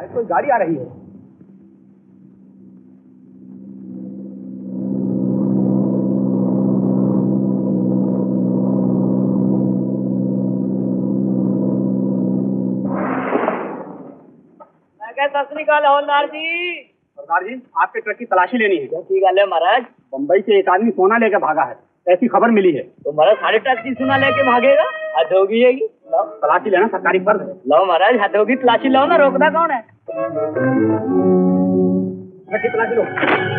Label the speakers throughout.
Speaker 1: कोई गाड़ी आ रही है।
Speaker 2: सत श्री अकाल हवलदार जी।
Speaker 1: सरदार जी, आपके ट्रक की तलाशी लेनी है।
Speaker 2: क्या गल है महाराज?
Speaker 1: बम्बई से एक आदमी सोना लेकर भागा है, ऐसी खबर मिली है।
Speaker 2: तो महाराज साढ़े ट्रक की सोना लेके भागेगा? हद होगी है।
Speaker 1: तलाशी लेना सरकारी फर्ज है।
Speaker 2: लो महाराज, हद होगी, तलाशी लो ना, रोकना कौन है?
Speaker 1: तलाशी लो।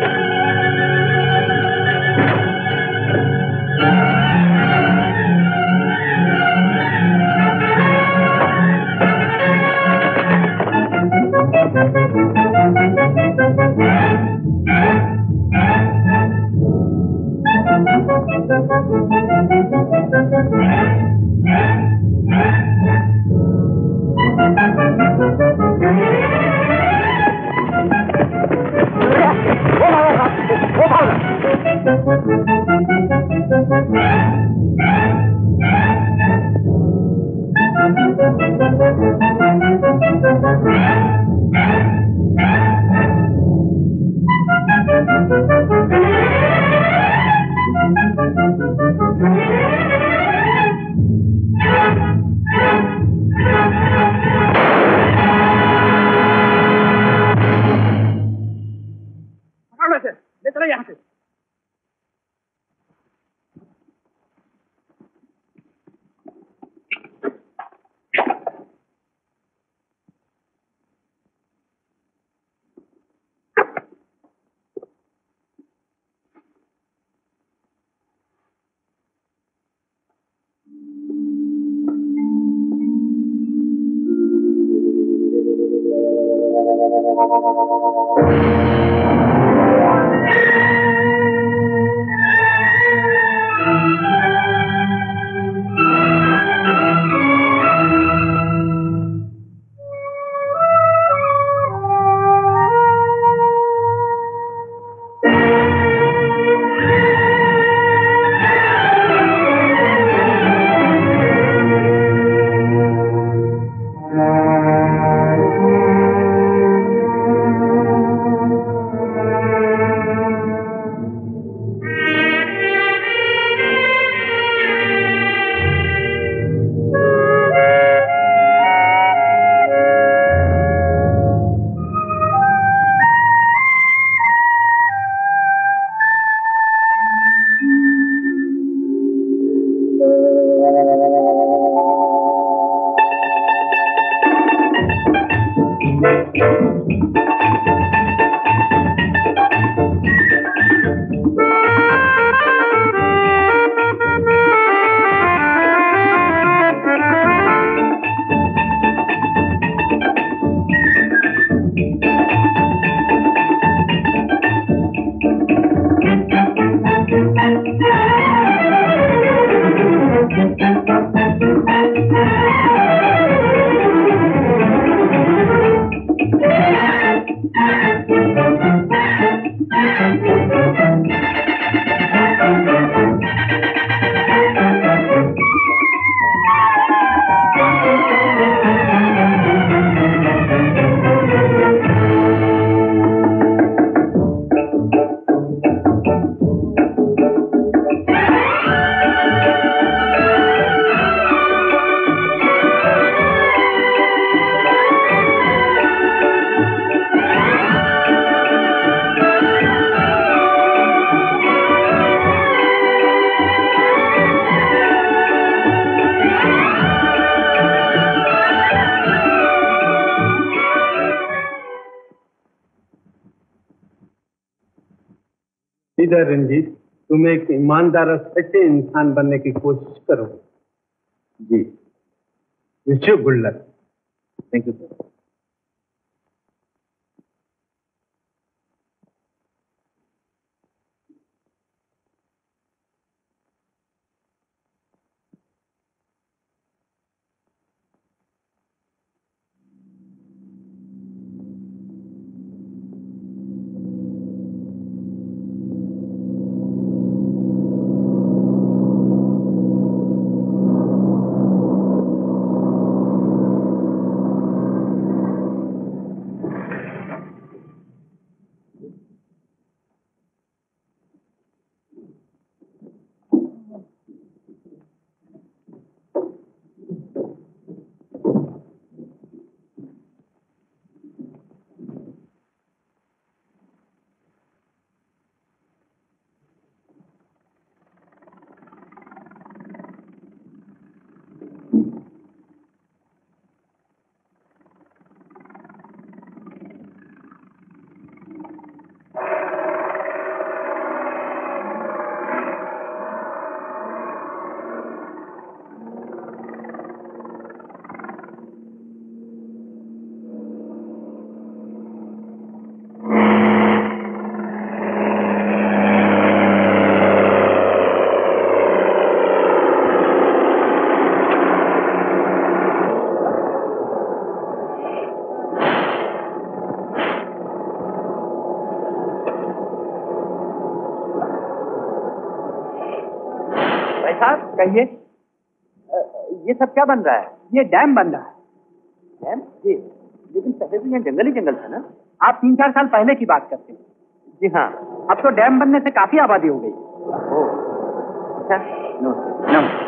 Speaker 1: ले चलो यहाँ से।
Speaker 3: इधर रंजीत, तुम एक ईमानदार और सच्चे इंसान बनने की कोशिश करो। जी, wish you good luck. Thank you sir.
Speaker 1: कहिए,
Speaker 2: ये सब क्या बन रहा है?
Speaker 1: ये डैम बन रहा है।
Speaker 2: डैम? जी, लेकिन पहले तो यहाँ जंगल ही जंगल था ना?
Speaker 1: आप 3-4 साल पहले की बात करते हैं।
Speaker 2: जी हाँ।
Speaker 1: अब तो डैम बनने से काफी आबादी हो गई।
Speaker 2: अच्छा, नमस्ते।
Speaker 1: नमस्ते।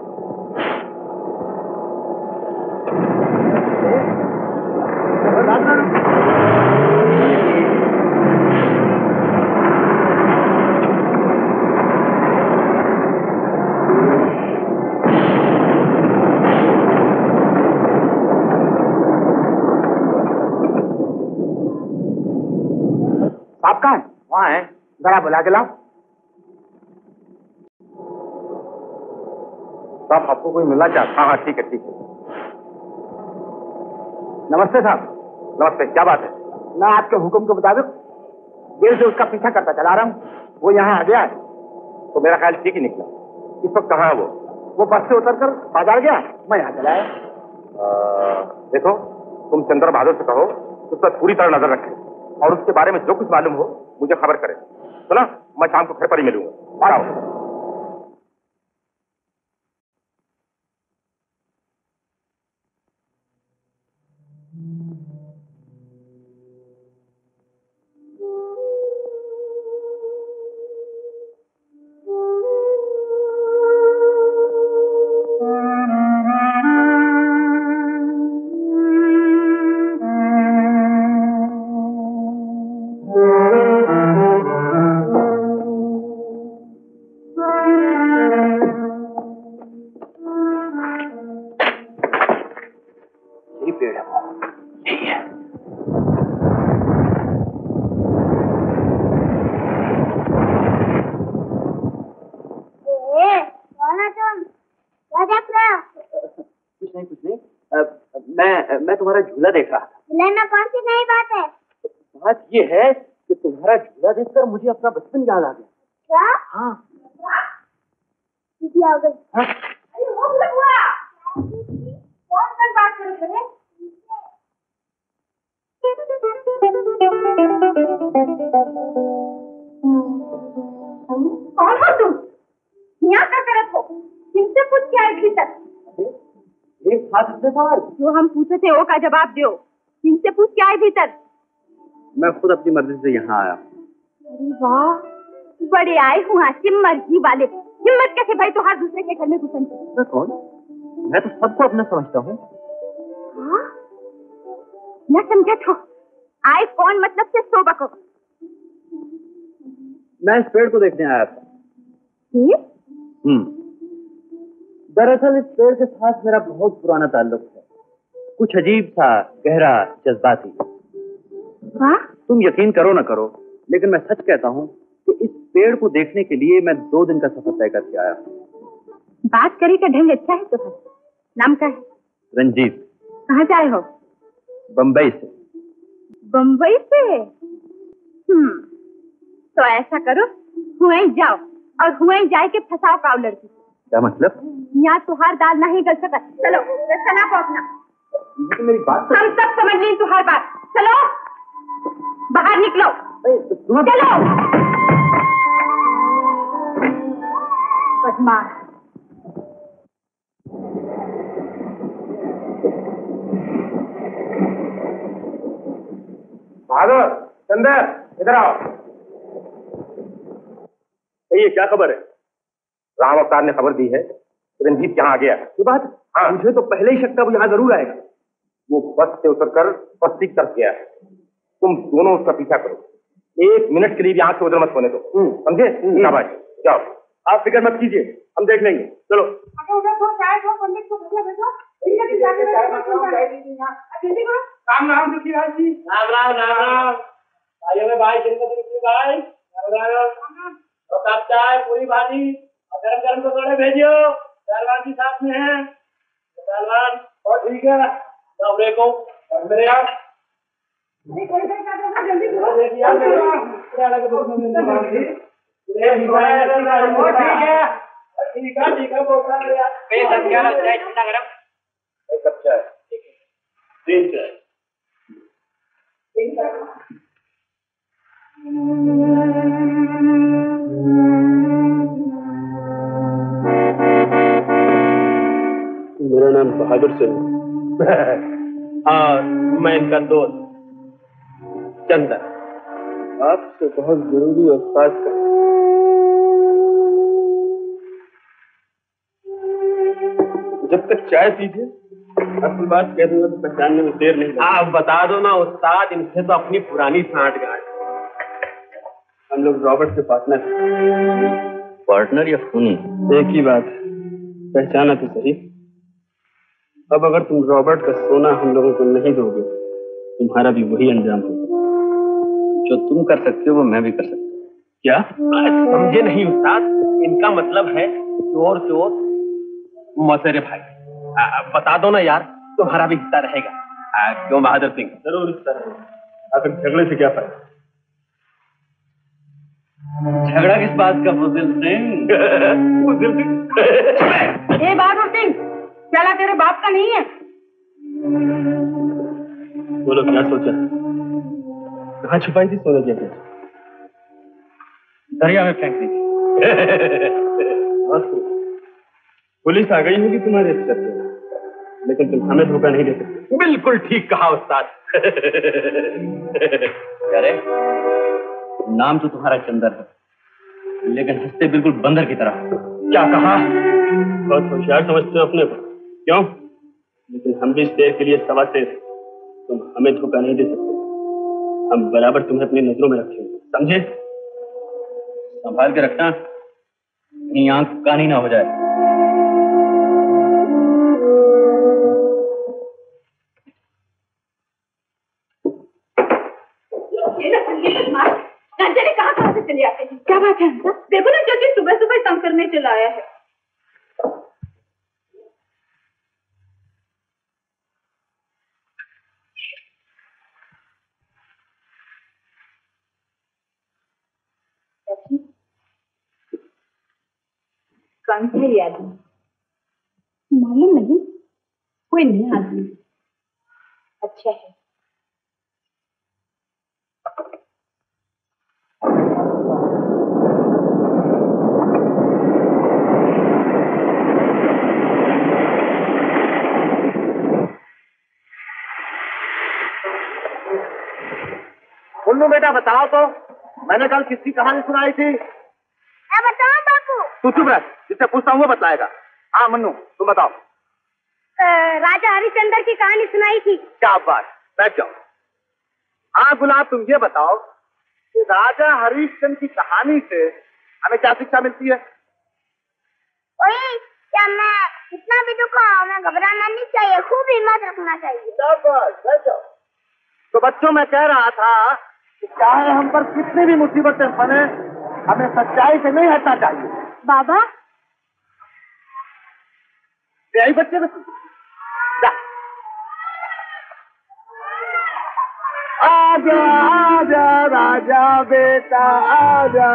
Speaker 1: आप कहाँ हैं?
Speaker 2: वहाँ है।
Speaker 1: जरा बुला के लाओ।
Speaker 3: साहब आपको कोई मिला क्या? हाँ हाँ ठीक है ठीक है।
Speaker 1: नमस्ते साहब।
Speaker 3: नमस्ते, क्या बात है?
Speaker 1: मैं आपके हुक्म के मुताबिक देर से उसका पीछा करता चला रहा हूँ। वो यहाँ आ गया है।
Speaker 3: तो मेरा ख्याल ठीक ही निकला। इस वक्त कहाँ है वो?
Speaker 1: वो बस से उतरकर बाजार गया, मैं यहाँ चला आया।
Speaker 3: देखो, तुम चंद्र बहादुर से कहो उस पर पूरी तरह नजर रखे और उसके बारे में जो कुछ मालूम हो मुझे खबर करे। सुना, मैं शाम को घर पर ही मिलूंगा। आओ।
Speaker 2: मैं तुम्हारा झूला देख रहा था।
Speaker 4: लेना कौन सी नई बात है?
Speaker 2: बात ये है कि तुम्हारा झूला देखकर मुझे अपना बचपन याद आ गया।
Speaker 4: क्या?
Speaker 2: हाँ।
Speaker 4: दीदी आ गई।
Speaker 2: हाँ?
Speaker 4: अरे वो बुआ, कौन सी बात कर रहे हैं? कौन हो तुम? यहाँ क्या करत हो? किनसे पूछ के आई थी तक?
Speaker 2: एक साथ से सवाल।
Speaker 4: जो हम पूछे थे वो का जवाब दो। किनसे पूछ के आए भीतर?
Speaker 2: मैं खुद अपनी मर्जी से यहाँ आया।
Speaker 4: अरे वाह, बड़े आए हुआ सिम मर्जी वाले। हिम्मत कैसे भाई तो हर दूसरे के घर में घुसन?
Speaker 2: मैं कौन? मैं तो सबको अपना समझता हूँ।
Speaker 4: हाँ? न समझा तो आए कौन मतलब से सो बको।
Speaker 2: मैं इस पेड़ को देखने आया था।
Speaker 4: ये?
Speaker 2: दरअसल इस पेड़ के साथ मेरा बहुत पुराना ताल्लुक है। कुछ अजीब सा, गहरा, जज्बाती।
Speaker 4: हाँ?
Speaker 2: तुम यकीन करो ना करो, लेकिन मैं सच कहता हूँ कि इस पेड़ को देखने के लिए मैं 2 दिन का सफर तय करके आया।
Speaker 4: बात करे का ढंग अच्छा है तुम्हारा। नाम क्या है?
Speaker 2: रंजीत।
Speaker 4: कहाँ से आए हो?
Speaker 2: बम्बई से।
Speaker 4: बम्बई से? तो ऐसा करो, हुए ही जाओ और हुए ही जाए के फंसाओ काव लड़की।
Speaker 2: क्या मतलब?
Speaker 4: यहाँ तुहार दाल नहीं गल सका। चलो रास्ता को अपना।
Speaker 2: मेरी बात
Speaker 4: हम सब समझ ली तुहार बात। चलो बाहर निकलो। चलो बदमाश।
Speaker 3: बहादुर, चंदर, इधर आओ। ये क्या खबर है? राम अवतार ने खबर दी है रंजीत यहाँ आ गया।
Speaker 2: ये बात?
Speaker 3: हाँ।
Speaker 2: मुझे तो पहले ही शक था वो यहाँ जरूर आएगा।
Speaker 3: वो बस से उतरकर बस्ती की तरफ गया है। तुम दोनों उसका पीछा करो। 1 मिनट के लिए भी आंख से उधर मत होने दो। समझे? शाबाश, जाओ। आप फिक्र मत कीजिए, हम देख लेंगे। चलो।
Speaker 1: राम राम तुलसीराज जी।
Speaker 2: राम राम राम राम। भाइयों में भाई भाई तो कप चाय, पूरी भाजी और गरम गरम पकौड़े भेजियो। पहलवान भी साथ में है। पहलवान और ठीक है। सबरे को मेरे यार ठीक है बोलता है यार। ठंडा गरम
Speaker 3: 1 कप चाय। ठीक है। 3 चाय।
Speaker 2: नाम बहादुर सिंह। और मैं इनका दोस्त चंदन। आपसे बहुत जरूरी और खास काम। जब तक चाय पीजिए, असल बात कह दूंगा तो पहचानने में देर नहीं लगेगी। आप बता दो ना उस्ताद, इनसे तो अपनी पुरानी सांठगांठ। हम लोग रॉबर्ट के पार्टनर हैं।
Speaker 3: पार्टनर या खूनी?
Speaker 2: एक ही बात, पहचाना तो सही। अब अगर तुम रॉबर्ट का सोना हम लोगों को नहीं दोगे, तुम्हारा भी वही अंजाम होगा।
Speaker 3: जो तुम कर सकते हो वो मैं भी कर सकता हूँ।
Speaker 2: क्या समझे नहीं उस्ताद? इनका मतलब है चोर चोर मौसेरे भाई। बता दो ना यार, तुम्हारा भी हिस्सा रहेगा। क्यों बहादुर सिंह? जरूर हिस्सा रहेगा। आखिर झगड़े से क्या फायदा?
Speaker 3: झगड़ा किस बात का फुजिल सिंह?
Speaker 4: ए बहादुर सिंह, चला तेरे बाप का नहीं है?
Speaker 2: बोलो क्या सोचा? कहाँ छुपाई थी सोने की अंगूठी?
Speaker 3: दरिया में फेंक दी।
Speaker 2: पुलिस आ गई होगी तुम्हारे इस चक्कर में, लेकिन तुम हमें धोखा नहीं दे सकते। बिल्कुल ठीक कहा उस्ताद।
Speaker 3: अरे नाम तो तुम्हारा चंदन है, लेकिन हंसते बिल्कुल बंदर की तरह।
Speaker 2: क्या कहा? बहुत होशियार समझते हो अपने को, क्यों? लेकिन हम भी इस शेर के लिए सवा शेर। तुम हमें धोखा नहीं दे सकते। हम बराबर तुम्हें अपनी नजरों में रखेंगे, समझे?
Speaker 3: संभाल के रखना, कहीं आंख कानी ना हो जाए।
Speaker 4: कहाँ से चले आते हैं? क्या बात है? देखो ना, जल्दी सुबह सुबह तंग करने चला आया है। कौन सा ये आदमी? मालूम नहीं, कोई नया आदमी। अच्छा है।
Speaker 1: मुन्नू बेटा बताओ तो, मैंने कल किसकी कहानी सुनाई थी?
Speaker 5: मैं बताऊं बापू?
Speaker 1: तू चुप रह, जिससे पूछता हूँ वो बतलाएगा। हाँ मुन्नू तुम बताओ।
Speaker 5: राजा हरिश्चंद्र की कहानी सुनाई थी।
Speaker 1: क्या बात, बैठ जाओ। हाँ गुलाब, तुम ये बताओ कि राजा हरिश्चंद्र की कहानी से हमें क्या शिक्षा मिलती है?
Speaker 5: ओए, क्या मैं कितना भी दुख हो, हमें घबराना नहीं चाहिए, खूब हिम्मत रखना चाहिए।
Speaker 1: बैठ जाओ। तो बच्चों, मैं कह रहा था कि चाहे हम पर कितनी भी मुसीबतें बने, हमें सच्चाई से नहीं हटना चाहिए।
Speaker 4: बाबा,
Speaker 1: यही बच्चे में जा। आजा आजा राजा बेटा आजा।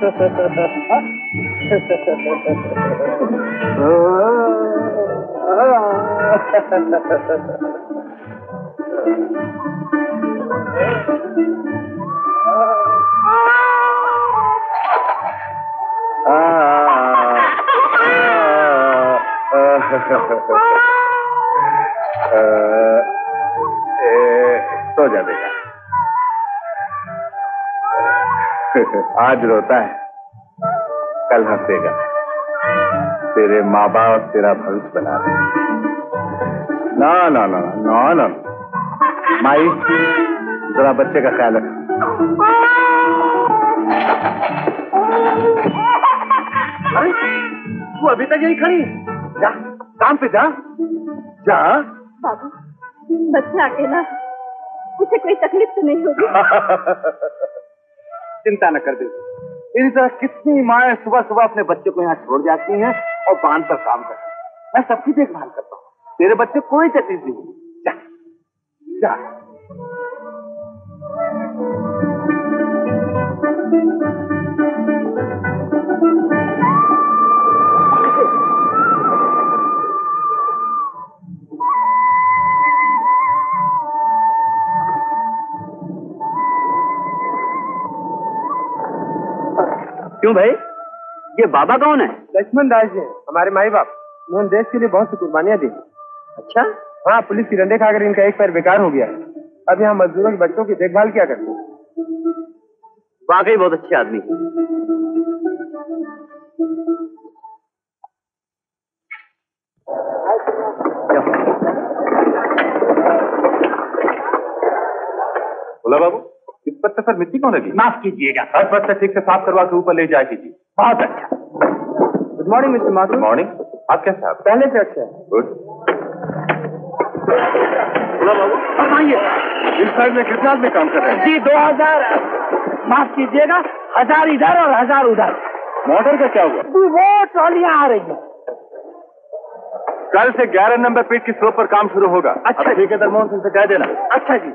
Speaker 1: सो जा बेटा। आज रोता है, कल हंसेगा। तेरे माँ बाप तेरा भविष्य बना रहे। ना ना ना ना ना, माई जरा बच्चे का ख्याल रख। अरे तू अभी तक यही खड़ी? जा काम पे जा। जा
Speaker 4: बाबू, बच्चा अकेला, उसे कोई तकलीफ तो नहीं होगी?
Speaker 1: चिंता न कर दे। इस तरह कितनी माएं सुबह सुबह अपने बच्चे को यहाँ छोड़ जाती हैं और बांध पर काम करती हैं। मैं सबकी देखभाल करता हूँ, तेरे बच्चे कोई तकलीफ नहीं होगी। जा जा।
Speaker 3: क्यों भाई, ये बाबा कौन है?
Speaker 1: लक्ष्मण दास जी, हमारे माई बाप। उन्होंने देश के लिए बहुत सी कुर्बानियां दी।
Speaker 3: अच्छा?
Speaker 1: हाँ, पुलिस की डंडे खाकर इनका एक पैर बेकार हो गया। अब यहाँ मजदूरों के बच्चों की देखभाल क्या करते?
Speaker 3: वाकई बहुत अच्छे आदमी है।
Speaker 1: बोला बाबू, इस पत्ते पर मिट्टी कौन लगी?
Speaker 3: माफ कीजिएगा।
Speaker 1: हर पत्ता ठीक से साफ करवा के ऊपर ले जाए कीजिए।
Speaker 3: बहुत अच्छा।
Speaker 1: Good morning mister Mathur. Good morning. आप कैसे हैं? पहले से अच्छा है। गुड। बोला बाबू,
Speaker 3: फरमाइए।
Speaker 1: इस साइड में कितना आदमी काम कर रहे हैं?
Speaker 3: जी 2000। माफ कीजिएगा, 1000 इधर और 1000 उधर।
Speaker 1: मोटर का क्या हुआ?
Speaker 3: वो ट्रॉलियां आ रही हैं।
Speaker 1: कल से 11 नंबर पीट की स्लोप पर काम शुरू होगा।
Speaker 3: अच्छा,
Speaker 1: ठेकेदार मोहन सिंह से कह देना।
Speaker 3: अच्छा जी।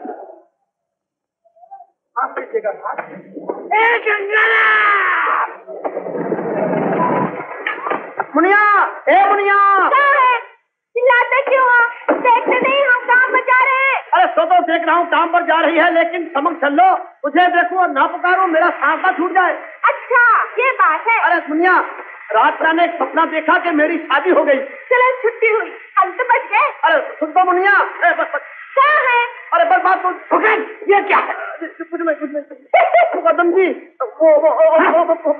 Speaker 3: मुनिया, ए मुनिया,
Speaker 4: क्या है? चिल्लाते क्यों हो? देखते नहीं हम काम पर जा रहे हैं।
Speaker 3: अरे सो तो देख रहा हूँ काम पर जा रही है, लेकिन समझ चल लो, मुझे देखो और ना पुकारो, मेरा सांस छूट जाए।
Speaker 4: अच्छा, ये बात है।
Speaker 3: अरे मुनिया, रात मैंने एक सपना देखा कि मेरी शादी हो गई।
Speaker 4: चलो छुट्टी हुई, हम तो बच गए।
Speaker 3: अरे सुन तो मुनिया,
Speaker 4: क्या है?
Speaker 3: अरे बस बात तो ये क्या है? कुछ नहीं। मुकदम जी, वो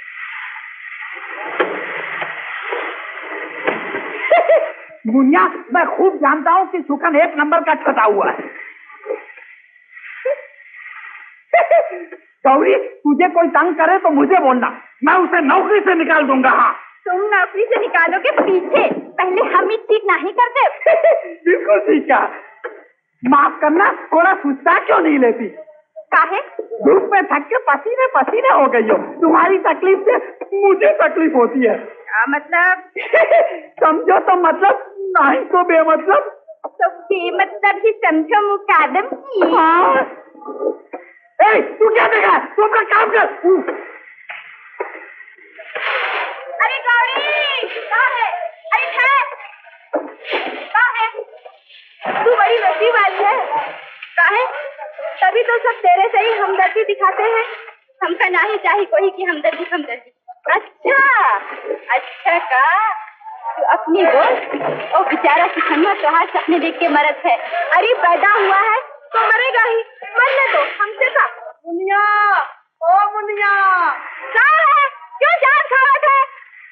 Speaker 3: मुनिया, मैं खूब जानता हूँ कि सुकन 1 नंबर का छटा हुआ है। गौरी, तुझे कोई तंग करे तो मुझे बोलना, मैं उसे नौकरी से निकाल दूंगा। हाँ,
Speaker 4: तुम नौकरी से निकालोगे पीछे, पहले हम ही ठीक नहीं करते।
Speaker 3: बिल्कुल ठीक है। माफ करना, थोड़ा सुस्ता क्यों नहीं लेती?
Speaker 4: काहे?
Speaker 3: धूप में थक के पसीने पसीने हो गई हो। तुम्हारी तकलीफ से मुझे तकलीफ होती है।
Speaker 4: मतलब?
Speaker 3: समझो तो मतलब, नहीं तो बेमतलब।
Speaker 4: तो बेमतलब ही समझो मुकादम की।
Speaker 3: हाँ। ए, तू क्या देखा? तू अपना काम कर।
Speaker 4: अरे गौरी, कहाँ है? अरे ठहर, कहाँ है? तू बड़ी नशे वाली है। कहाँ है? तभी तो सब तेरे से ही हमदर्दी दिखाते हैं। हमका नहीं चाहिए कोई की हमदर्दी हमदर्दी। अच्छा का तू अपनी बोल। ओ बेचारा किसनमा तोहार सपने देख के मरत है। अरे पैदा हुआ है तो मरेगा ही, मरने दो, हमसे का।
Speaker 3: मुनिया, ओ मुनिया,
Speaker 4: कहाँ है? क्यों जान खावत है?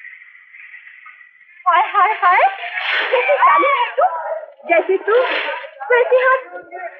Speaker 4: हाय हाय हाय, जैसी काली है तू, जैसी तू वैसी हम।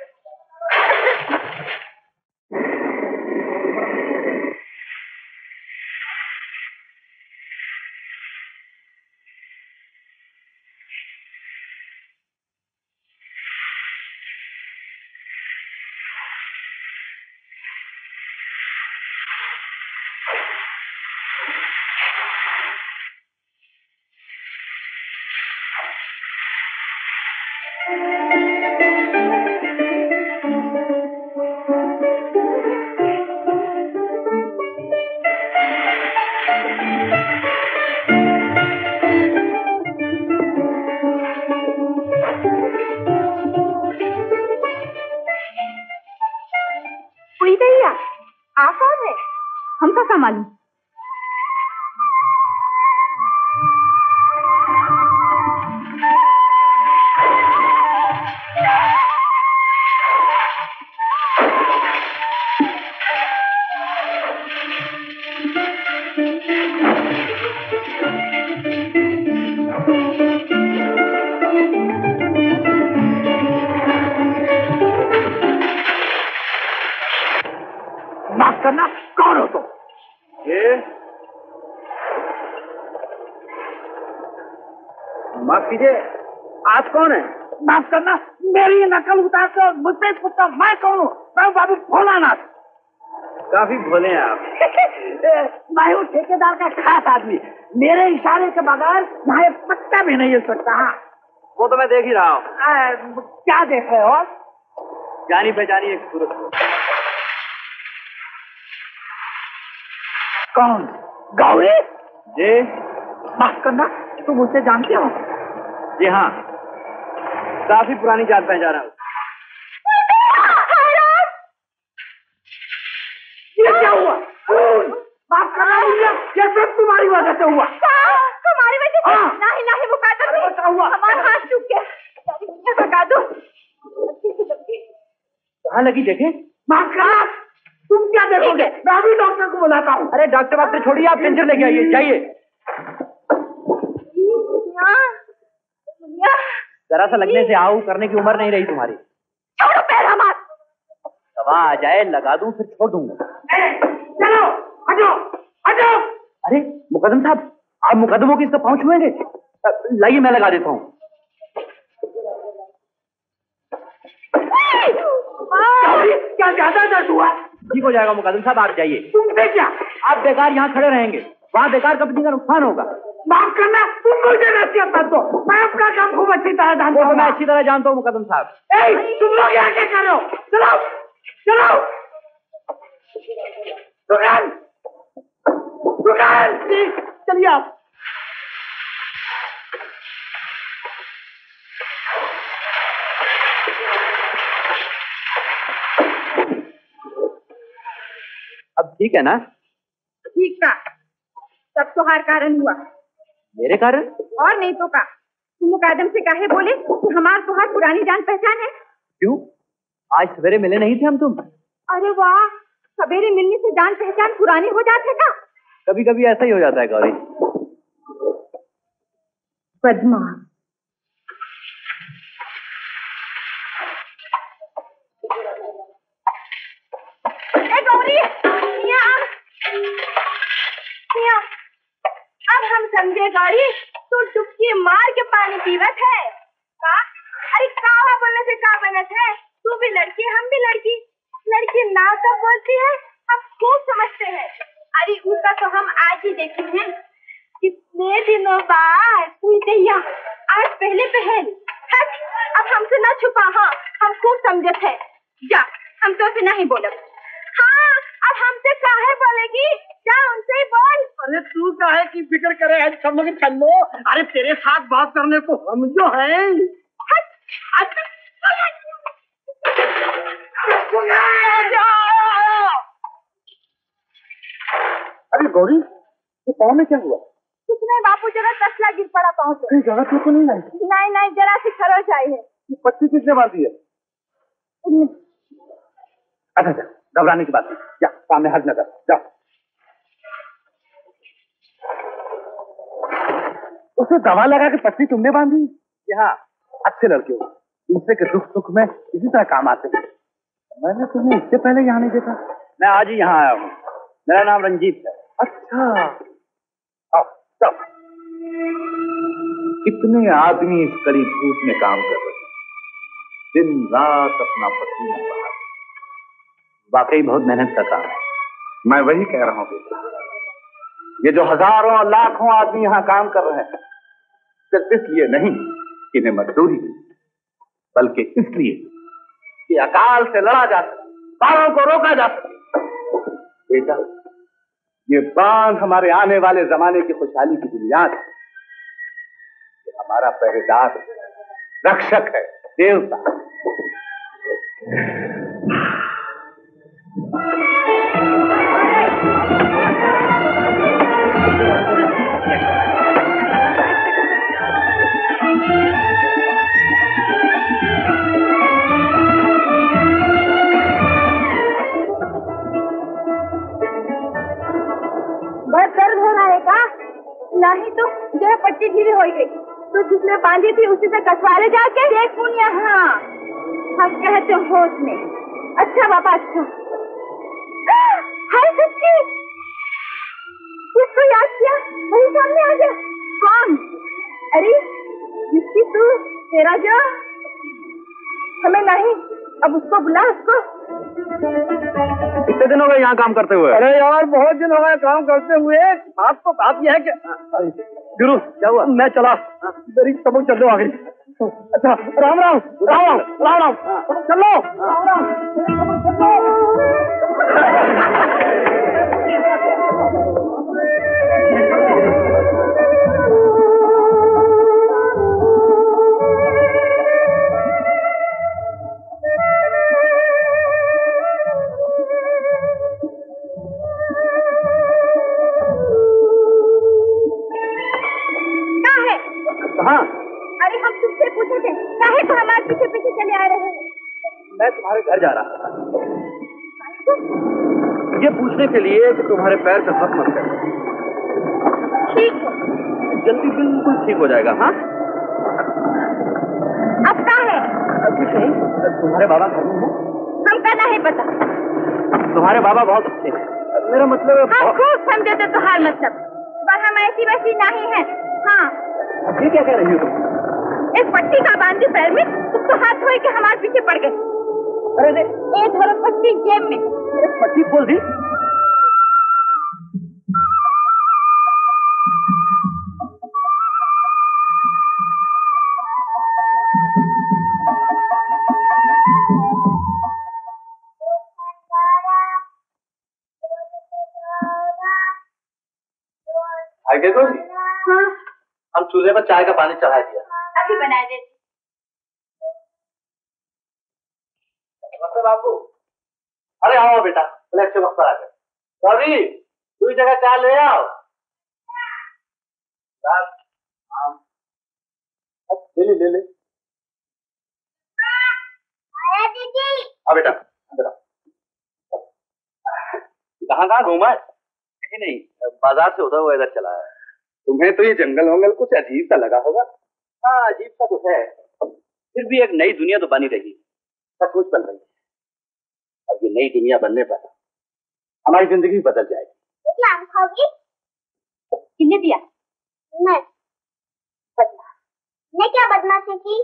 Speaker 4: आप कौन है? हमका क्या मालूम?
Speaker 3: माफ करना, कौन हो तुम?
Speaker 1: ये माफ कीजिए, आप कौन है?
Speaker 3: माफ करना, मेरी नकल उतार के मुझसे पूछता मैं कौन हूँ? मैं बाबू भोलानाथ।
Speaker 1: काफी भोले हैं आप।
Speaker 3: मैं हूँ ठेकेदार का खास आदमी। मेरे इशारे के बगैर यहाँ एक पत्ता भी नहीं हिल सकता। हाँ,
Speaker 1: वो तो मैं देख ही रहा हूँ।
Speaker 3: क्या देख रहे हो?
Speaker 1: जानी पहचानी एक सूरत।
Speaker 3: कौन? गौरी?
Speaker 1: जी।
Speaker 3: माफ करना, तुम मुझसे जानते हो?
Speaker 1: जी हाँ, काफी पुरानी जान पहचान है।
Speaker 3: ये क्या हुआ? माफ करना मुझे, ये सब तुम्हारी वजह से हुआ।
Speaker 4: हमारी वजह से?
Speaker 3: हाँ।
Speaker 4: नहीं नहीं मुकादम नहीं,
Speaker 3: क्या हुआ?
Speaker 4: हमारा हाथ चूक गया।
Speaker 3: कहाँ लगी देखें?
Speaker 2: माफ करना, तुम क्या देखोगे? मैं अभी डॉक्टर को बुलाता हूँ।
Speaker 3: अरे डॉक्टर छोड़िए, आप टेंशन लेके आइए, जाइए। जरा सा लगने से आओ करने की उम्र नहीं रही तुम्हारी।
Speaker 4: छोड़ो पैर हमारा।
Speaker 3: दवा आ जाए लगा दूं फिर छोड़ दूंगा।
Speaker 2: चलो हटो हटो।
Speaker 3: अरे मुकदम साहब, आप मुकदमों की तरफ पहुंच हुएंगे? लाइए मैं लगा देता हूँ।
Speaker 2: क्या ज्यादा दर्द हुआ?
Speaker 3: ठीक हो जाएगा मुकदम साहब, आप जाइए।
Speaker 2: तुमसे क्या?
Speaker 3: आप बेकार यहाँ खड़े रहेंगे, वहाँ बेकार कंपनी का नुकसान होगा।
Speaker 2: माफ करना, तुम मुझे नसीहत मत दो, मैं अपना काम खूब अच्छी तरह जानता हूँ।
Speaker 3: मैं अच्छी तरह जानता हूँ मुकदम साहब।
Speaker 2: तुम लोग यहाँ क्या कर रहे हो? चलो चलो। दुकान दुकान चलिए आप।
Speaker 3: अब ठीक है ना?
Speaker 4: ठीक था, सब तुम्हार कारण हुआ।
Speaker 3: मेरे कारण?
Speaker 4: और नहीं तो का। तुम मुकादम से काहे बोले कि हमार तुम्हार पुरानी जान पहचान है?
Speaker 3: क्यों? आज सवेरे मिले नहीं थे हम तुम?
Speaker 4: अरे वाह, सवेरे मिलने से जान पहचान पुरानी हो जाते का?
Speaker 3: कभी कभी ऐसा ही हो जाता है गौरी।
Speaker 4: बदमाश। गौरी, अब हम समझे गौरी, तू डुबकी मार के पानी पीवत है का? अरे कावा बोलने से का बनत है? तू भी लड़की हम भी लड़की, लड़की ना कब बोलती है हम खूब समझते हैं। अरे उसका तो हम आज ही देखे हैं, कितने दिनों बाद हुई दैया, आज पहले पहल। अब हमसे ना छुपा, हाँ हम खूब समझत है। जा, हम तो उसे नहीं बोलब। हाँ, अब हमसे काहे बोलेगी? जा उनसे ही बोल।
Speaker 2: अरे तू काहे की फिक्र करे है? सब लोग छल्लो। अरे तेरे साथ बात करने को हम जो हैं। अरे गौरी, ये पाँव में क्या हुआ?
Speaker 4: कुछ नहीं बापू, जरा तसला गिर पड़ा पाँव से।
Speaker 2: जगह तो नहीं लगी?
Speaker 4: नहीं, जरा सी खरोच आई है।
Speaker 2: पट्टी किसने बांधी है?
Speaker 3: अच्छा घबराने की बात नहीं, जा सामने हट न कर, जा।
Speaker 2: उसे दवा लगा के पट्टी तुमने बांधी?
Speaker 3: यहाँ अच्छे लड़के हो, दूसरे के दुख सुख में इसी तरह काम आते हैं।
Speaker 2: मैंने तुम्हें इससे पहले यहाँ नहीं देखा।
Speaker 3: मैं आज ही यहाँ आया हूँ, मेरा नाम रंजीत है।
Speaker 2: अच्छा,
Speaker 3: आओ चल।
Speaker 1: कितने आदमी इस कड़ी धूप में काम कर रहे हैं, दिन रात अपना पसीना बहा।
Speaker 3: वाकई बहुत मेहनत का काम है।
Speaker 1: मैं वही कह रहा हूँ बेटा, ये जो हजारों और लाखों आदमी यहाँ काम कर रहे हैं, सिर्फ इसलिए नहीं कि इन्हें मजदूरी दी, बल्कि इसलिए कि अकाल से लड़ा जा सके, बाढ़ों को रोका जा सके। बेटा, ये बांध हमारे आने वाले जमाने की खुशहाली की बुनियाद है। ये हमारा पहरेदार, रक्षक है, देवता।
Speaker 4: बहुत दर्द हो रहा है का? नहीं तो जरा पट्टी ढीली हो गई, तो जिसने बांधी थी उसी से कसवा ले जाके। देख मुनिया, हाँ हम कहते होश में। अच्छा बाबा, अच्छा। हाय सच्ची, किसको याद किया? वही सामने आ गया। कौन? अरे जिसकी तू, तेरा जो। हमें नहीं, अब उसको बुला, उसको।
Speaker 3: कितने दिन हो गए यहाँ काम करते हुए?
Speaker 2: अरे यार बहुत दिन हो गए काम करते हुए। आपको बात यह है कि
Speaker 3: गुरु क्या हुआ?
Speaker 2: मैं चला, मेरी समझ चलो आ गई। अच्छा, राम राम राम राम राम राम, चलो राम राम,
Speaker 4: अरे हम तुमसे पूछे थे, काहे तो हमारे पीछे पीछे चले आ रहे हैं?
Speaker 3: मैं तुम्हारे घर जा रहा था ये पूछने के लिए कि तुम्हारे पैर का सब मत कर।
Speaker 4: ठीक है,
Speaker 3: जल्दी बिल्कुल ठीक हो जाएगा। हाँ
Speaker 4: अब क्या है?
Speaker 3: कुछ नहीं, तुम्हारे बाबा घर में हैं?
Speaker 4: हमका नहीं पता।
Speaker 3: तुम्हारे बाबा बहुत अच्छे हैं। मेरा मतलब
Speaker 4: हम खूब समझे तो तुहार मतलब, पर हम ऐसी वैसी नहीं है। हाँ,
Speaker 3: ये क्या कह रही हो तुम?
Speaker 4: एक पट्टी का बांधी पैर में, तुम तो हाथ धोए के हमारे पीछे पड़ गए।
Speaker 3: अरे
Speaker 4: एक धरो पट्टी जेब में।
Speaker 3: पट्टी खोल दी।
Speaker 4: हाँ,
Speaker 3: हम चूल्हे पर चाय का पानी चढ़ा दिया।
Speaker 4: अभी बना देती।
Speaker 3: बाबू, अरे आओ बेटा, पहले अच्छे वक्त पर आ गए। गौरी, दूसरी जगह चाय ले आओ। ले ले।
Speaker 5: आया दीदी।
Speaker 3: हाँ बेटा, अंदर आओ। कहाँ घूमा है? कहीं नहीं, बाजार से उधर हुआ इधर चला है। तुम्हें तो ये जंगल वंगल कुछ अजीब सा लगा होगा। हाँ, अजीब सा तो है, फिर भी एक नई दुनिया तो बनी रही, सचमुच बन रही है। और ये नई दुनिया बनने पर हमारी जिंदगी बदल जाएगी।
Speaker 5: क्या आम खाओगी?
Speaker 4: किसने दिया?
Speaker 5: मैं। बदमाश। मैं क्या बदमाशी की?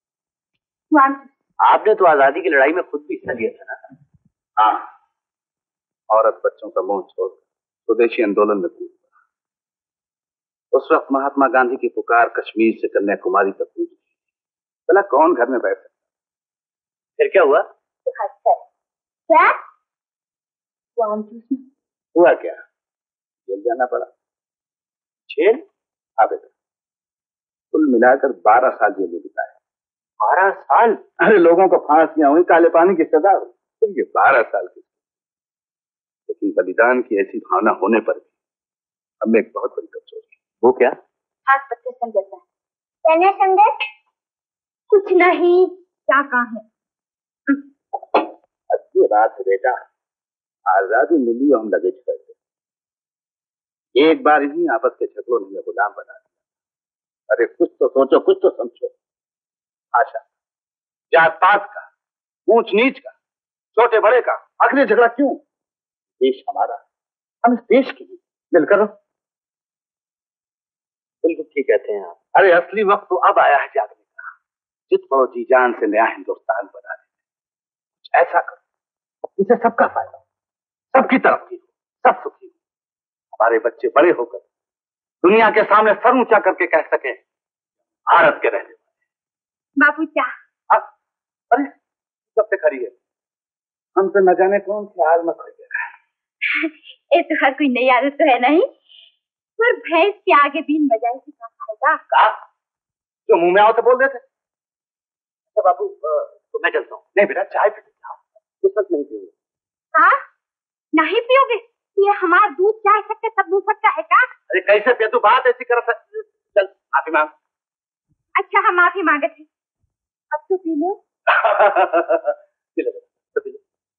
Speaker 3: आपने तो आजादी की लड़ाई में खुद भी हिस्सा लिया था ना? हाँ, औरत बच्चों का मोह छोड़ स्वदेशी आंदोलन में कूद पड़ा। उस वक्त महात्मा गांधी की पुकार कश्मीर से कन्याकुमारी तक हुई। भला कौन घर में बैठ सकता? फिर क्या हुआ?
Speaker 5: क्या?
Speaker 3: हुआ क्या? जेल जाना पड़ा। जेल? हाँ बेटा, कुल मिलाकर 12 साल जेल में बिताए। 12 साल? अरे लोगों को फांसियां हुई, काले पानी की सजा हुई, तो ये 12 साल की। लेकिन बलिदान की ऐसी भावना होने पर भी हमें एक बहुत बड़ी कमजोरी है। वो क्या?
Speaker 4: हाथ पत्ते समझता है।
Speaker 5: कहने समझे?
Speaker 4: कुछ नहीं, क्या कहा है?
Speaker 3: अच्छी बात है बेटा, आजादी मिली और हम लगे करते। एक बार ही आपस के झगड़ों ने हमें गुलाम बना दिया। अरे कुछ तो सोचो, कुछ तो समझो। भाषा, जात पात का, ऊंच नीच का, छोटे बड़े का आखिर झगड़ा क्यों? देश हमारा, हम इस देश के लिए मिलकर रहो। बिल्कुल ठीक कहते हैं आप। अरे असली वक्त तो अब आया है जागने का। जित पड़ो जी जान से नया हिंदुस्तान बना देते। ऐसा करो जिससे सबका फायदा, सबकी तरक्की हो, सब सुखी हो। हमारे बच्चे बड़े होकर दुनिया के सामने सर ऊंचा करके कह सके भारत के रहने वाले।
Speaker 4: बापू क्या?
Speaker 3: अरे कब से खड़ी है? हमसे न जाने कौन ख्याल में खड़ गया है।
Speaker 4: ये तो हर कोई नई आदत तो है नहीं, पर भैंस के आगे बीन बजाए से क्या फायदा?
Speaker 3: जो मुंह में आओ तो बोल देते। अच्छा बाबू, तो मैं चलता हूँ। नहीं बेटा, चाय पी जाओ, इस वक्त नहीं पीऊंगा।
Speaker 4: हाँ, नहीं पियोगे? तो ये हमारा दूध चाय सकते सब दूध सकता है क्या?
Speaker 3: अरे कैसे पिया? तू बात ऐसी कर। चल माफी मांग।
Speaker 4: अच्छा, हम माफी मांगे थे, अब तो पी लो।
Speaker 3: पी लो तो पी लो।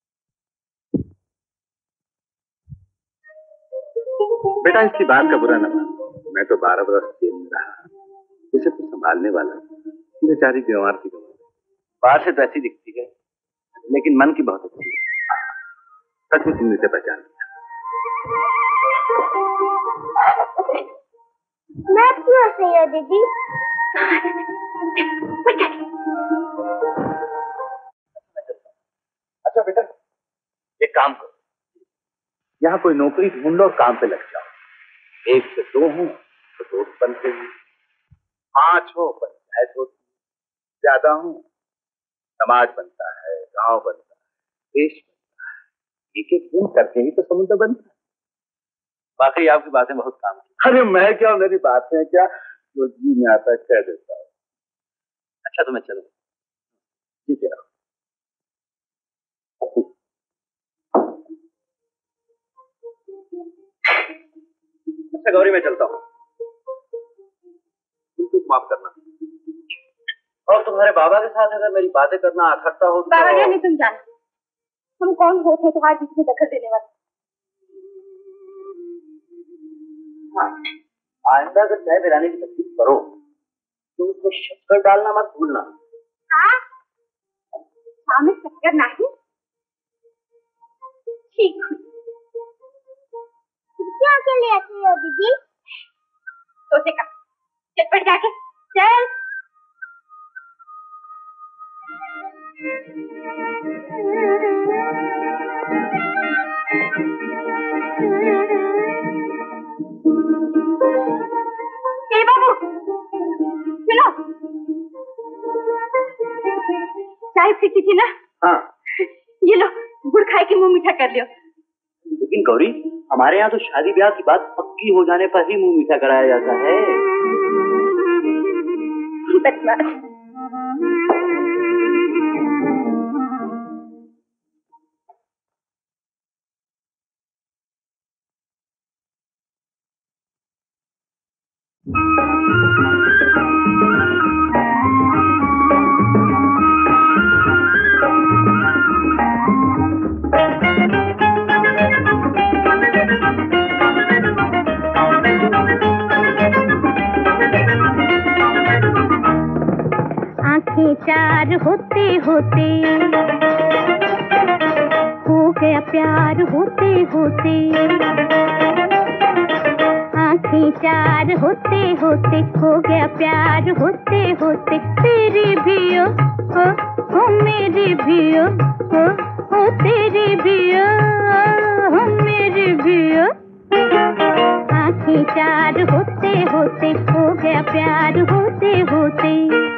Speaker 3: बेटा इसकी बात का बुरा न मान, मैं तो 12 वर्ष जेल में रहा, इसे कुछ संभालने वाला बेचारी गंवार की गंवार। बाहर से तो ऐसी दिखती है, लेकिन मन की बहुत अच्छी है। सचमुच हिंदी से पहचान लिया।
Speaker 5: मैं क्यों सही हो दीदी?
Speaker 3: अच्छा बेटा, एक काम करो, यहाँ कोई नौकरी ढूंढ लो और काम पे लग जाओ। 1 से 2 हो तो दोस्त बनते हैं, 5 हो पंचायत होती है, ज्यादा हो समाज बनता है, गांव बनता है, देश बनता है। एक-एक दिन करके ही तो समुद्र बनता है। वाकई आपकी बातें बहुत काम की। अरे मैं क्या, मेरी बातें क्या, जो जी में आता है कह देता हूँ। अच्छा तो मैं चलूँ? ठीक है। अच्छा गौरी, मैं चलता हूँ। बिल्कुल माफ करना।
Speaker 6: और तुम्हारे बाबा के साथ अगर मेरी बातें करना अखरता हो तो
Speaker 4: बाबा जी नहीं तुम जानते हम कौन होते तुम्हारे बीच में दखल देने वाले।
Speaker 6: हाँ, आइंदा अगर चाय पिलाने की तकलीफ करो तो उसमें शक्कर डालना मत भूलना।
Speaker 4: हाँ, शाम में शक्कर नहीं। ठीक हुई।
Speaker 5: क्या के लिए आती हो दीदी?
Speaker 4: सोचे का चटपट जाके चल। बाबू चलो, चाय पीती थी ना?
Speaker 6: हाँ।
Speaker 4: ये लो गुड़ खाए के मुंह मीठा कर लियो।
Speaker 6: लेकिन गौरी, हमारे यहाँ तो शादी ब्याह की बात पक्की हो जाने पर ही मुंह मीठा कराया जाता है।
Speaker 4: बदमाश। चार होते होते हो गया प्यार, होते होते आँखें चार होते होते हो गया प्यार, होते होते तेरी भी हो मेरी भी हो तेरी भी हो मेरी भी आँखें चार होते होते हो गया प्यार, होते होते।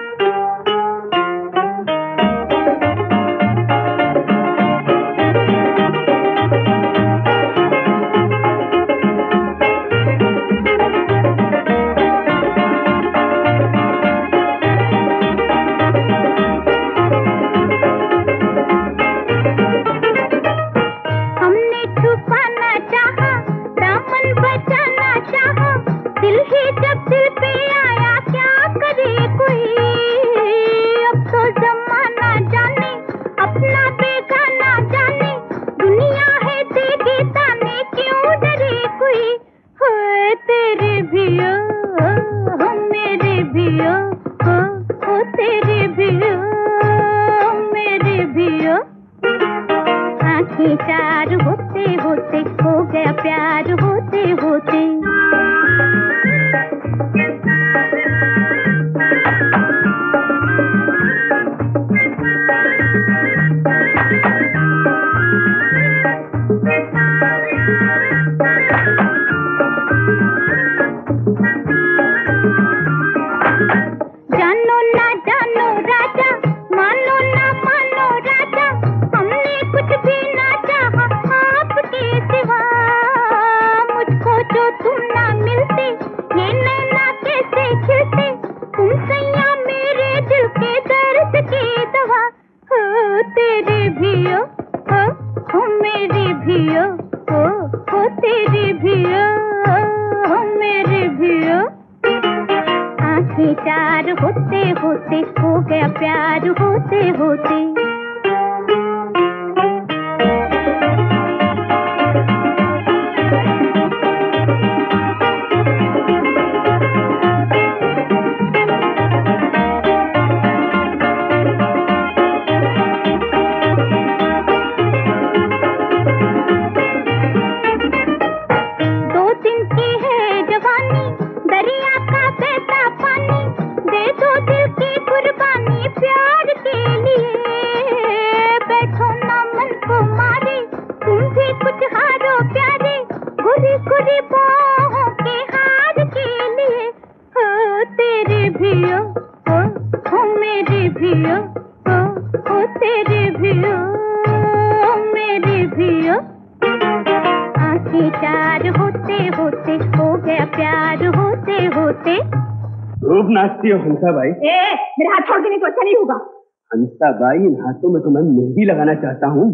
Speaker 3: हंसा भाई,
Speaker 4: मेरे हाथ छोड़ देने तो अच्छा नहीं होगा।
Speaker 3: हंसा भाई, इन हाथों में तो मैं मेहंदी लगाना चाहता हूँ।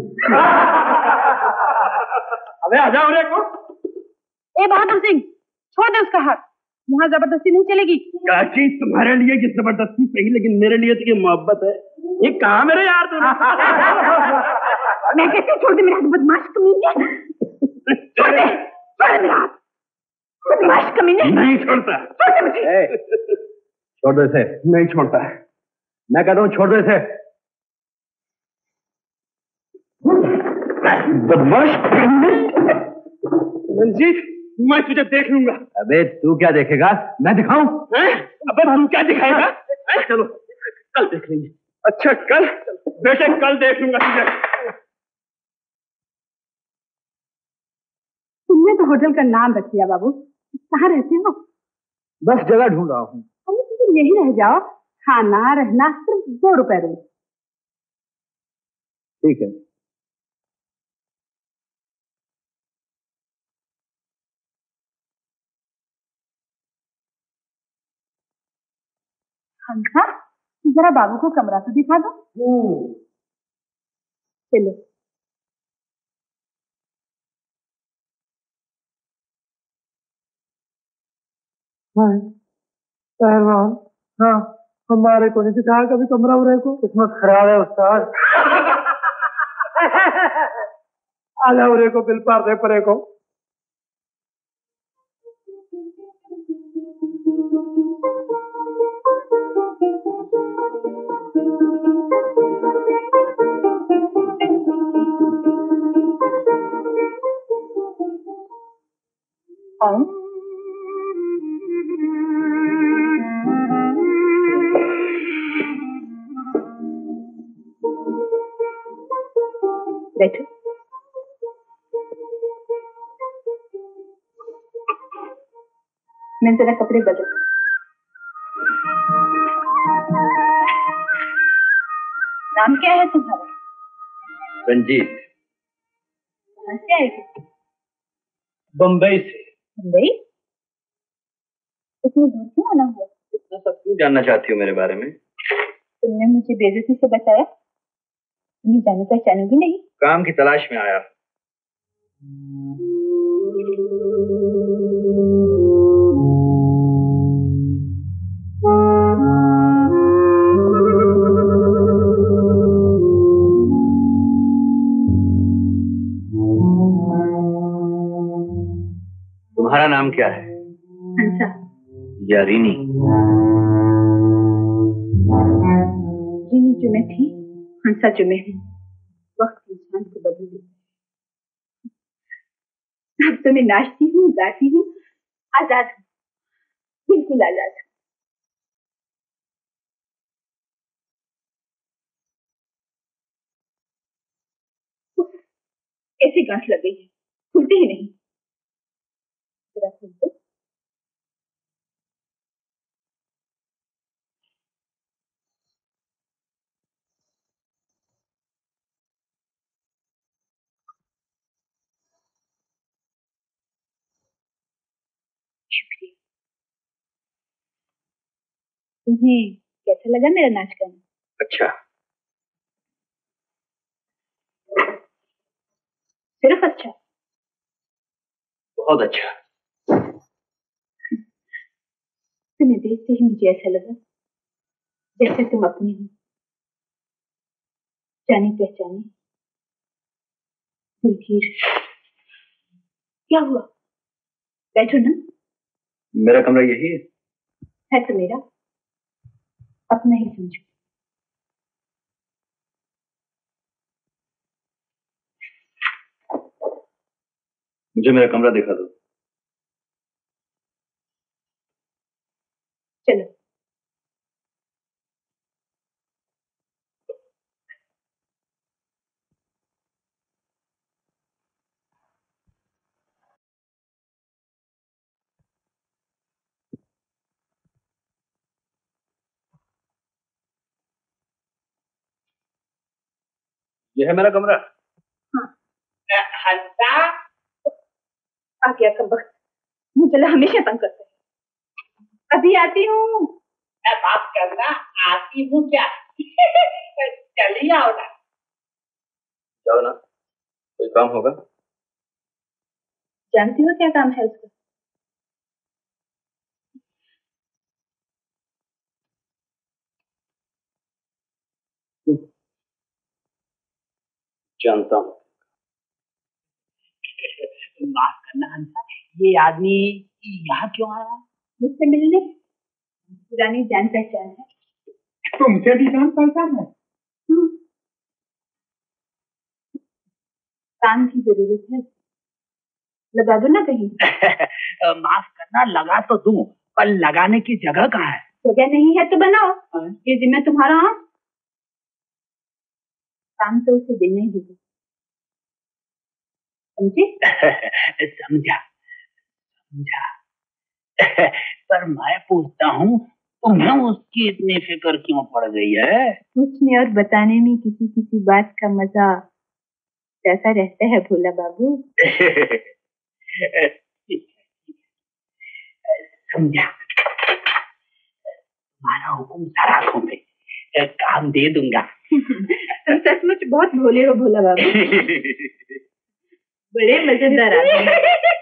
Speaker 2: अबे आ जाओ रे को।
Speaker 4: ए बहादुर सिंह, छोड़ दे उसका हाथ। यहाँ जबरदस्ती नहीं चलेगी।
Speaker 2: काची तुम्हारे लिए ये जबरदस्ती सही, लेकिन मेरे लिए तो ये मोहब्बत है। ये कहाँ मेरे यार तुम?
Speaker 4: मैं कैसे छोड़ दे मेरा हाथ, बदमाश कमीने। छोड़ दे मेरा हाथ, बदमाश कमीने।
Speaker 2: नहीं छोड़ता।
Speaker 4: छोड़ दे मुझे।
Speaker 3: छोड़ दो इसे।
Speaker 2: नहीं छोड़ता है।
Speaker 3: मैं कहता हूँ छोड़ दो इसे।
Speaker 2: बदमाश रंजीत, मैं तुझे देख लूंगा।
Speaker 3: अबे तू क्या देखेगा, मैं दिखाऊं?
Speaker 2: अबे तू क्या दिखाएगा? चलो कल देख लेंगे। अच्छा कल? बेटे कल देख लूंगा तुझे।
Speaker 4: तुमने तो होटल का नाम रख दिया बाबू। कहाँ रहते हो?
Speaker 3: बस जगह ढूंढ रहा हूँ।
Speaker 4: अरे तुम यही रह जाओ, खाना रहना सिर्फ 2 रुपए रोज।
Speaker 3: ठीक है।
Speaker 4: हंसा, जरा बाबू को कमरा तो दिखा दो। चलो।
Speaker 2: पहलवान, हाँ हमारे को नहीं दिखाया कभी कमरा उरे को। किस्मत खराब है उस्ताद। आजा उरे को बिल पार दे परे को।
Speaker 4: बैठो। मैं जरा कपड़े बदल। नाम क्या है तुम्हारा?
Speaker 3: रंजीत।
Speaker 4: कहाँ से आए थे?
Speaker 3: बम्बई से।
Speaker 4: मुंबई? इतनी दूर क्यों आना हुआ?
Speaker 3: इतना सब क्यों जानना चाहती हो मेरे बारे में?
Speaker 4: तुमने मुझे बेइज्जती से बचाया, तुम्हें जाने पहचानूंगी नहीं।
Speaker 3: काम की तलाश में आया। तुम्हारा नाम क्या है?
Speaker 4: हंसा।
Speaker 3: या रीनी?
Speaker 4: रीनी जो मैं थी, हंसा जो मैं हूँ। वक्त इंसान को बदल देता है। अब तो मैं नाचती हूँ, गाती हूँ, आजाद हूँ, बिल्कुल आजाद हूँ। कैसी गांठ लग गई है, खुलती ही नहीं। जरा खोल दो। शुक्रिया। तुम्हें कैसा लगा मेरा नाच करना?
Speaker 3: अच्छा।
Speaker 4: सिर्फ अच्छा?
Speaker 3: बहुत अच्छा।
Speaker 4: तुम्हें देखते ही मुझे ऐसा लगा जैसे तुम अपनी हो, जानी पहचानी, दिलगीर। क्या हुआ? बैठो ना।
Speaker 3: मेरा कमरा यही
Speaker 4: है तो मेरा, अपना ही समझो।
Speaker 3: मुझे मेरा कमरा दिखा दो।
Speaker 4: चलो।
Speaker 3: यह है मेरा कमरा।
Speaker 4: हाँ। हंसा आ गया कम वक्त, मुझे हमेशा तंग करता है। अभी आती हूँ।
Speaker 2: बात करना, आती हूँ क्या? चली आओ ना।
Speaker 3: जाओ ना, कोई काम होगा।
Speaker 4: जानती हो क्या काम है उसका?
Speaker 6: जानता हूँ।
Speaker 2: माफ करना हंसा, ये आदमी यहाँ क्यों आया?
Speaker 4: मुझसे मिलने। पुरानी जान पहचान है।
Speaker 2: तुमसे भी जान पहचान है?
Speaker 4: काम की जरूरत है, लगा दो ना कहीं।
Speaker 2: माफ करना, लगा तो दूं, पर लगाने की जगह कहाँ है?
Speaker 4: जगह नहीं है तो बनाओ, ये जिम्मा तुम्हारा। काम तो उसे देना ही होगा, समझे?
Speaker 2: समझा समझा। पर मैं पूछता हूँ, तुम्हें उसकी इतनी फिक्र क्यों पड़ गई है?
Speaker 4: पूछने और बताने में किसी किसी बात का मजा ऐसा रहता है भोला बाबू।
Speaker 2: समझा। तुम्हारा हुक्म सारा आंखों पे, काम दे दूंगा।
Speaker 4: तुम सचमुच बहुत भोले हो भोला बाबू। बड़े मजेदार आदमी।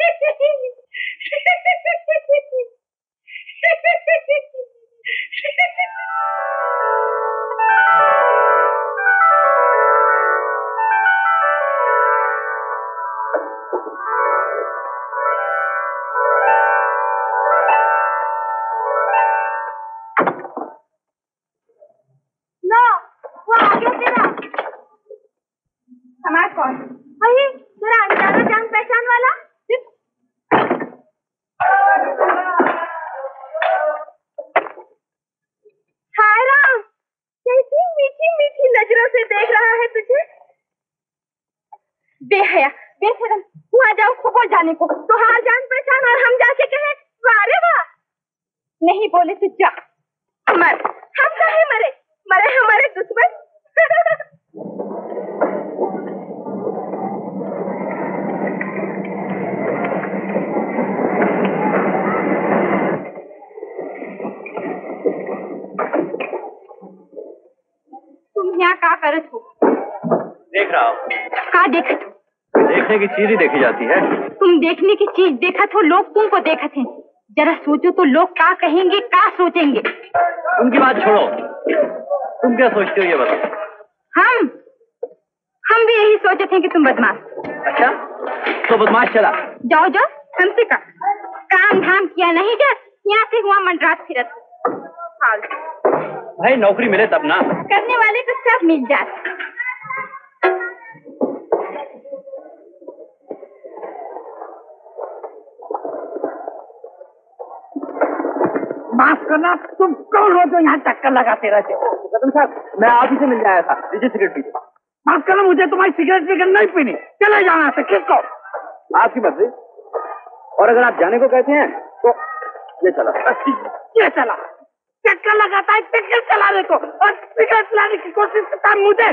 Speaker 4: लो, वो आ गया तेरा। हमारा कौन? अरे तेरा अनजाना जान पहचान वाला। हाय राम, कैसी मीठी मीठी नजरों से देख रहा है तुझे। बेहया बेशरम, वहाँ जाओ उसको बोल जाने को। तो हार जान पहचान और हम जाके कहे वारे वाह। नहीं बोले तो जा मर। हम कहे मरे, मरे हमारे दुश्मन। तुम यहाँ क्या करत हो?
Speaker 6: देख रहा हूँ।
Speaker 4: क्या देखत हो?
Speaker 6: देखने की चीज ही देखी जाती है।
Speaker 4: तुम देखने की चीज देखत हो, लोग तुमको देखत हैं। जरा सोचो तो लोग क्या कहेंगे, क्या सोचेंगे।
Speaker 6: उनकी बात छोड़ो, तुम क्या सोचते हो ये बताओ।
Speaker 4: हम भी यही सोचे थे कि तुम बदमाश।
Speaker 6: अच्छा, तो बदमाश चला।
Speaker 4: जाओ जाओ, हमसे का काम धाम किया नहीं जा, यहाँ से हुआ मंडरात फिरत। हाल
Speaker 6: भाई नौकरी मिले तब ना।
Speaker 4: करने वाले को सब मिल जाता।
Speaker 2: माफ करना, तुम कौन हो जो यहाँ चक्कर लगाते रहते हो?
Speaker 6: कदम साहब, मैं आप ही से मिलने आया था। लीजिए सिगरेट पीजिए।
Speaker 2: माफ करना, मुझे तुम्हारी सिगरेट विगरेट नहीं पीनी। चले जाना से। किसको?
Speaker 6: आपकी मर्जी। और अगर आप जाने को कहते हैं तो ये चला।
Speaker 2: ये चला चक्कर लगाता है, चक्कर चलाने को और सिगरेट लाने की कोशिश करता है मुझे।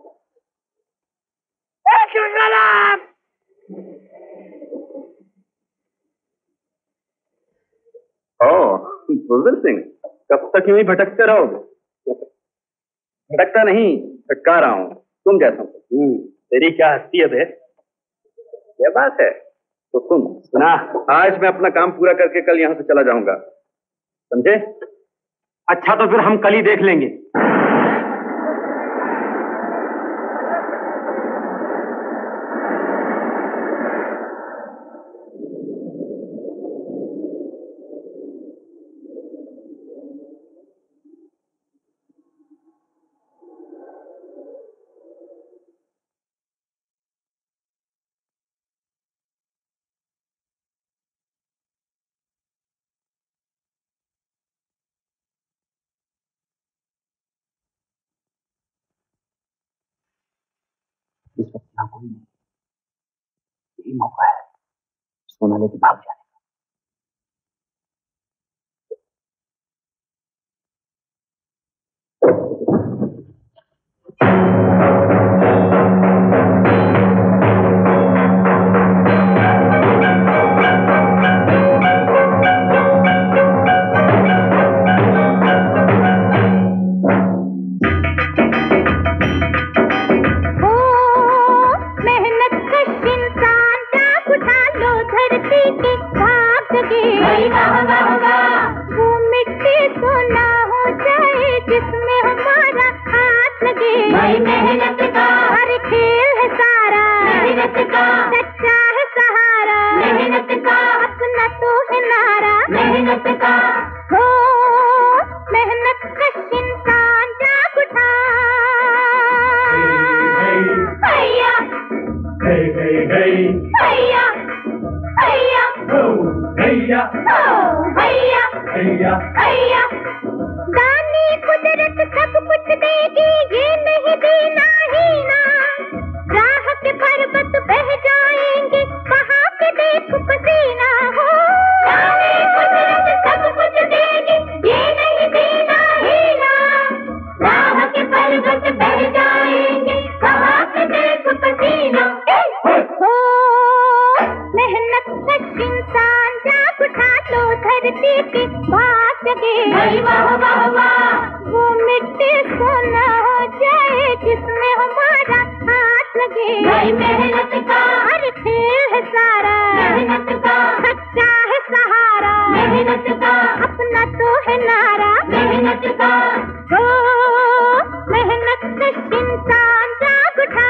Speaker 1: बुजुर्ग सिंह, कब तक यूं ही भटकते रहोगे? भटकता नहीं, भटका रहा हूँ तुम जैसा।
Speaker 6: तेरी क्या हस्ती है बे?
Speaker 1: क्या बात है? तो सुना, आज मैं अपना काम पूरा करके कल यहाँ से चला जाऊंगा, समझे?
Speaker 6: अच्छा, तो फिर हम कल ही देख लेंगे।
Speaker 2: इस वक्त यहाँ कोई नहीं, यही मौका है सोना लेके भाग जाने।
Speaker 5: वो मिट्टी सोना हो जाए जिसमें हमारा हाथ लगे, मेहनत का हर खेल है। मेहनत का सच्चा है सहारा, मेहनत का अपना तो है नारा, मेहनत का हो मेहनत कश इंसान जाग उठा। हैया हैया हैया हैया हैया हैया। दानी कुदरत सब कुछ देगी, ये नहीं देना ही ना। राह के पर्वत बह जाएंगे, बहा के देख पसीना हो। दानी कुदरत सब कुछ देगी, ये नहीं देना ही ना। राह के पर्वत बह जाएंगे, बहा के देख पसीना हो। मेहनत कश इंसान जाग उठा, लो धरती के भाग जगे। वाह वाह वाह, वो मिट्टी सोना हो जाए जिसमें हमारा हाथ लगे। मेहनत का हर खेल है सारा, मेहनत का सच्चा है सहारा, मेहनत का अपना तो है नारा, मेहनत का हो मेहनत कश इंसान जाग उठा।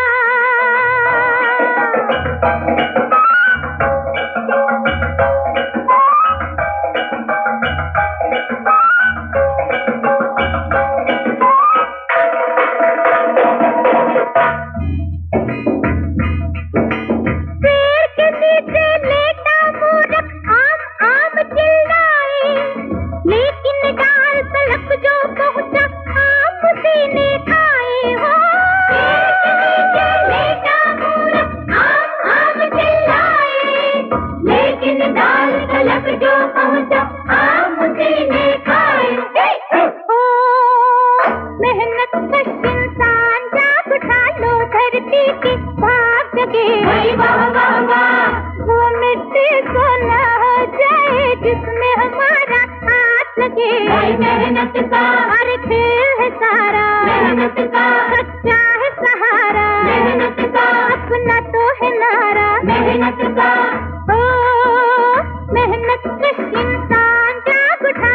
Speaker 5: मेहनत का हर खेल है सारा, मेहनत का सच्चा है सहारा, मेहनत का अपना तो है नारा, मेहनत का हो मेहनत कश इंसान जाग उठा।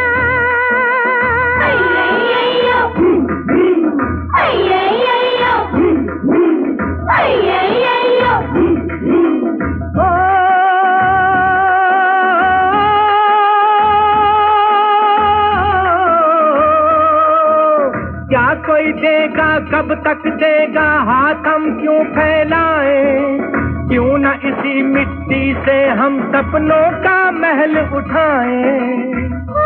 Speaker 7: क्या कोई देगा, कब तक देगा, हाथ हम क्यों फैलाएं? क्यों न इसी मिट्टी से हम सपनों का महल उठाएं?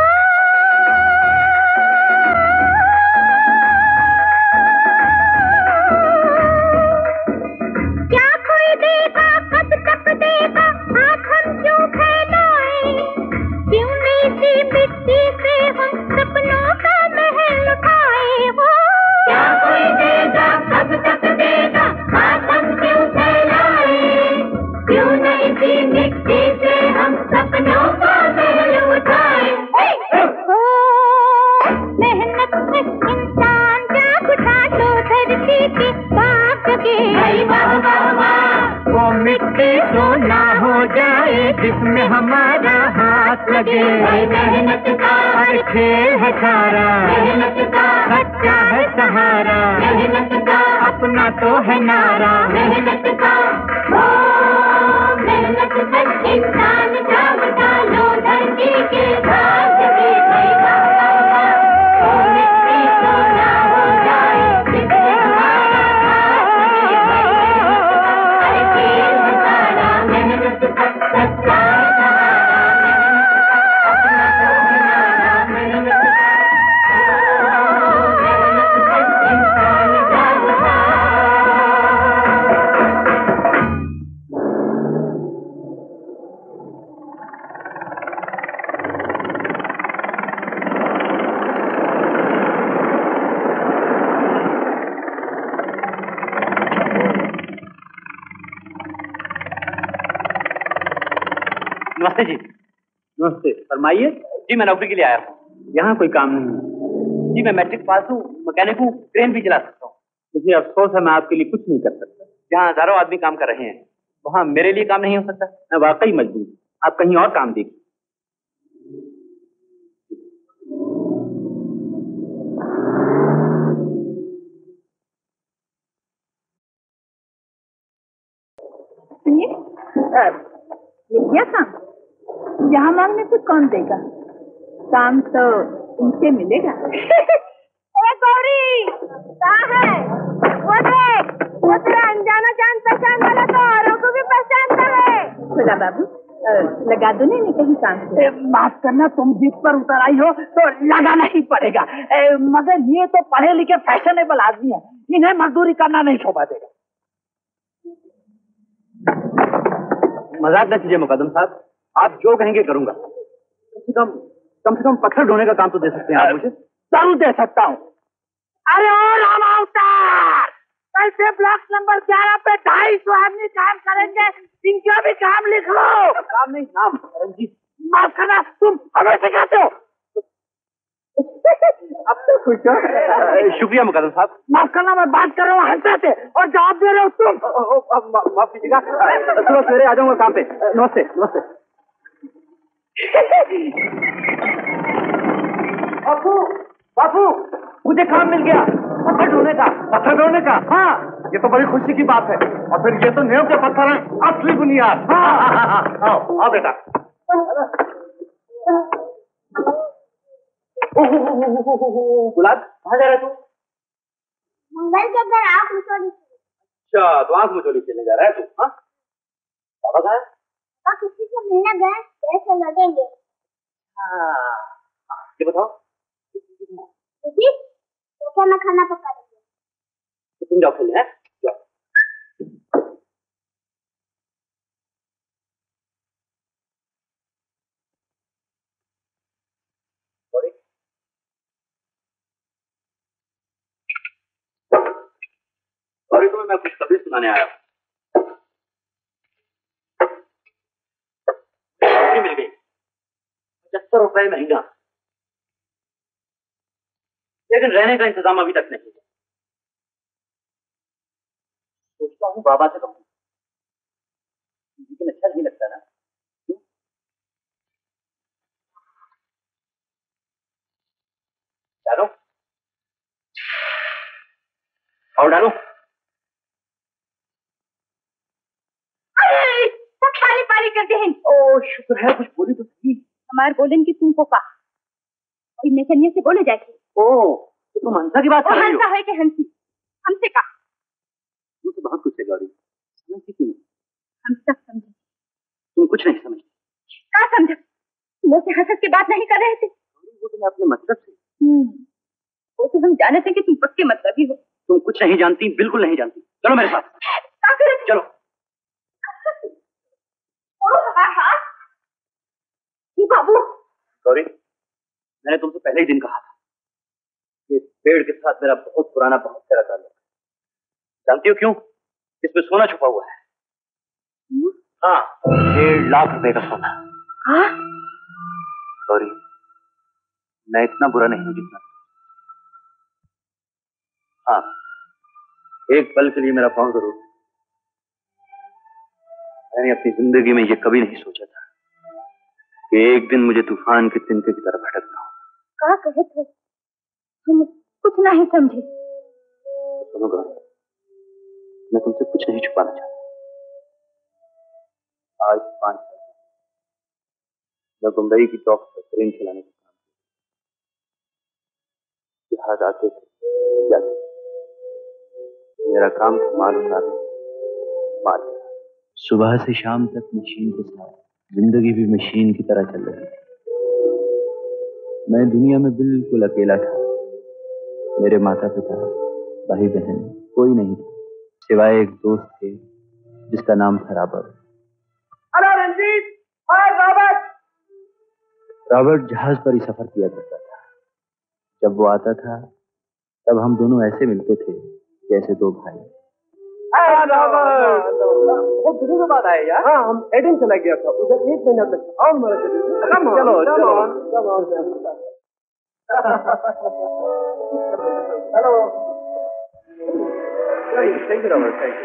Speaker 5: क्या कोई देगा, कब तक देगा, हाथ हम क्यों फैलाएं? क्यों न इसी मिट्टी से हम सपनों का महल उठाए हो। क्या कोई देगा, कब तक देगा, हाथ हम क्यों फैलाएं? क्यों न इसी मिट्टी से हम सपनों का महल उठाए हो। मेहनत कश इंसान जाग उठा, लो धरती के भाग जगे। वाह वाह वाह,
Speaker 7: वो मिट्टी सोना हो जाए जिसमें हमारा हाथ लगे।
Speaker 5: मेहनत का
Speaker 7: हर खेल है सारा,
Speaker 5: मेहनत का
Speaker 7: सच्चा है सहारा,
Speaker 5: मेहनत का
Speaker 7: अपना तो है नारा,
Speaker 5: मेहनत का हो मेहनत कश इंसान जाग उठा, लो धरती के भाग जगे। वो मिट्टी सोना हो जाए जिसमें हमारा हाथ लगे। हर खेल है सारा, मेहनत का सच्चा है सहारा, अपना तो है नारा, मेहनत कश इंसान जाग उठा।
Speaker 6: नमस्ते जी।
Speaker 2: नमस्ते, फरमाइए।
Speaker 6: जी मैं नौकरी के लिए आया हूँ।
Speaker 2: यहाँ कोई काम नहीं है।
Speaker 6: जी मैं मैट्रिक पास हूँ, मैकेनिक हूँ, ट्रेन भी चला सकता हूँ।
Speaker 2: मुझे अफसोस है, मैं आपके लिए कुछ नहीं कर सकता।
Speaker 6: जहाँ हजारों आदमी काम कर रहे हैं वहाँ मेरे लिए काम नहीं हो सकता?
Speaker 2: मैं वाकई मजबूर हूँ, आप कहीं और काम देखिए।
Speaker 4: गया काम? यहाँ मांगने से कौन देगा? काम तो उनसे मिलेगा। ए गौरी, कहाँ है? वो देख, वो तेरा अनजाना जान पहचान वाला तो औरों को भी पहचानता है। खुदा बाबू, लगा दो नहीं कहीं काम से।
Speaker 2: माफ करना, तुम जिस पर उतर आई हो तो लगाना ही पड़ेगा। मगर ये तो पढ़े लिखे फैशनेबल आदमी है, इन्हें मजदूरी करना नहीं शोभा देगा।
Speaker 3: मजाक न कीजिए मुकदम साहब, आप जो कहेंगे करूंगा। कम से कम पत्थर ढोने का काम तो दे सकते हैं आप मुझे।
Speaker 2: जरूर दे सकता हूँ। अरे ओ रामा अवतार, कल से ब्लॉक नंबर 11 पे 250 आदमी काम करेंगे, इनका भी काम लिख लो।
Speaker 3: काम नहीं, नाम। रंजीत।
Speaker 2: माफ करना, तुम हमें सिखाते हो।
Speaker 3: अब तो खुश हो। शुक्रिया मुकदम साहब।
Speaker 2: माफ करना, मैं बात कर रहा हूँ हंसा से और जवाब दे रहे हो तुम।
Speaker 3: माफ कीजिएगा, सुबह सवेरे आ जाऊंगा काम पे। नमस्ते नमस्ते। बापू बापू, मुझे काम मिल गया, पत्थर ढोने का।
Speaker 1: पत्थर ढोने का?
Speaker 3: हाँ,
Speaker 1: ये तो बड़ी खुशी की बात है। और फिर ये तो नींव के पत्थर हैं, असली बुनियाद। हाँ, आओ बेटा।
Speaker 3: गुलाब, कहाँ जा रहे तू?
Speaker 5: मंगल के घर आँख मिचोली।
Speaker 3: अच्छा, तो आँख मिचोली खेलने जा रहा है तू? हाँ, पापा कहाँ है?
Speaker 5: पापा किसी से मिलने गए, देर से लौटेंगे।
Speaker 3: ये बताओ।
Speaker 5: जी, तो क्या मैं खाना पका दूंगी?
Speaker 3: तो तुम जाओ खेलने, हैं? जाओ। सॉरी, तुम्हें मैं कुछ कभी सुनाने आया हूँ। नौकरी मिल गई, 75 रुपए महीना, लेकिन रहने का इंतजाम अभी तक नहीं है। सोचता हूँ बाबा से कहूँ, लेकिन अच्छा नहीं लगता ना। क्यों? डालो और डालो।
Speaker 4: सब पानी पानी करते हैं।
Speaker 3: ओ शुक्र है, कुछ बोली तो सही।
Speaker 4: हमारे बोलन की तुमको कहा, और नचनिया से बोले जाके।
Speaker 3: ओ, तो तुम हंसा की बात कर रही हो?
Speaker 4: हंसा है कि हंसी? हमसे कहा।
Speaker 3: मुझसे बहुत कुछ है गौरी, समझती क्यों नहीं?
Speaker 4: हम सब समझे।
Speaker 3: तुम कुछ नहीं समझती।
Speaker 4: क्या समझा? मुझसे हंस के बात नहीं कर रहे थे।
Speaker 3: वो तो मैं अपने मतलब से।
Speaker 4: वो तो हम जाने थे कि तुम पक्के मतलबी हो।
Speaker 3: तुम कुछ नहीं जानती, बिल्कुल नहीं जानती। चलो मेरे साथ। चलो।
Speaker 4: ये बाबू।
Speaker 3: गौरी, मैंने तुमसे पहले ही दिन कहा था कि इस पेड़ के साथ मेरा बहुत पुराना, बहुत गहरा ताल्लुक है। जानती हो क्यों? इसमें सोना छुपा हुआ है। हाँ, 1.5 लाख रुपए का सोना।
Speaker 4: हाँ?
Speaker 3: गौरी, मैं इतना बुरा नहीं हूं जितना। हाँ, एक पल के लिए मेरा पांव जरूर। मैंने अपनी जिंदगी में ये कभी नहीं सोचा था कि एक दिन मुझे तूफान के तिनके की तरफ भटकना होगा।
Speaker 4: क्या कहे थे? हम कुछ नहीं समझे।
Speaker 3: सुनो गौरी, मैं तुमसे कुछ नहीं छुपाना चाहता। आज 5 साल मैं बम्बई की डॉक पर ट्रेन चलाने का काम किया। जहाज आते थे, जाते थे। मेरा काम था माल उतारना, माल। सुबह से शाम तक मशीन के साथ जिंदगी भी मशीन की तरह चल रही थी। मैं दुनिया में बिल्कुल अकेला था। मेरे माता पिता, भाई बहन कोई नहीं था, सिवाय एक दोस्त थे जिसका नाम था रॉबर्ट।
Speaker 2: हेलो रंजीत और रॉबर्ट।
Speaker 3: रॉबर्ट जहाज पर ही सफर किया करता था। जब वो आता था तब हम दोनों ऐसे मिलते थे जैसे 2 भाई।
Speaker 2: बहुत दिनों के बाद आए यार। हाँ, हम एडिन चला गया था उधर 1 महीना तक। और चलो hello. Thank you Robert, thank you.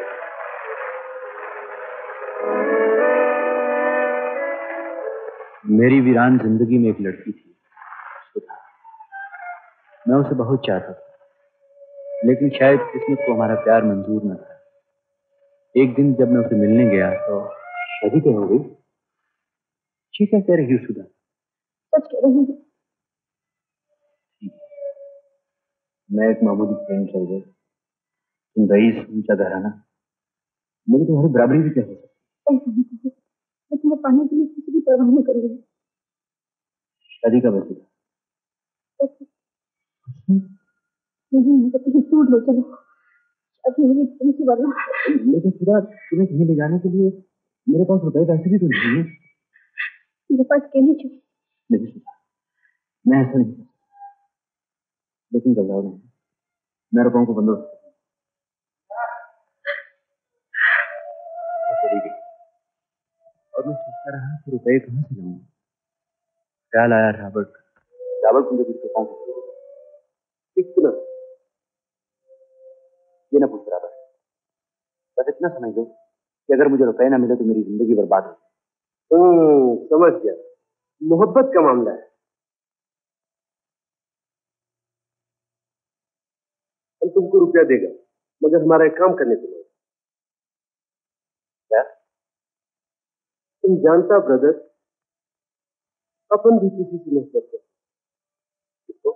Speaker 3: मेरी वीरान जिंदगी में एक लड़की थी, सुधा। मैं उसे बहुत चाहता था, लेकिन शायद किस्मत को हमारा प्यार मंजूर न था। एक दिन जब मैं उसे मिलने गया तो शादी तय हो गई।
Speaker 6: ये क्या कह रही हो सुधा?
Speaker 4: सच कह रही हूँ।
Speaker 6: मैं एक मामूली ट्रेन ड्राइवर, तुम रईस, ऊंचा घराना, मुझे तुम्हारी बराबरी भी क्या हो सकती?
Speaker 4: ऐसा नहीं कहो, मैं तुम्हें पाने के लिए किसी की परवाह नहीं करूंगी।
Speaker 6: शादी कब है सुधा?
Speaker 4: मुझे यहाँ से कहीं दूर ले चलो, शादी होगी तुमसे, वरना।
Speaker 6: लेकिन सुधा, तुम्हें कहीं ले जाने के लिए मेरे पास रुपए पैसे भी तो नहीं है।
Speaker 4: मेरे पास कहने चो।
Speaker 6: नहीं सुधा, मैं ऐसा नहीं कर सकता। लेकिन घबराओ नहीं, मैं रुपयों को बंदोबस्त चली गई और मैं सोचता रहा कि रुपए कहाँ से लाऊं। ख्याल आया रॉबर्ट, मुझे कुछ रुपयों की जरूरत है। सुनो, ये ना पूछ रॉबर्ट, बस इतना समझ लो कि अगर मुझे रुपए ना मिले तो मेरी जिंदगी बर्बाद हो जाए।
Speaker 3: समझ गया, मोहब्बत का मामला है। हम तुमको रुपया देगा, मगर हमारा एक काम करने को।
Speaker 6: क्या?
Speaker 3: तुम जानता ब्रदर, अपन भी किसी से नहीं करते। किसको?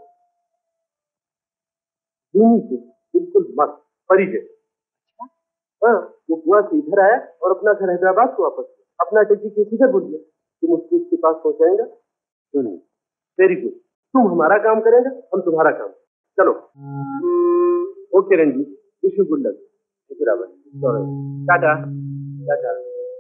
Speaker 3: दीनी को, बिल्कुल मस्त परी जैसे। हाँ, वो गोवा से इधर आया और अपना घर हैदराबाद को वापस गया। अपना टैक्सी केस इधर भूल गया। तुम उसको उसके पास पहुंचाएंगे? क्यों नहीं? वेरी गुड, तुम हमारा काम करेंगे, हम तुम्हारा काम। चलो, okay Ranjit, wish you good luck. Tata tata.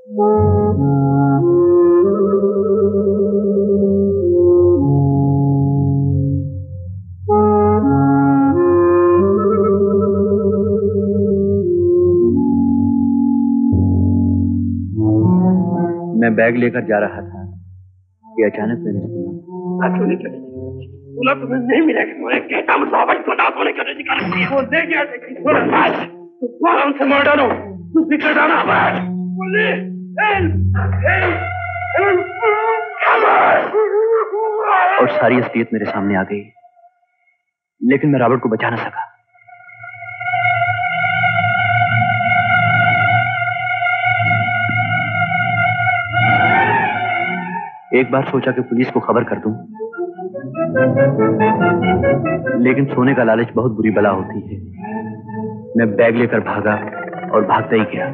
Speaker 6: मैं बैग लेकर जा रहा था कि अचानक मैंने सुना,
Speaker 2: बोला तुम्हें नहीं मिलेगा। मैं कहता हूँ रॉबर्ट को ना होने करने की वो दे गया, तो आराम से मार डालो, कुछ भी कर डालो।
Speaker 6: और सारी असलियत मेरे सामने आ गई, लेकिन मैं रॉबर्ट को बचा ना सका। एक बार सोचा कि पुलिस को खबर कर दूं, लेकिन सोने का लालच बहुत बुरी बला होती है। मैं बैग लेकर भागा और भागता ही गया।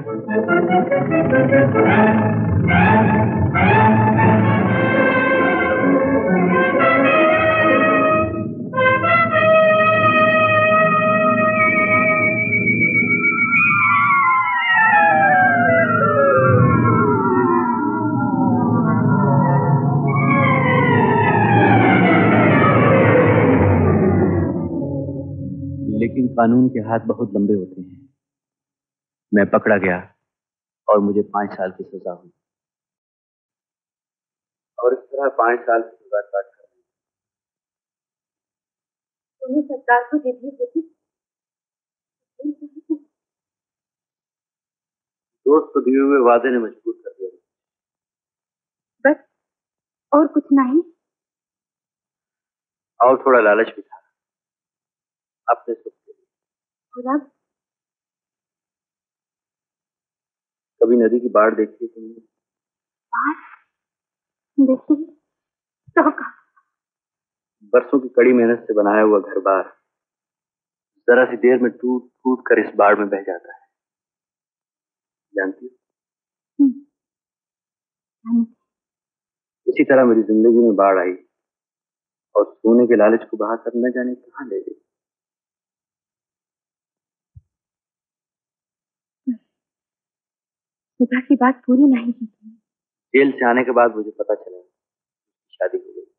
Speaker 6: लेकिन कानून के हाथ बहुत लंबे होते हैं। मैं पकड़ा गया और मुझे 5 साल की सजा हुई। और इस तरह 5 साल की सजा काट कर
Speaker 4: तुम्हें सरकार को दे दी होती।
Speaker 6: दोस्त को दिए हुए वादे ने मजबूर कर दिया।
Speaker 4: बस और कुछ नहीं?
Speaker 6: और थोड़ा लालच भी था अपने सुख के लिए।
Speaker 4: और अब?
Speaker 6: कभी नदी की बाढ़ देखी तुमने?
Speaker 4: बाढ़ देखी तो का?
Speaker 6: बरसों की कड़ी मेहनत से बनाया हुआ घर बार जरा सी देर में टूट टूट कर इस बाढ़ में बह जाता है, जानती हो? इसी तरह मेरी जिंदगी में बाढ़ आई और सोने के लालच को बहाकर न जाने कहां ले गई।
Speaker 4: सुधा की बात पूरी नहीं की थी।
Speaker 6: जेल से आने के बाद मुझे पता चला शादी हो गई।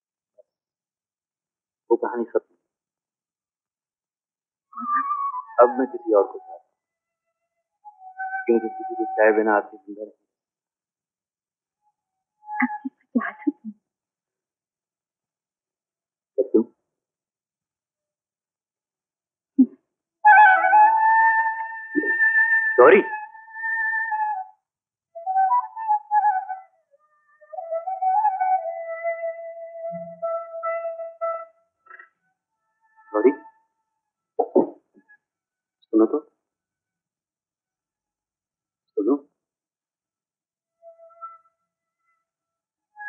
Speaker 6: वो कहानी खत्म। अब मैं किसी और को चाहता हूँ, क्योंकि किसी को चाहे बिना आदमी जिंदा नहीं। गौरी, गौरी, सुनो तो, सुनो।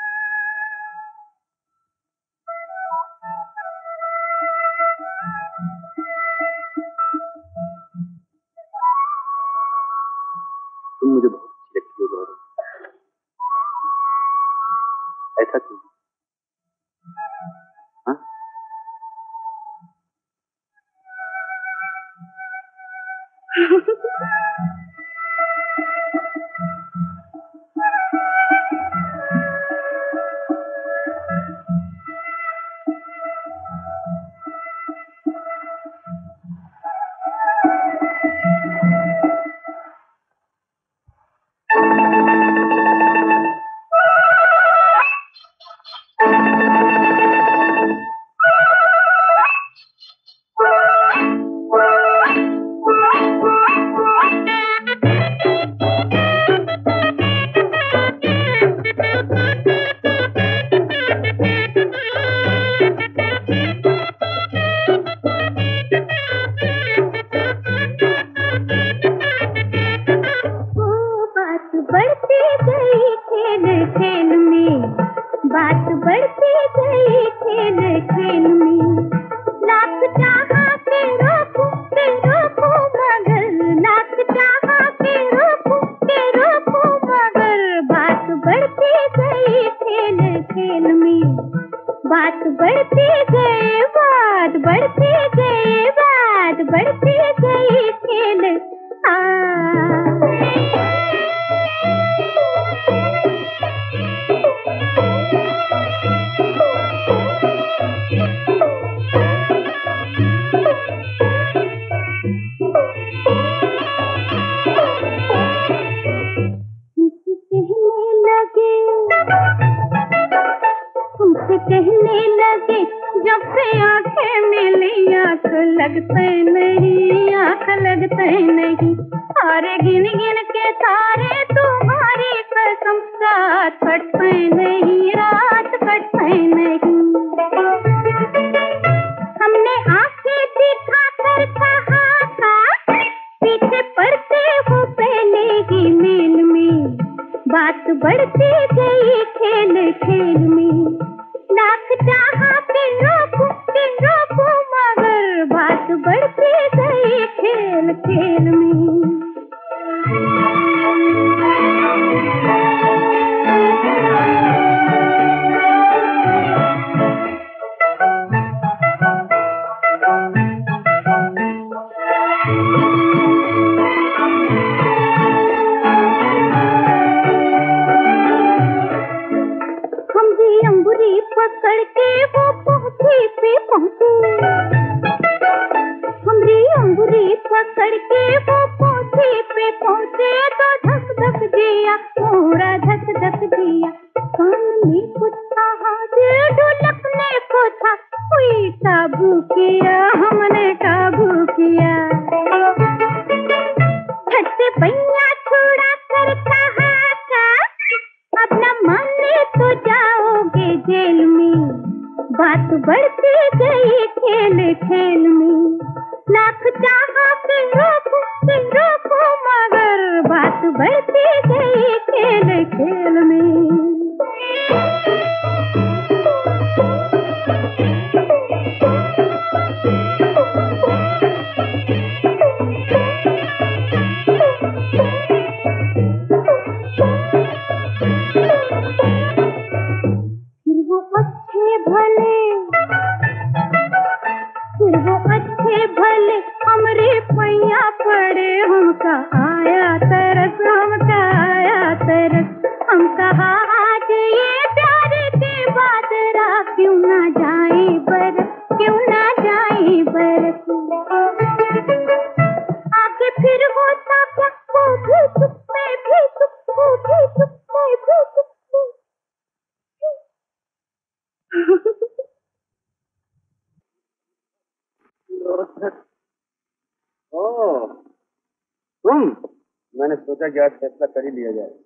Speaker 6: मैंने सोचा कि आज फैसला कर ही लिया जाए।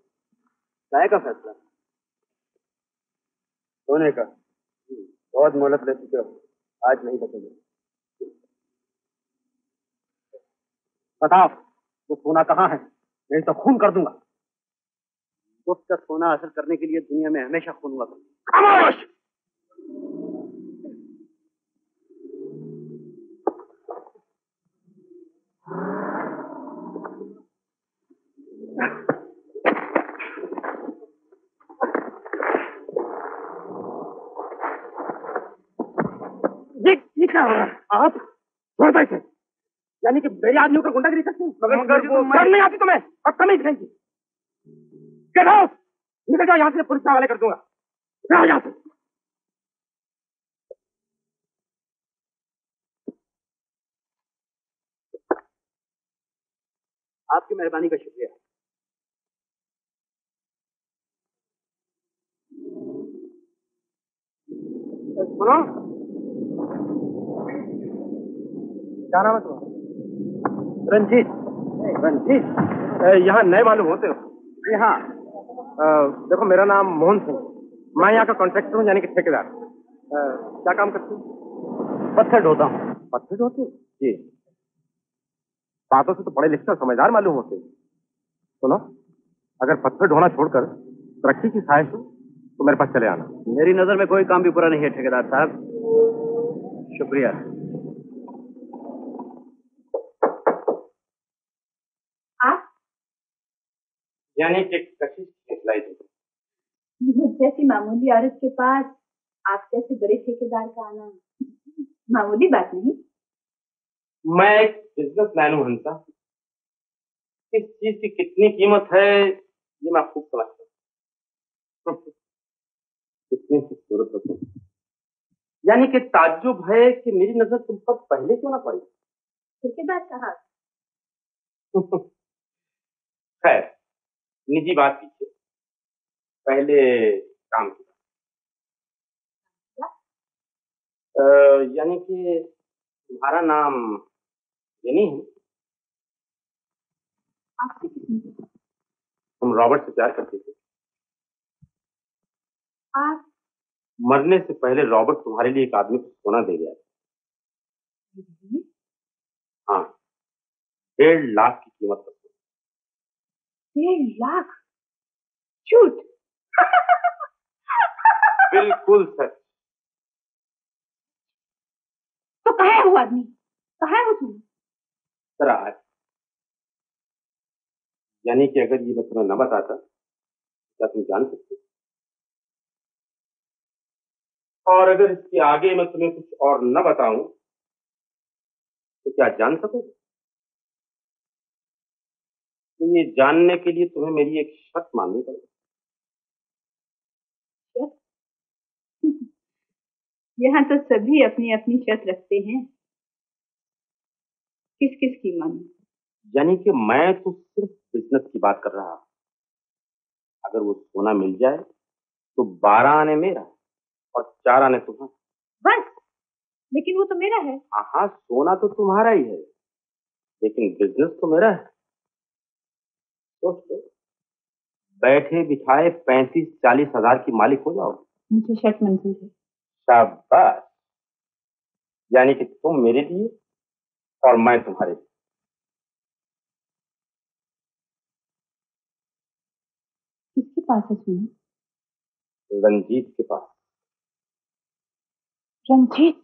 Speaker 6: काय का फैसला? सोने का। बहुत मोहलत ले चुके हो, आज नहीं बचेंगे। बताओ वो सोना कहाँ है, नहीं तो खून कर दूंगा। गुप्त सोना हासिल करने के लिए दुनिया में हमेशा खून हुआ करता। खामोश! ये क्या हो रहा है? आप छोड़ बैठे।
Speaker 3: यानी कि मेरे आदमियों पर गुंडागिरी करती हूँ? मगर वो शर्म नहीं आती तुम्हें? अब तमीज नहीं। गेट आउट, निकल जाओ यहाँ से, पुलिस के हवाले कर दूंगा। जाओ यहाँ से।
Speaker 6: आपकी मेहरबानी का शुक्रिया।
Speaker 3: सुनो, क्या नाम है तुम्हारा?
Speaker 6: रंजीत।
Speaker 3: रंजीत, यहाँ नए मालूम होते हो?
Speaker 6: जी हाँ।
Speaker 3: देखो, मेरा नाम मोहन सिंह, मैं यहाँ का कॉन्ट्रैक्टर हूँ, यानी कि ठेकेदार। क्या काम करते हो?
Speaker 6: पत्थर ढोता हूँ।
Speaker 3: पत्थर ढोते हो? जी। बातों से तो पढ़े लिखे और समझदार मालूम होते हो। सुनो, अगर पत्थर ढोना छोड़कर तरक्की की ख्वाहिश हो तो मेरे पास चले आना।
Speaker 6: मेरी नजर में कोई काम भी पूरा नहीं है ठेकेदार साहब। शुक्रिया।
Speaker 4: आप
Speaker 3: यानी कि कशिश खिलाई थी।
Speaker 4: मुझ जैसी मामूली औरत के पास आप जैसे बड़े ठेकेदार का आना मामूली बात नहीं।
Speaker 3: मैं एक बिजनेसमैन हूँ हंसा। किस चीज की कितनी कीमत है ये मैं खूब समझता हूँ। कितनी खूबसूरत होती है। यानी कि ताज्जुब है कि मेरी नजर तुम पर पहले क्यों ना पड़ी।
Speaker 4: ठेकेदार साहब,
Speaker 3: खैर, निजी बात कीजिए, पहले काम की। यानी कि तुम्हारा नाम ये नहीं है?
Speaker 4: आपसे किसने कहा?
Speaker 3: तुम रॉबर्ट से प्यार करते थे।
Speaker 4: आप
Speaker 3: मरने से पहले रॉबर्ट तुम्हारे लिए एक आदमी को सोना दे गया था। हाँ, 1.5 लाख की कीमत का।
Speaker 4: 1.5 लाख? झूठ।
Speaker 3: बिल्कुल सच।
Speaker 4: तो कहाँ है वो आदमी? कहाँ है वो सोना?
Speaker 3: जरा आज, यानी कि अगर ये मैं तुम्हें न बताता क्या तुम जान सकते? और अगर इसके आगे मैं तुम्हें कुछ और न बताऊं तो क्या जान सकोगे? तो ये जानने के लिए तुम्हें मेरी एक शर्त माननी पड़ेगी।
Speaker 4: यहाँ तो सभी अपनी अपनी शर्त रखते हैं। किस किस की मानी?
Speaker 3: यानी कि मैं तो सिर्फ बिजनेस की बात कर रहा। अगर वो सोना मिल जाए तो 12 आने मेरा और 4 आने तुम्हारा।
Speaker 4: बस? लेकिन वो तो मेरा है।
Speaker 3: हाँ, सोना तो तुम्हारा ही है, लेकिन बिजनेस तो मेरा है। सोच लो, बैठे बिठाए 35-40 हजार की मालिक हो जाओ।
Speaker 4: मुझे शर्त मंजूर है।
Speaker 3: शाबाश। यानी कि तुम मेरे लिए और मैं तुम्हारे लिए।
Speaker 4: किसके पास है सोना?
Speaker 3: रंजीत के पास।
Speaker 4: रंजीत?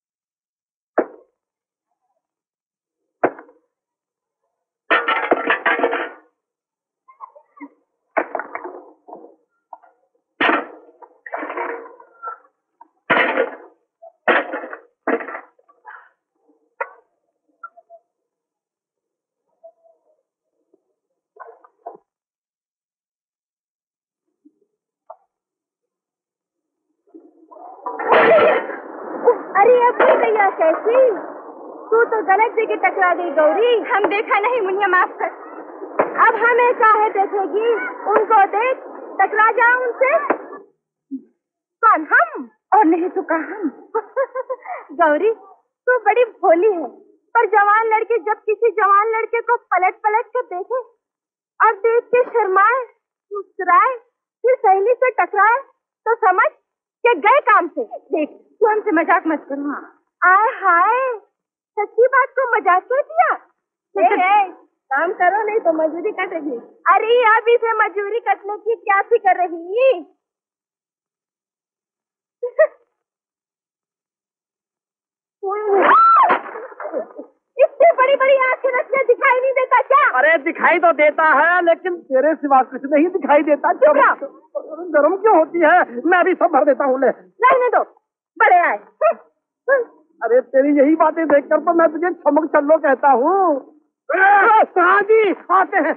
Speaker 4: अरे अब भैया कैसी? तू तो गलत जगह टकरा गई गौरी। हम देखा नहीं मुनिया, माफ कर। अब हमें काहे देखेगी? उनको देख, टकरा जा उनसे। कौन? हम? और नहीं तो कहा हम। गौरी तू बड़ी भोली है, पर जवान लड़के जब किसी जवान लड़के को पलट पलट कर देखे और देख के शर्माए, मुस्कुराए, फिर सहेली से टकराए तो समझ के गए काम से। देख तू हमसे मजाक मत कर। हाँ, आए हाय, सच्ची बात को मजाक क्यों दिया? काम करो नहीं तो मजूरी कटेगी। अरे अभी से मजूरी कटने की क्या फिक्र रही? इतनी बड़ी बड़ी आंखें रखते दिखाई नहीं देता क्या?
Speaker 2: अरे दिखाई तो देता है, लेकिन तेरे सिवा कुछ नहीं दिखाई देता। गरम क्यों होती है? मैं अभी सब भर देता हूँ। ले
Speaker 4: रहने दो, बड़े आए।
Speaker 2: अरे तेरी यही बातें देखकर तो मैं तुझे छमक छल्लो कहता हूँ। हाँ जी आते हैं।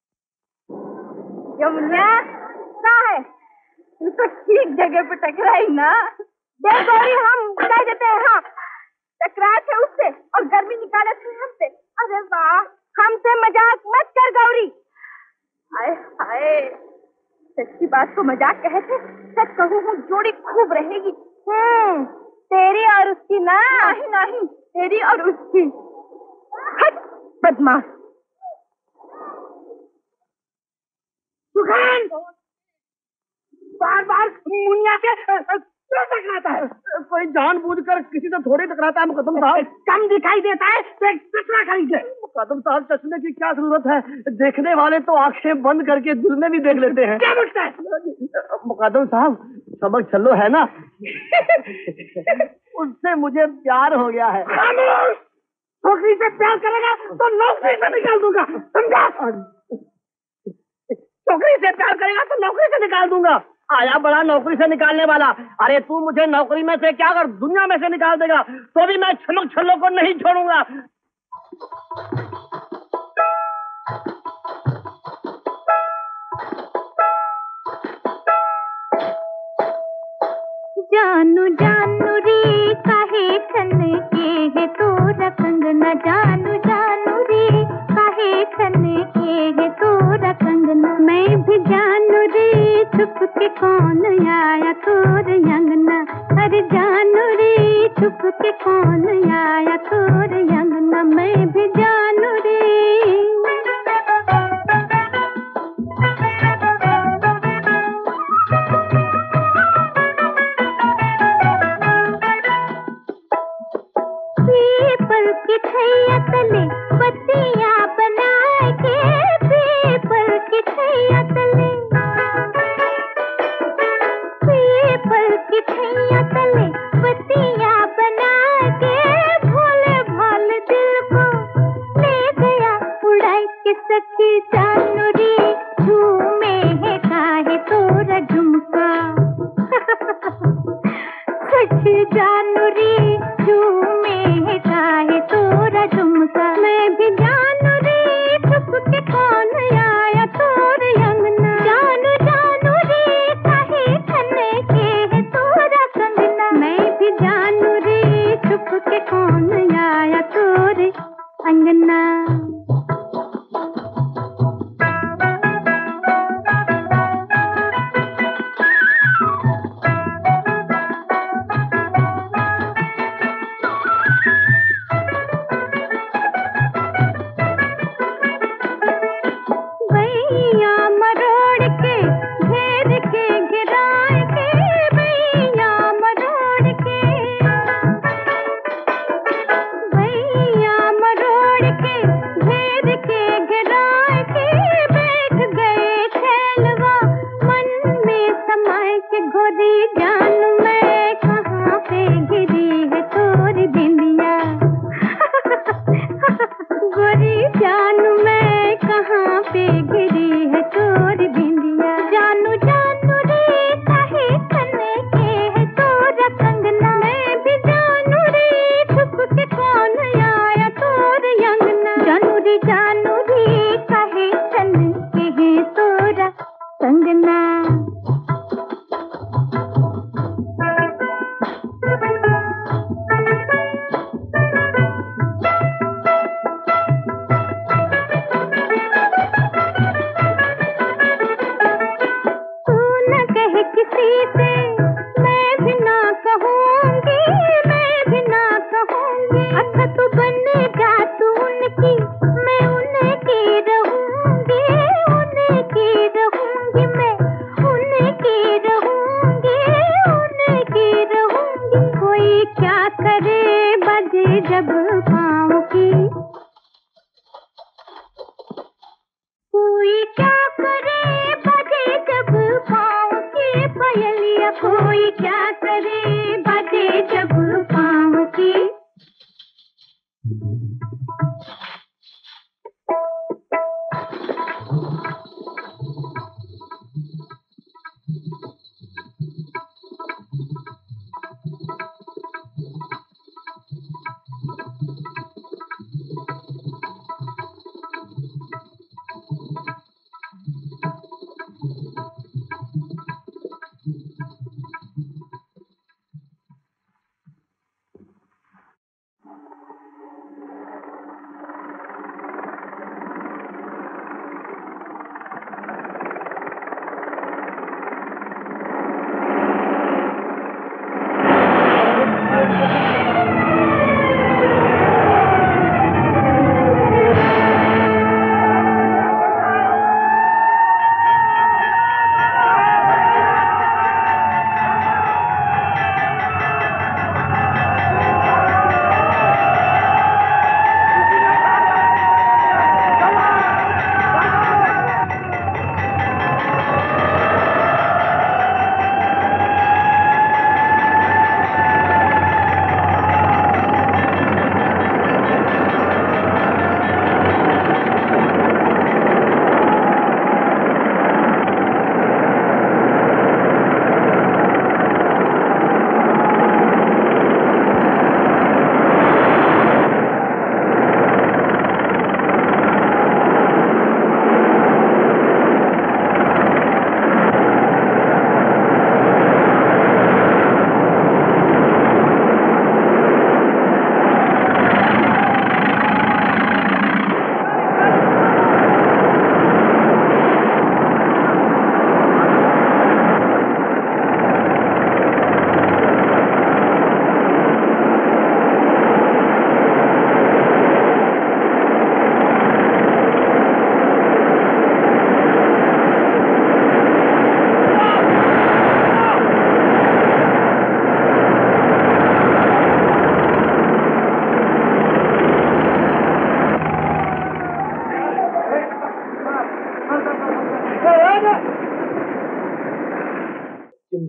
Speaker 4: यमुना क्या है, तू तो ठीक जगह पे टकराई ना। देख गौरी, हम कह देते हैं हाँ, टकराए थे उससे और गर्मी निकाले थे हमसे। अरे वाह, हमसे मजाक मत कर गौरी। हाय हाय, सच्ची बात को मजाक कहे थे, सच कहूँ हूँ जोड़ी खूब रहेगी। तेरी और उसकी ना। नहीं नहीं, तेरी और उसकी। हट बदमाश।
Speaker 2: सुखान बार बार मुनिया के क्यों टकराता है? कोई जानबूझकर किसी से थोड़ी टकराता है मुकदम साहब। कम दिखाई देता है तो एक चश्मा खरीदे। मुकदम साहब, चश्मे की क्या जरूरत है? देखने वाले तो आंखें बंद करके दिल में भी देख लेते हैं। क्या बोलता है मुकदम साहब? सबक छल्लो है ना, उससे मुझे प्यार हो गया है। नौकरी से प्यार करेगा तो नौकरी से निकाल दूंगा, समझा? नौकरी से प्यार करेगा तो नौकरी से निकाल दूंगा। आया बड़ा नौकरी से निकालने वाला। अरे तू मुझे नौकरी में से क्या, अगर दुनिया में से निकाल देगा तो भी मैं छमक छल्लो को नहीं छोड़ूंगा।
Speaker 5: जानू जानू रे काहे छन के है तोरा कंगना, जानू जानू रे काहे छन के है तोरा कंगना। मैं भी जानू रे छुप के कौन आया तोर अंगना। अरे जानू रे छुप के कौन आया तोर अंगना। मैं भी जानू रे। पीपल की छैया तले बत्तियां बना के, पीपल की छैया तले, पीपल की छैया तले बत्तियां बना के, भोले भाले दिल को ले गया उड़ाई के सखी। जानू रे झूमे है काहे तोरा झुमका। सखी जानू रे झूमे है काहे तोरा झुमका। मैं भी जानू रे छुप के कौन आया तोर अंगना। जानू जानू रे काहे छन के है तोरा कंगना। मैं भी जानू रे छुप के कौन आया तोर अंगना।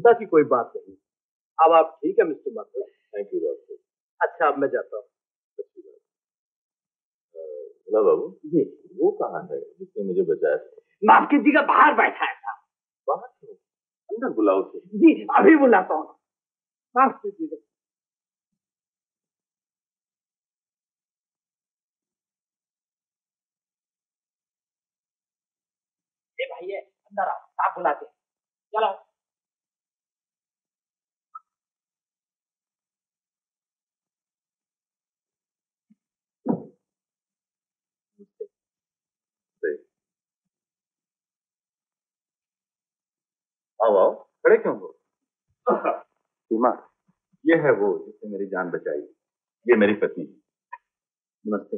Speaker 6: चिंता की कोई बात नहीं। अब आप ठीक है mister Mathur?
Speaker 1: Thank you doctor.
Speaker 6: अच्छा, अब मैं जाता हूँ।
Speaker 1: बोला बाबू
Speaker 6: जी।
Speaker 1: वो कहाँ है जिसने मुझे बचाया था?
Speaker 2: माफ कीजिएगा, बाहर बैठा है साहब।
Speaker 1: बाहर क्यों? अंदर बुलाओ उसे।
Speaker 2: जी अभी बुलाता हूँ। माफ कीजिएगा। ए भाई अंदर आओ, आप बुलाते हैं। चलो।
Speaker 1: आओ आओ, खड़े क्यों हो? सीमा, ये है वो जिसने मेरी जान बचाई। ये मेरी पत्नी।
Speaker 6: नमस्ते।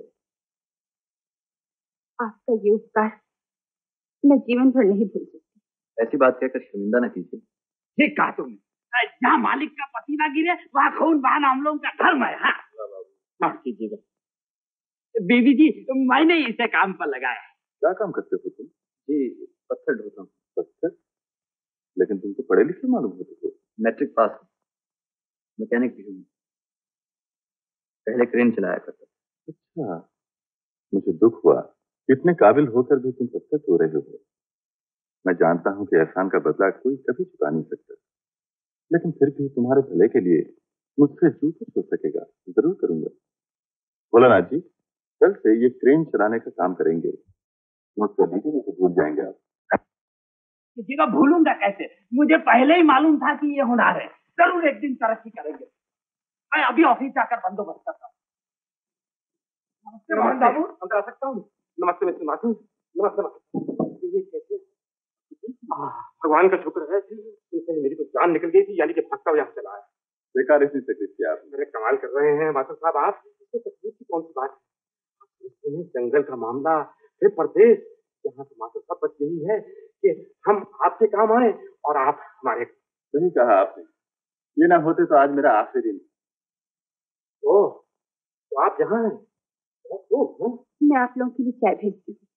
Speaker 4: आपका ये उपकार मैं जीवन भर नहीं भूल सकती।
Speaker 6: ऐसी बात कहकर शर्मिंदा न कीजिए।
Speaker 2: ठीक कहा तुमने। जहाँ मालिक का पसीना गिरे वहाँ खून बहाना हम लोगों का धर्म है। हाँ माफ कीजिएगा बीबी जी, मैंने इसे काम पर लगाया है।
Speaker 1: क्या काम करते हो तुम?
Speaker 6: जी, पत्थर ढोता हूँ।
Speaker 1: पत्थर? लेकिन तुम तो पढ़े लिखे मालूम होते हो।
Speaker 6: मैट्रिक पास हूँ, मैकेनिक भी हूँ, पहले क्रेन चलाया करता।
Speaker 1: अच्छा, मुझे दुख हुआ। इतने काबिल होकर भी तुम पत्थर ढो रहे हो। मैं जानता हूँ कि एहसान का बदला कोई कभी चुका नहीं सकता, लेकिन फिर भी तुम्हारे भले के लिए मुझसे जो कुछ हो सकेगा जरूर करूंगा। भोलानाथ जी, कल से ये क्रेन चलाने का काम करेंगे। मुझसे लीजिए नहीं तो भूल जाएंगे आप।
Speaker 2: किसी को भूलूंगा कैसे? मुझे पहले ही मालूम था कि ये हुनर है। जरूर एक दिन तरक्की करेंगे। मैं अभी ऑफिस जाकर बंदोबस्त करता हूँ। नमस्ते मोहन बाबू, अंदर आ सकता हूँ?
Speaker 3: नमस्ते मिस्टर माथुर। नमस्ते। ये कैसे? भगवान का शुक्र है तुमसे मेरी तो जान निकल गई थी, यानी कि भागता हुआ यहाँ चला आया।
Speaker 1: बेकार इतनी तकलीफ किया आप।
Speaker 3: मेरे कमाल कर रहे हैं माथुर साहब आप। इसमें तकलीफ की कौन सी बात है? जंगल का मामला, फिर परदेश। यहाँ तो माथुर साहब बस यही है कि हम आपके काम आए और आप हमारे।
Speaker 1: सही कहा आपने। ये ना होते तो आज मेरा आखिरी दिन।
Speaker 3: ओह, तो आप यहाँ हैं?
Speaker 4: मैं आप लोगों के लिए चाय भेजती हूँ।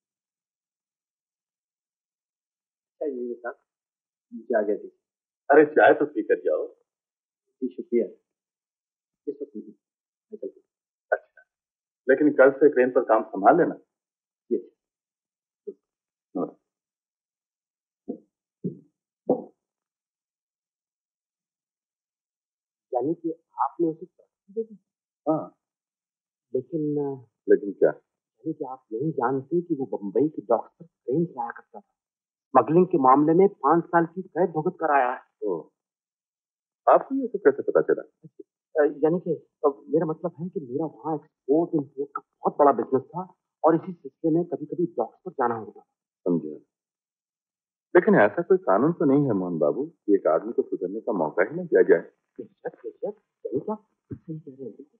Speaker 6: ये साहब मुझे आ गया थी।
Speaker 1: अरे चाय तो पी कर जाओ।
Speaker 6: जी शुक्रिया। इस वक्त नहीं, मैं चलता हूँ।
Speaker 1: अच्छा, लेकिन कल से क्रेन पर काम संभाल लेना।
Speaker 6: जी।
Speaker 2: यानी कि आपने उसे तरक्की दे दी?
Speaker 1: हाँ।
Speaker 2: लेकिन
Speaker 1: क्या?
Speaker 2: यानी कि आप नहीं जानते कि वो बम्बई के डॉक्टर ट्रेन चलाया करता था। स्मगलिंग के मामले में 5 साल की कैद भुगत कर आया है।
Speaker 1: आपको ये सब कैसे पता चला?
Speaker 2: यानी कि मेरा मतलब है कि मेरा वहाँ एक्सपोर्ट इंपोर्ट का बहुत बड़ा बिजनेस था और इसी सिलसिले में कभी कभी डॉक्टर जाना होता था।
Speaker 1: समझा। लेकिन ऐसा कोई कानून तो नहीं है मोहन बाबू कि एक आदमी को सुधरने का मौका ही न दिया जाए।
Speaker 2: यानी क्या सही कह रहे हैं?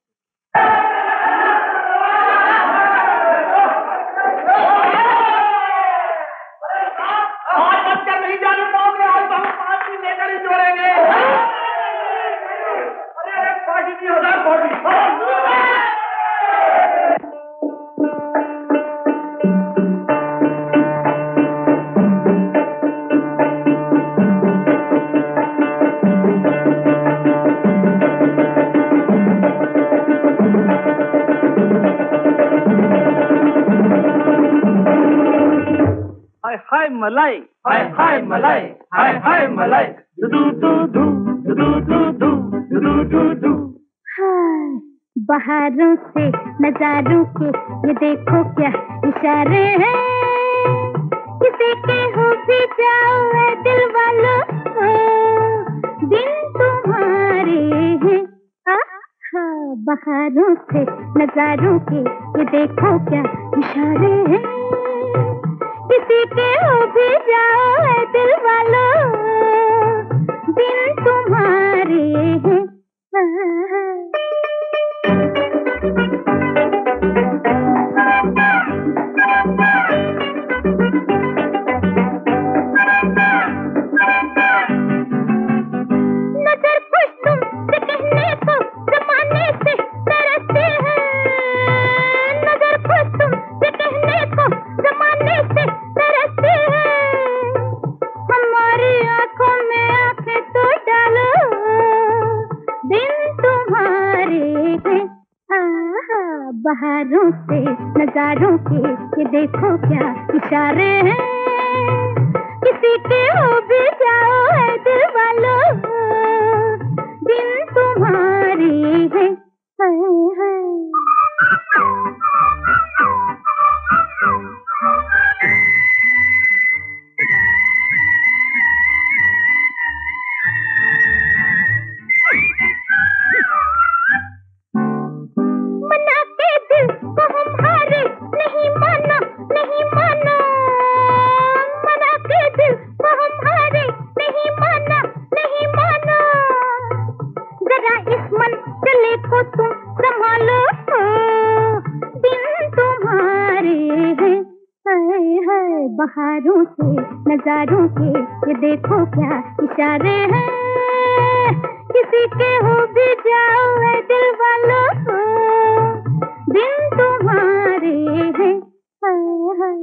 Speaker 2: नहीं जाने पाओगे, आज हम पार्टी लेकर ही जोड़ेंगे। अरे पार्टी नहीं होता
Speaker 7: हाय मलाई, हाय मलाई, हाय मलाई, दू दू दू दू दू दू दू दू दू।
Speaker 5: बहारों से नजारों के ये देखो क्या इशारे हैं, किसी के हो भी जाओ है दिल वालों, दिन तुम्हारे हैं। बहारों से नजारों के ये देखो क्या इशारे हैं, किसी के हो भी जाओ है दिल वालों, दिन तुम्हारे हैं। नजर खुश तुमसे कहने को जमाने से तरसते हैं, नजर खुश तुमसे कहने को जमाने से तरसते हैं, हमारी आंखों में आंखें तो बहारों से नजारों के ये देखो क्या इशारे हैं, किसी के हो भी जाओ है दिल वालों, दिन तुम्हारी है, है। बहारों से नजारों के ये देखो क्या इशारे हैं, किसी के हो भी जाओ है दिल वालों, दिन तुम्हारे हैं, है।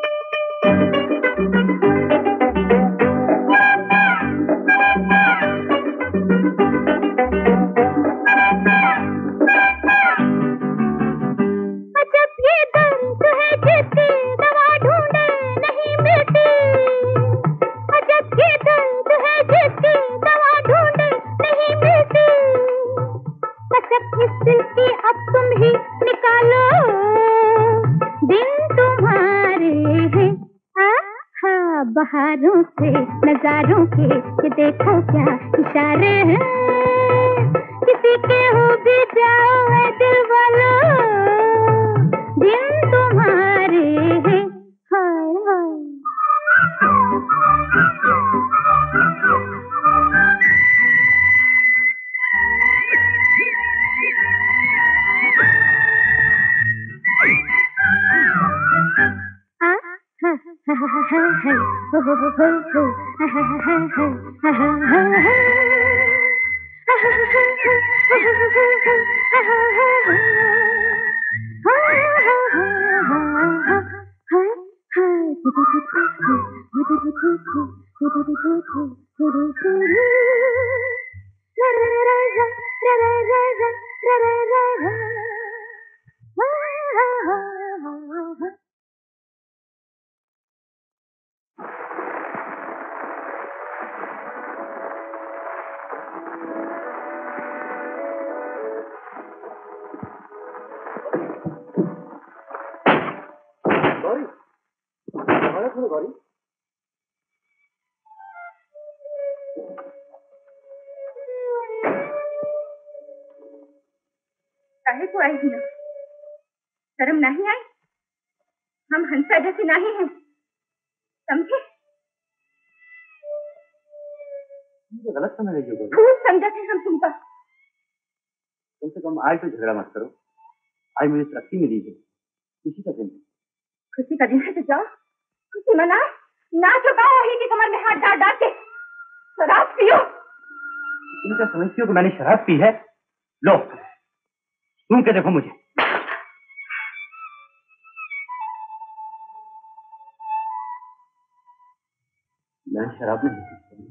Speaker 5: बहारों से नजारों के ये देखो क्या इशारे हैं, किसी के हो भी जाओ है दिल वालों, दिन तुम्हारे हैं, हाय हाय। काहे को आई ही ना, शर्म नहीं आई? हम हंसा जैसे नहीं हैं, समझे?
Speaker 6: गलत समझ रही हो।
Speaker 5: खूब समझा थे हम तुमका।
Speaker 6: कम से कम आज तो झगड़ा मत करो। आज मुझे तरक्की मिली है, खुशी का दिन।
Speaker 5: खुशी का दिन है तो जाओ, खुशी मनाओ, ना चुकाओ वही की कमर में हाथ डाल डाल के शराब पियो।
Speaker 6: तुम क्या समझती हो कि मैंने शराब पी है? लो सुन के देखो मुझे। मैंने शराब नहीं पी।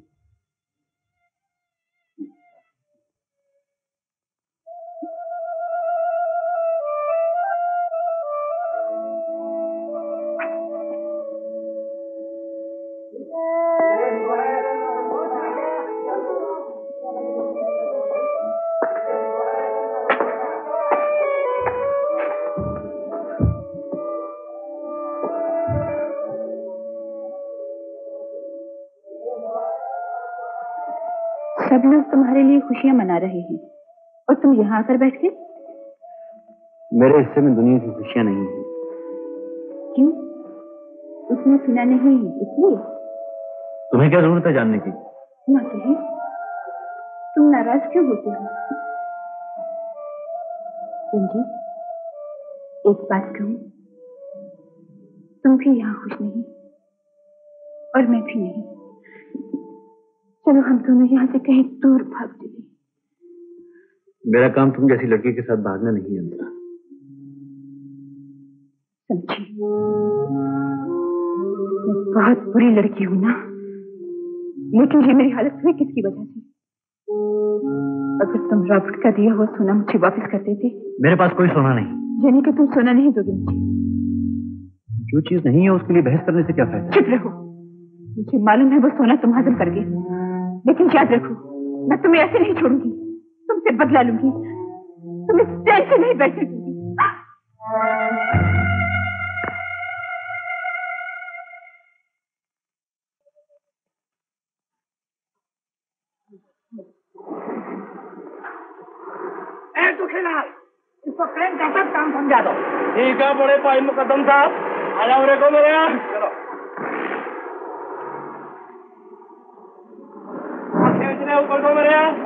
Speaker 4: सब लोग तुम्हारे लिए खुशियां मना रहे हैं और तुम यहाँ आकर बैठ गए।
Speaker 6: मेरे हिस्से में दुनिया की खुशियां नहीं है।
Speaker 4: क्यों? उसने सुना नहीं इसलिए?
Speaker 6: तुम्हें क्या जरूरत है जानने की?
Speaker 4: ना सही, तुम नाराज क्यों होते हो? रंजीत, एक बात कहूं, तुम भी यहाँ खुश नहीं और मैं भी नहीं। चलो हम दोनों यहाँ से कहीं दूर भाग चले।
Speaker 6: मेरा काम तुम जैसी लड़की के साथ भागना नहीं है अंतरा।
Speaker 4: समझी, मैं बहुत बुरी लड़की हूँ ना, लेकिन ये मेरी हालत हुई किसकी वजह से? अगर तुम रॉबर्ट का दिया हुआ सोना मुझे वापस कर देते।
Speaker 6: मेरे पास कोई सोना नहीं।
Speaker 4: यानी कि तुम सोना नहीं दोगे मुझे?
Speaker 6: जो चीज नहीं है उसके लिए बहस करने से क्या फायदा?
Speaker 4: चुप रहो। मुझे मालूम है वो सोना तुम हासिल कर गए, लेकिन याद रखो मैं तुम्हें ऐसे नहीं छोड़ूंगी। तुमसे बदला लूंगी, तुम इस चैन से नहीं बैठने दूंगी।
Speaker 2: इसको प्रेम का सब काम समझा दो। ठीक है बड़े भाई मुकदम साहब, आ जाओ रे को मेरे यहाँ। चलो खींच रहे ऊपर को मेरे यहाँ।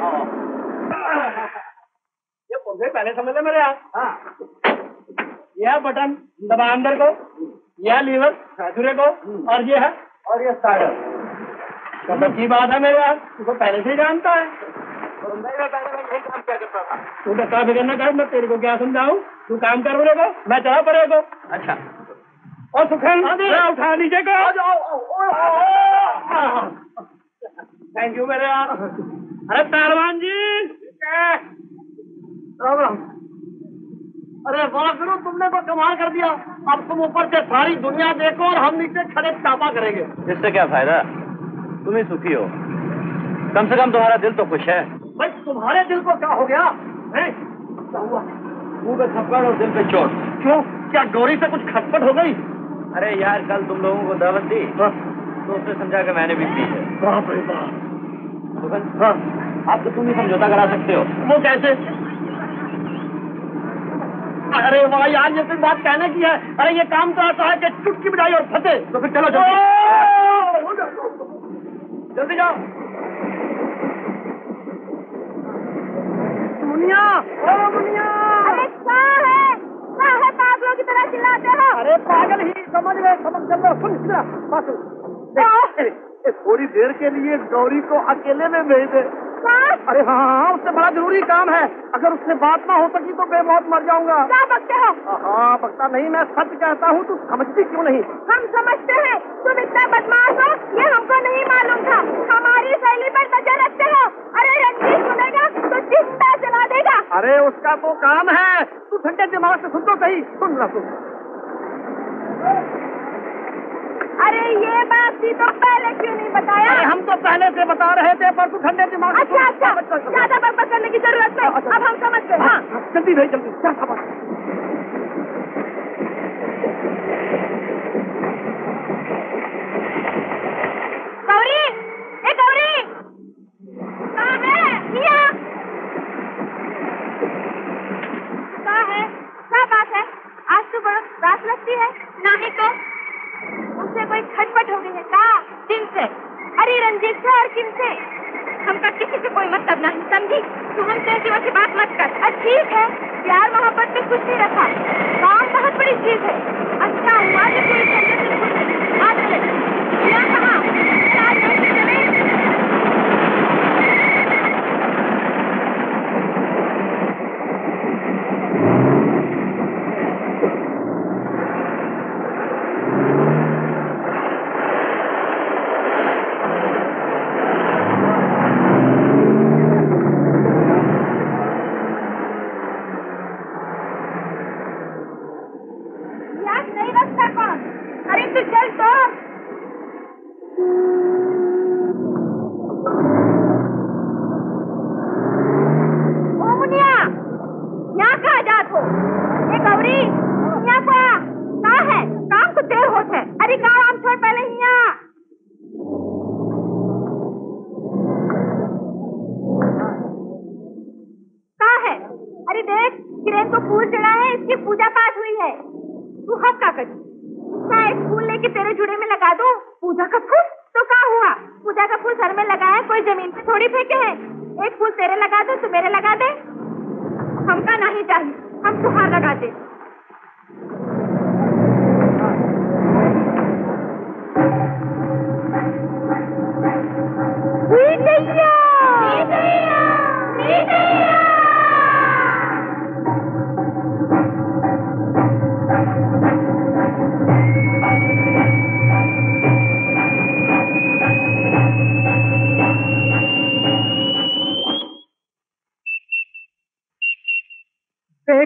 Speaker 2: ये पुर्जे पहले समझ ले मेरे यहाँ। हाँ। यह बटन दबा अंदर को, यह लीवर दूसरे को, और ये है और ये स्टार्टर। मतलब की बात है मेरे यहाँ, तुझको पहले से ही जानता है। तू धक्का फिक्र न कर, मैं तेरे को क्या समझाऊं। तू काम कर बोले को, मैं चला पड़े को। अच्छा और सुखन उठा लीजिए को। थैंक यू मेरे यार। अरे पहलवान जी राम राम। अरे वाह करो, तुमने तो कमाल कर दिया। अब तुम ऊपर से सारी दुनिया देखो और हम नीचे खड़े टापा करेंगे।
Speaker 6: इससे क्या फायदा, तुम ही सुखी हो, कम से कम तुम्हारा दिल तो खुश है।
Speaker 2: भाई तुम्हारे दिल को क्या हो गया? क्या हुआ?
Speaker 6: मुंह पे थप्पड़ और दिल पे चोट।
Speaker 2: क्यों, क्या गौरी से कुछ खटपट हो गई?
Speaker 6: अरे यार कल तुम लोगों को दावत दी तो उसने समझा कि मैंने भी दी है।
Speaker 2: बाप रे बाप।
Speaker 6: सुगन, आप तो तुम ही समझौता करा सकते हो।
Speaker 2: वो कैसे? अरे वाह यार, ये कोई बात कहने की है। अरे ये काम तो ऐसा है कि चुटकी बजाई और फंसे। तो फिर चलो जल्दी जाओ। मुनिया, ओ मुनिया।
Speaker 4: अरे क्या है पागलों की तरह चिल्लाते हो?
Speaker 2: अरे पागल ही समझ गए, समझ चल लो। सुन बस थोड़ी देर के लिए गौरी को अकेले में भेज दे। अरे हाँ, उससे बड़ा जरूरी काम है। अगर उससे बात ना हो सकी तो बेमौत मर जाऊंगा।
Speaker 4: क्या बकते हो?
Speaker 2: हाँ बकता नहीं, मैं सच कहता हूँ। तू समझती क्यों नहीं?
Speaker 4: हम समझते हैं, तुम इतना बदमाश हो ये हमको नहीं मालूम था। हमारी शैली पर नजर रखते हो। अरे रंजीत सुनेगा तो चिंता जला देगा।
Speaker 2: अरे उसका तो काम है। तू ठंडे दिमाग से सुन तो सही। सुन ना सुन।
Speaker 4: अरे ये बात थी तो पहले क्यों नहीं बताया?
Speaker 2: अरे हम तो पहले से बता रहे थे, पर तू ठंडे दिमाग से।
Speaker 4: अच्छा, ज्यादा बकबक करने की जरूरत नहीं। अब हम समझ गए। हाँ
Speaker 2: जल्दी भाई जल्दी। क्या खबर?
Speaker 4: गौरी, ए गौरी, कहाँ है? मिया, कहाँ है? क्या बात है? आज तो बड़ा रात लगती है। नहीं तो उनसे कोई खटपट हो गई है क्या? किन से? अरे रंजीत से और किन से? हमका किसी से कोई मतलब नहीं, समझी? तू हमसे ऐसी वैसी बात मत कर। ठीक है, प्यार मोहब्बत में कुछ नहीं रखा, काम बहुत बड़ी चीज है। अच्छा हुआ कि तू इस झंडे से छूट गई। आ चले। क्या कहा? आज नहीं चले।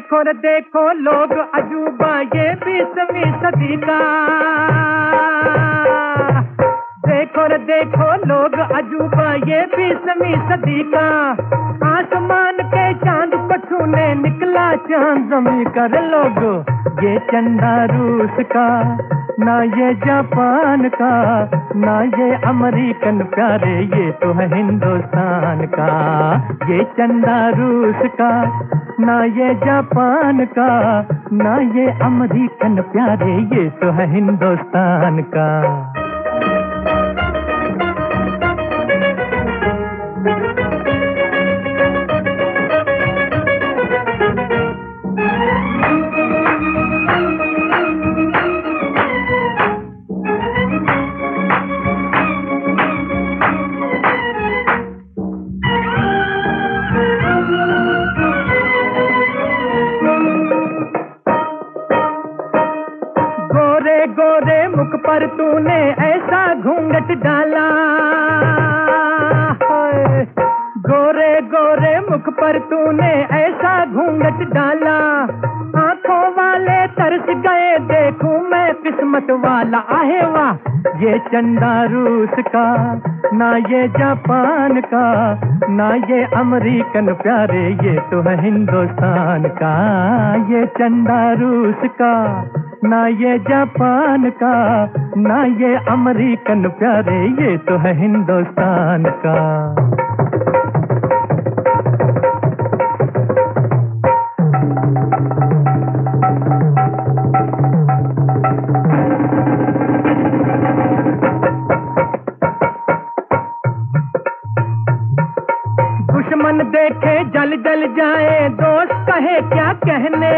Speaker 7: देखो रे देखो लोग अजूबा ये 20वीं सदी का। देखो रे देखो लोग अजूबा ये 20वीं सदी का। आसमान के चांद को छूने निकला चांद जमी कर लोग। ये चंदा रूस का ना ये जापान का ना ये अमेरिकन प्यारे, ये तो है हिंदुस्तान का। ये चंदा रूस का ना ये जापान का ना ये अमेरिकन प्यारे, ये तो है हिंदुस्तान का। मुख पर तूने ऐसा घूंघट डाला, गोरे गोरे मुख पर तूने ऐसा घूंघट डाला। आंखों वाले तरस गए देखूं मैं किस्मत वाला। आहे वाह ये चंदा रूस का ना ये जापान का ना ये अमेरिकन प्यारे, ये तो है हिंदुस्तान का। ये चंदा रूस का ना ये जापान का ना ये अमेरिकन प्यारे, ये तो है हिंदुस्तान का। दुश्मन देखे जल जल जाए दोस्त कहे क्या कहने।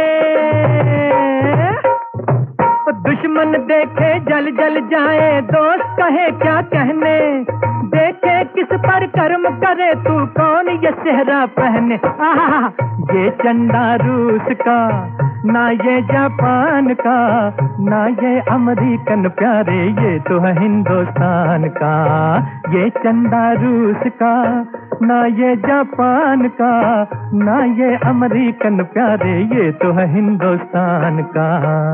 Speaker 7: दुश्मन देखे जल जल जाए दोस्त कहे क्या कहने। देखे किस पर कर्म करे तू कौन ये सेहरा पहने। आहा ये चंदा रूस का ना ये जापान का ना ये अमेरिकन प्यारे, ये तो है हिंदुस्तान का। ये चंदा रूस का ना ये जापान का ना ये अमेरिकन प्यारे, ये तो है हिंदुस्तान का।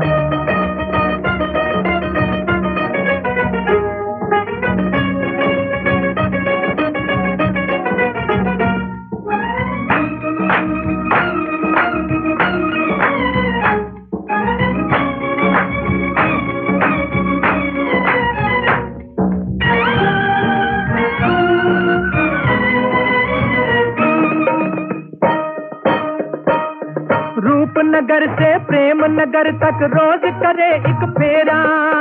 Speaker 7: रूपनगर से प्रेम नगर तक रोज करे एक फेरा।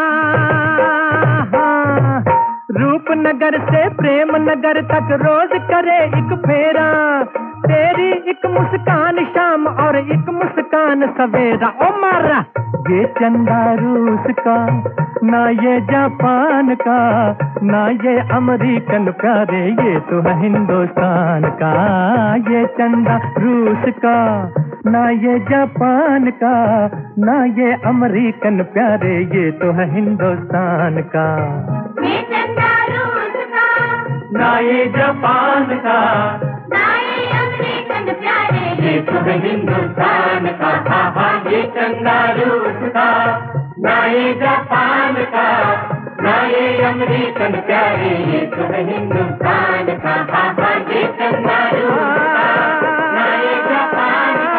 Speaker 7: रूपनगर से प्रेम नगर तक रोज करे एक फेरा। तेरी एक मुस्कान शाम और एक मुस्कान सवेरा। ओ मारा ये चंदा रूस का ना ये जापान का ना ये अमेरिकन प्यारे, ये तो है हिंदुस्तान का। ये चंदा रूस का ना ये जापान का ना ये अमेरिकन प्यारे, ये तो है हिंदुस्तान का।
Speaker 5: ये चंदा रूस का
Speaker 7: ना ये जापान का
Speaker 5: ना ये अमेरिकन प्यारे,
Speaker 7: ये तो है हिंदुस्तान का। हा ये चंदा रूस का ना ये जापान का ना ये अमेरिकन प्यारे, ये तो है हिंदुस्तान का। हा ये चंदा रूस का ना ये जापान का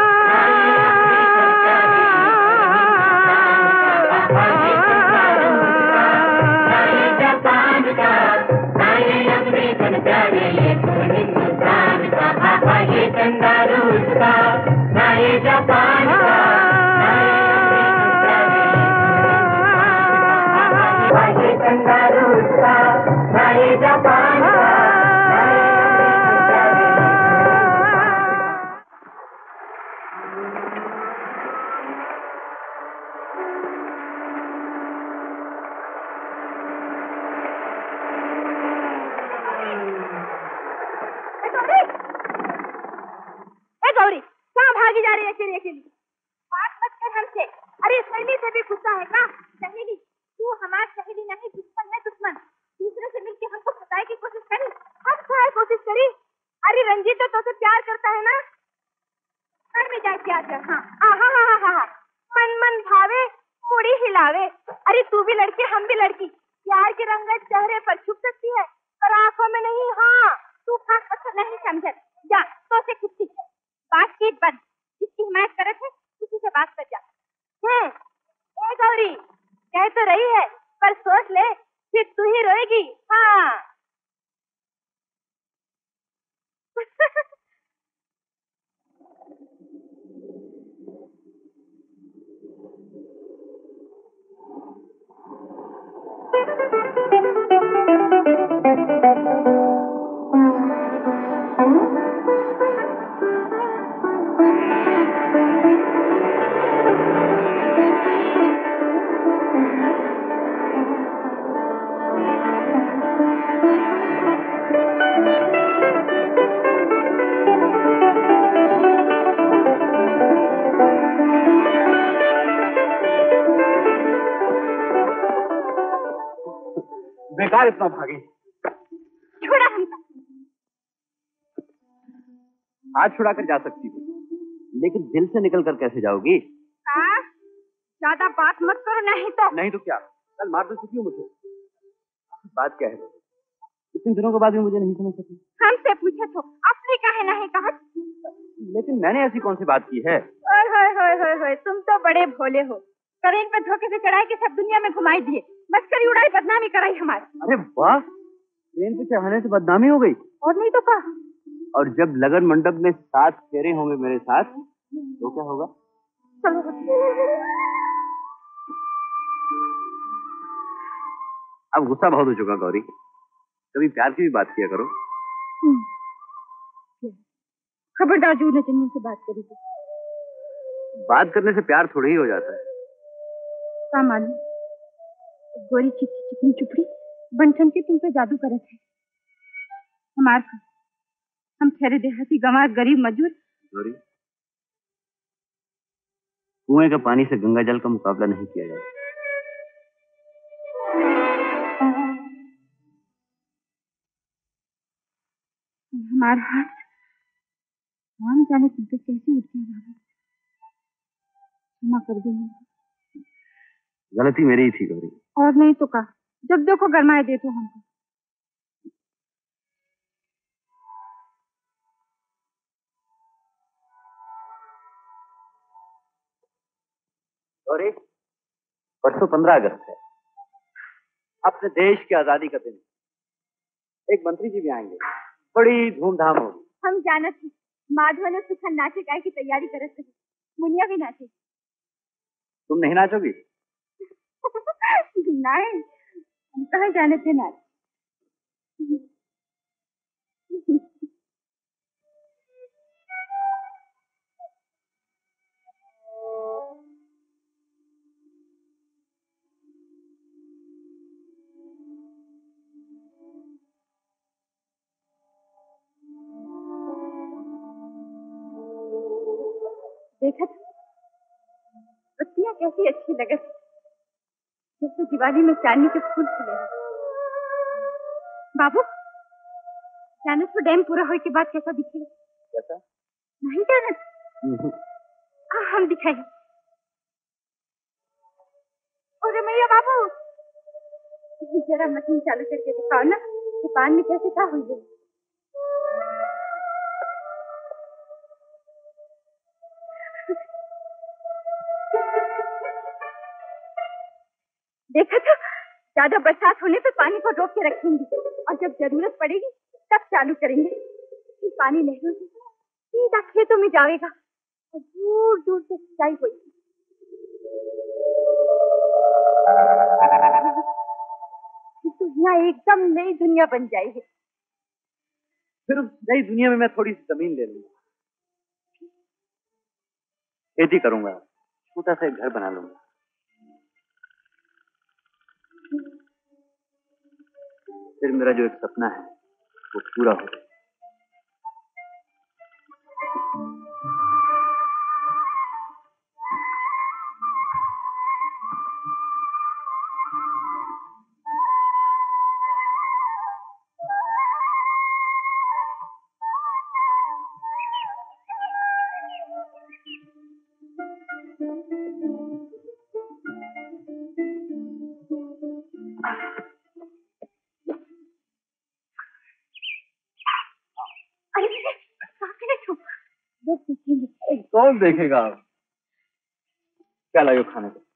Speaker 7: चंदा रूस का ना ये जापान का ये चंदा रूस का ना ये जापान का।
Speaker 4: गौरी कहाँ भागी जा रही है अकेली अकेली? बात मत कर हमसे। अरे सहेली से भी गुस्सा है का? सहेली तू हमारी सहेली नहीं, दुश्मन है दुश्मन। दूसरे से मिलके हमको फंसाने की कोशिश करी, हम कोशिश करी। अरे रंजीत तो तुझसे प्यार करता है ना, घर में जाए अच्छा अच्छा हाँ हाँ हाँ हाँ हाँ मन मन भावे मुड़ी हिलावे। अरे तू भी लड़की हम भी लड़की, प्यार की रंगत चेहरे पर छुप सकती है पर आंखों में नहीं। हाँ तू खास अच्छा नहीं समझ जा तो से कुछ बातचीत बंद, जिसकी हिमायत करे थे उसी से बात कर जा। ए गौरी कह तो रही है पर सोच ले फिर तू ही रोएगी। हाँ
Speaker 6: बेकार इतना भागी।
Speaker 4: छोड़ा हमका।
Speaker 6: आज छुड़ा कर जा सकती हो, लेकिन दिल से निकल कर कैसे जाओगी?
Speaker 4: हाँ ज्यादा बात मत करो नहीं तो
Speaker 6: क्या, कल मार तो चुकी हो मुझे। बात क्या है? इतने दिनों के बाद भी मुझे नहीं समझ सकी।
Speaker 4: हमसे पूछे तो अपनी काहे नहीं कहा।
Speaker 6: लेकिन मैंने ऐसी कौन सी बात की है?
Speaker 4: ओए तुम तो बड़े भोले हो। करें पे धोखे से चढ़ाई के सब दुनिया में घुमाई दिए, मस्करी उड़ाई, बदनामी कराई हमारी।
Speaker 6: अरे वाह, ट्रेन पे चढ़ाने से बदनामी हो गई।
Speaker 4: और नहीं तो कहा।
Speaker 6: और जब लगन मंडप में 7 फेरे होंगे मेरे साथ तो क्या होगा? अब गुस्सा बहुत हो चुका गौरी, कभी प्यार की भी बात किया करो।
Speaker 4: खबरदार जू नचनिया से बात करी।
Speaker 6: बात करने से प्यार थोड़ी ही हो जाता है।
Speaker 4: क्या मालूम, गोरी चिकनी चुपड़ी बनठन के तुम पे जादू करे थे। हम ठहरे देहाती गंवार गरीब मजदूर।
Speaker 6: गौरी, कुएं के पानी से गंगा जल का मुकाबला नहीं किया जाता।
Speaker 4: हमारा हाथ हम जाने तुम पे कैसे उठ गया। क्षमा कर दो।
Speaker 6: गलती मेरी ही थी गौरी।
Speaker 4: और नहीं तो का, जब देखो गरमाए देते हमको।
Speaker 6: गौरी, परसों 15 अगस्त है, अपने देश की आजादी का दिन। एक मंत्री जी भी आएंगे, बड़ी धूमधाम होगी।
Speaker 4: हम जाना थी माधव ने सुखन नाचे गाय की तैयारी कर रहे, मुनिया भी नाचे।
Speaker 6: तुम नहीं नाचोगी?
Speaker 4: नहीं, हम कहाँ जाने थे नाच। देखा पत्तियां कैसी अच्छी लगे, जैसे दिवाली में चांदनी के फूल खिले। बाबू जाने तो डैम पूरा होने के बाद कैसा दिखेगा?
Speaker 6: कैसा?
Speaker 4: नहीं जाना। हम दिखाएंगे। और मैया बाबू जरा मशीन चालू करके दिखाओ ना कि पान में कैसे क्या हुई है। देखा तो ज्यादा बरसात होने पे पानी को रोक के रखेंगे और जब जरूरत पड़ेगी तब चालू करेंगे। फिर पानी नहरों से सीधा खेतों में जाएगा और दूर दूर से सिंचाई होगी। तो यहाँ एकदम नई दुनिया बन जाएगी।
Speaker 6: फिर उस नई दुनिया में मैं थोड़ी सी जमीन ले लूंगा, खेती करूंगा, छोटा सा एक घर बना लूंगा। फिर मेरा जो एक सपना है वो पूरा हो जाए। कौन देखेगा? क्या लाइयो खाने को?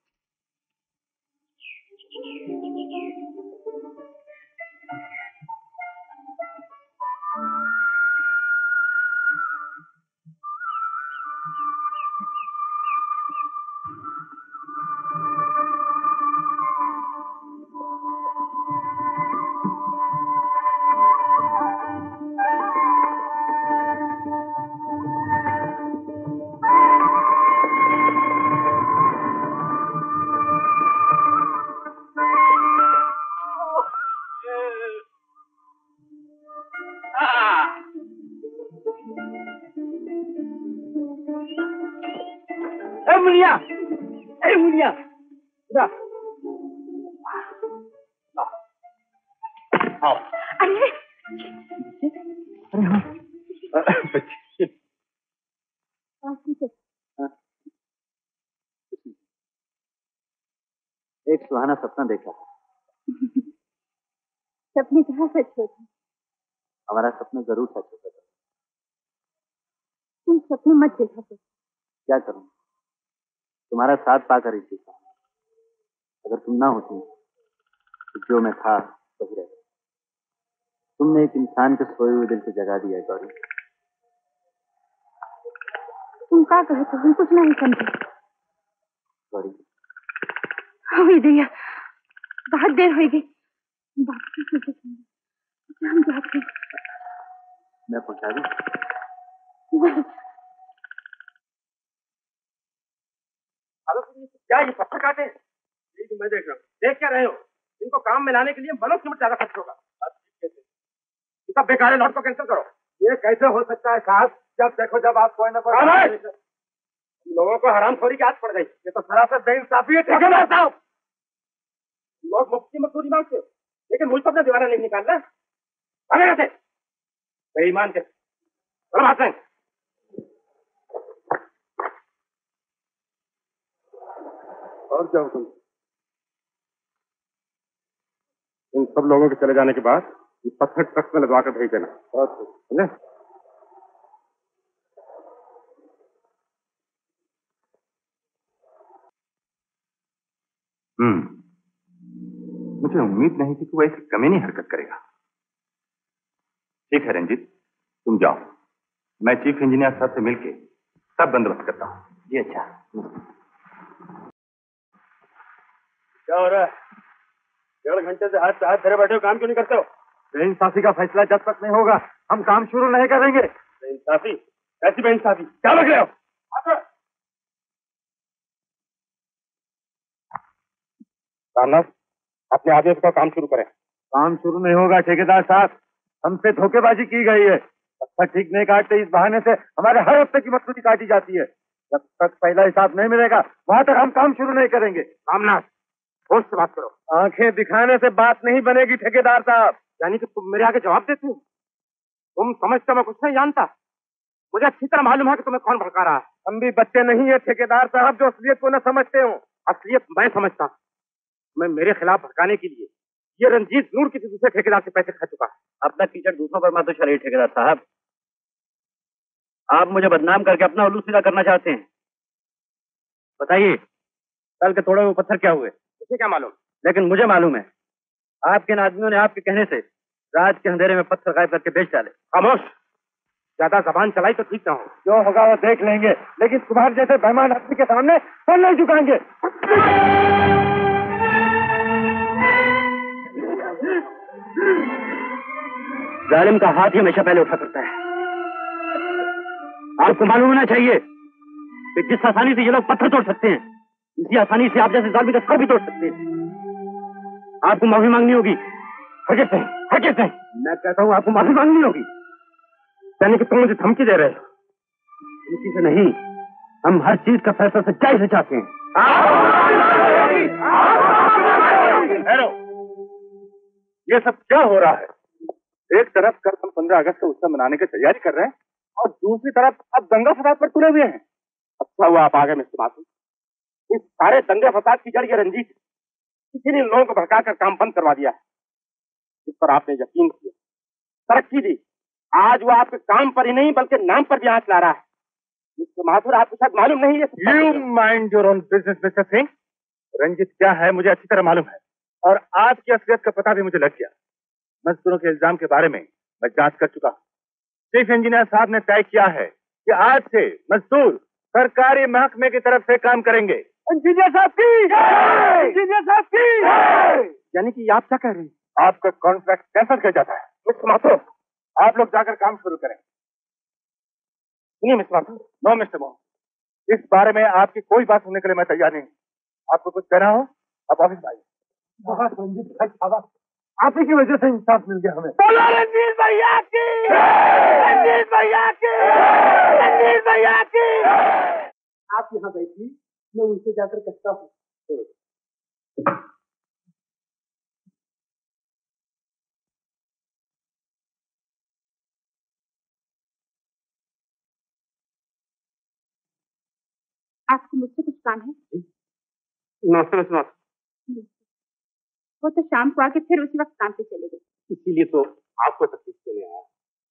Speaker 3: मुनिया, मुनिया, आओ।
Speaker 4: अरे
Speaker 3: अरे हाँ,
Speaker 6: एक सुहाना सपना देखा।
Speaker 4: सपने कहाँ सच होते?
Speaker 6: हमारा सपना जरूर सच होता था।
Speaker 4: तुम सपने मत देखा करो।
Speaker 6: क्या करूं? तुम्हारा साथ पाकर ही सीखा। अगर तुम ना होती तो जो मैं था वही रहता। तुमने एक इंसान के सोए हुए दिल को जगा दिया है गौरी।
Speaker 4: तुम क्या कहो तो हम कुछ नहीं समझे।
Speaker 6: गौरी
Speaker 4: हुई दैया, बहुत देर हो गई। बात की सोचे हम जाते हैं।
Speaker 6: मैं पहुंचा दूं?
Speaker 3: क्या ये पत्थर काटे? यही तो मैं देख रहा हूँ। देख क्या रहे हो? इनको काम में लाने के लिए मनोज सिमट ज्यादा खर्च होगा। ये सब बेकार है, लॉट को कैंसिल करो। ये कैसे हो सकता है साहब? जब देखो जब आप कोई ना कोई लोगों को हरामखोरी की आदत पड़ गई। ये तो सरासर बेइंसाफी है ठेकेदार साहब। लोग मुफ्त की मजदूरी मांगते हो, लेकिन मुझ पर अपना दीवाना नहीं निकालना। अरे कैसे बेईमान के बात नहीं। और क्या हुक्म? इन सब लोगों के चले जाने के बाद ये पत्थर ट्रक में लगवा कर भेज देना। समझे?
Speaker 1: मुझे उम्मीद नहीं थी कि वो ऐसी कमीनी हरकत करेगा। ठीक है रंजीत, तुम जाओ, मैं चीफ इंजीनियर साहब से मिलके सब बंदोबस्त करता हूँ। जी अच्छा।
Speaker 3: क्या हो रहा है? 1.5 घंटे से हाथ धरे बैठे हो, काम क्यों नहीं करते हो? बेइंसाफी का फैसला जब तक नहीं होगा हम काम शुरू नहीं करेंगे। बेइंसाफी? ऐसी बेइंसाफी क्या लग रहे हो? रामनाथ, अपने आदेश का काम शुरू करें। काम शुरू नहीं होगा ठेकेदार साहब, हमसे धोखेबाजी की गई है। पत्थर ठीक नहीं काटते, इस बहाने से हमारे हर हफ्ते की मजदूरी काटी जाती है। जब तक पहला हिसाब नहीं मिलेगा वहां तक हम काम शुरू नहीं करेंगे। रामनाथ, होश से बात करो। आंखें दिखाने से बात नहीं बनेगी ठेकेदार साहब। यानी कि तुम मेरे आगे जवाब देते हो? तुम समझते मैं कुछ नहीं जानता? मुझे अच्छी तरह मालूम है कि तुम्हें कौन भड़का रहा है। हम भी बच्चे नहीं है ठेकेदार साहब जो असलियत को न समझते हो। असलियत मैं समझता। मैं मेरे खिलाफ भड़काने के लिए ये रंजीत नूर किसी दूसरे ठेकेदार से पैसे खा चुका है।
Speaker 6: अपना कीचड़ दूसरों पर मत उछालिए ठेकेदार साहब। आप मुझे बदनाम करके अपना उल्लू सीधा करना चाहते हैं। बताइए, कल के तोड़े हुए पत्थर क्या हुए?
Speaker 3: उसे क्या मालूम?
Speaker 6: लेकिन मुझे मालूम है, आपके इन आदमियों ने आपके कहने से रात के अंधेरे में पत्थर गायब करके बेच डाले।
Speaker 3: खामोश, ज्यादा जबान चलाई तो ठीक ना हो। जो होगा वो देख लेंगे, लेकिन तुम्हारे जैसे बेईमान आदमी के सामने सर नहीं झुकाएंगे।
Speaker 6: जालिम का हाथ ही हमेशा पहले उठा करता है। आपको मालूम होना चाहिए कि जिस आसानी से ये लोग पत्थर तोड़ सकते हैं, इसी आसानी से आप जैसे जालिम का सर भी तोड़ सकते हैं। आपको माफी मांगनी होगी।
Speaker 3: हरगिज़ नहीं, हरगिज़ नहीं। मैं कहता हूँ आपको माफी मांगनी होगी। यानी कि तुम मुझे धमकी दे रहे हो?
Speaker 6: धमकी से नहीं, हम हर चीज का फैसला सच्चाई से चाहते हैं।
Speaker 1: ये सब क्या हो रहा है? एक तरफ कल हम 15 अगस्त को उत्सव मनाने की तैयारी कर रहे हैं और दूसरी तरफ अब दंगा फसाद पर तुले हुए हैं।
Speaker 3: अच्छा हुआ आप आ गए मिस्टर मासूम। इस सारे दंगे फसाद की जड़ ये रंजीत, किसी ने लोगों को भड़काकर काम बंद करवा दिया है। जिस पर आपने यकीन किया, तरक्की दी, आज वो आपके काम पर ही नहीं बल्कि नाम पर भी आंच ला रहा है। मिस्टर माथुर, आपको शायद मालूम नहीं है।
Speaker 1: You mind your own business mister Singh. Ranjit क्या है मुझे अच्छी तरह मालूम है, और आपकी असलियत का पता भी मुझे लग गया। मजदूरों के इल्जाम के बारे में मैं जांच कर चुका हूँ। चीफ इंजीनियर साहब ने तय किया है कि आज से मजदूर सरकारी महकमे की तरफ से काम करेंगे। इंजीनियर साहब की, इंजीनियर साहब की।
Speaker 3: यानी कि आप क्या कह रहे हैं?
Speaker 1: आपका कॉन्ट्रैक्ट कैंसिल किया जाता है। मिस्टर माथुर, आप लोग जाकर काम शुरू करें।
Speaker 3: सुनिए mister Mathur.
Speaker 1: No mister Mohan, इस बारे में आपकी कोई बात सुनने के लिए मैं तैयार नहीं। आपको कुछ कहना हो आप ऑफिस में आइए। बहुत रंजीत भाई साहब, आप ही की वजह से इंसाफ मिल गया हमें।
Speaker 2: बोलो रंजीत भैया की, रंजीत भैया की, रंजीत भैया की।
Speaker 8: आप यहाँ बैठिए, मैं उनसे जाकर कहता हूँ।
Speaker 4: आपको मुझसे कुछ काम है?
Speaker 3: नमस्ते मिस्टर माथुर।
Speaker 4: वो तो शाम को आके फिर उसी वक्त काम पे चले गए।
Speaker 3: इसीलिए तो आपको तकलीफ देने आया।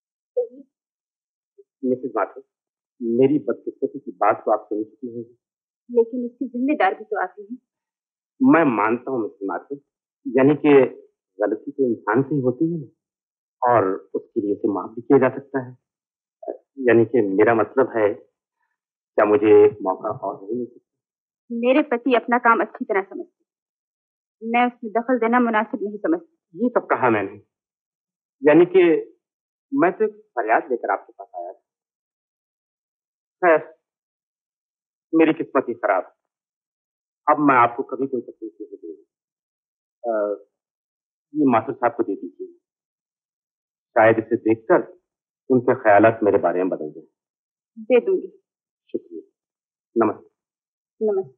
Speaker 3: मिसेस माथुर, मेरी बदकिस्मती की बात तो आप सुन चुकी होंगी,
Speaker 4: लेकिन इसकी जिम्मेदारी भी तो आती है।
Speaker 3: मैं मानता हूँ मिस्टर माथुर, यानी कि गलती तो इंसान से ही होती है ना, और उसके लिए उसे माफ भी किया जा सकता है। यानी कि मेरा मतलब है, क्या मुझे एक मौका और नहीं मिल सकता?
Speaker 4: मेरे पति अपना काम अच्छी तरह समझते, मैं उसमें दखल देना मुनासिब नहीं समझती।
Speaker 3: ये सब कहा मैंने, यानी कि मैं तो एक फरियाद लेकर आपके पास आया था। खैर, मेरी किस्मत ही खराब है। अब मैं आपको कभी कोई तकलीफ नहीं दूंगा। ये माथुर साहब को दे दीजिए, शायद इसे देखकर उनके ख्यालात मेरे बारे में बदल जाए।
Speaker 4: दे दूंगी।
Speaker 3: शुक्रिया, नमस्ते।
Speaker 4: नमस्ते।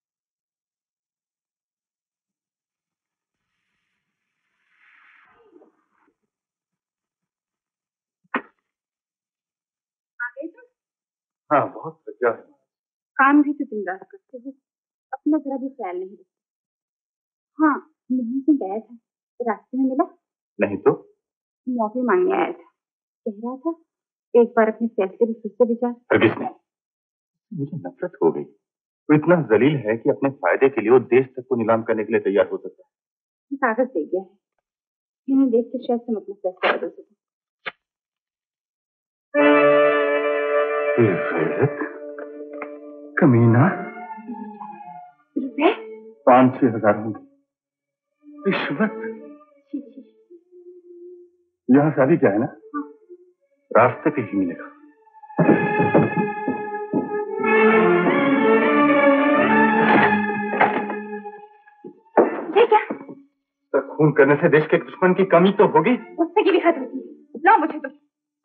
Speaker 4: आ गए तुम?
Speaker 1: हाँ, बहुत थका है।
Speaker 4: काम भी तो दिन रात करते हो, अपना जरा भी ख्याल नहीं रखते। हाँ, मोहन सिंह गया था, रास्ते में मिला?
Speaker 1: नहीं तो
Speaker 4: माफी मांगने आया था, कह रहा था एक बार अपने फैसले भी फिर से विचार।
Speaker 1: हरगिज़ नहीं, मुझे नफरत हो गई। वो इतना जलील है कि अपने फायदे के लिए वो देश तक को नीलाम करने के लिए तैयार हो सकता है।
Speaker 4: कागज दे गया है, इन्हें देख के शायद तुम अपना फैसला बदल सको।
Speaker 1: बेगैरत, कमीना।
Speaker 4: रुपए
Speaker 1: 5-6 हजार होंगे। रिश्वत। यहाँ शादी क्या है ना, रास्ते पे ही मिलेगा।
Speaker 4: ये क्या?
Speaker 1: तो खून करने से देश के दुश्मन की कमी तो होगी।
Speaker 4: गुस्से की भी हद होती है। लो मुझे तुम।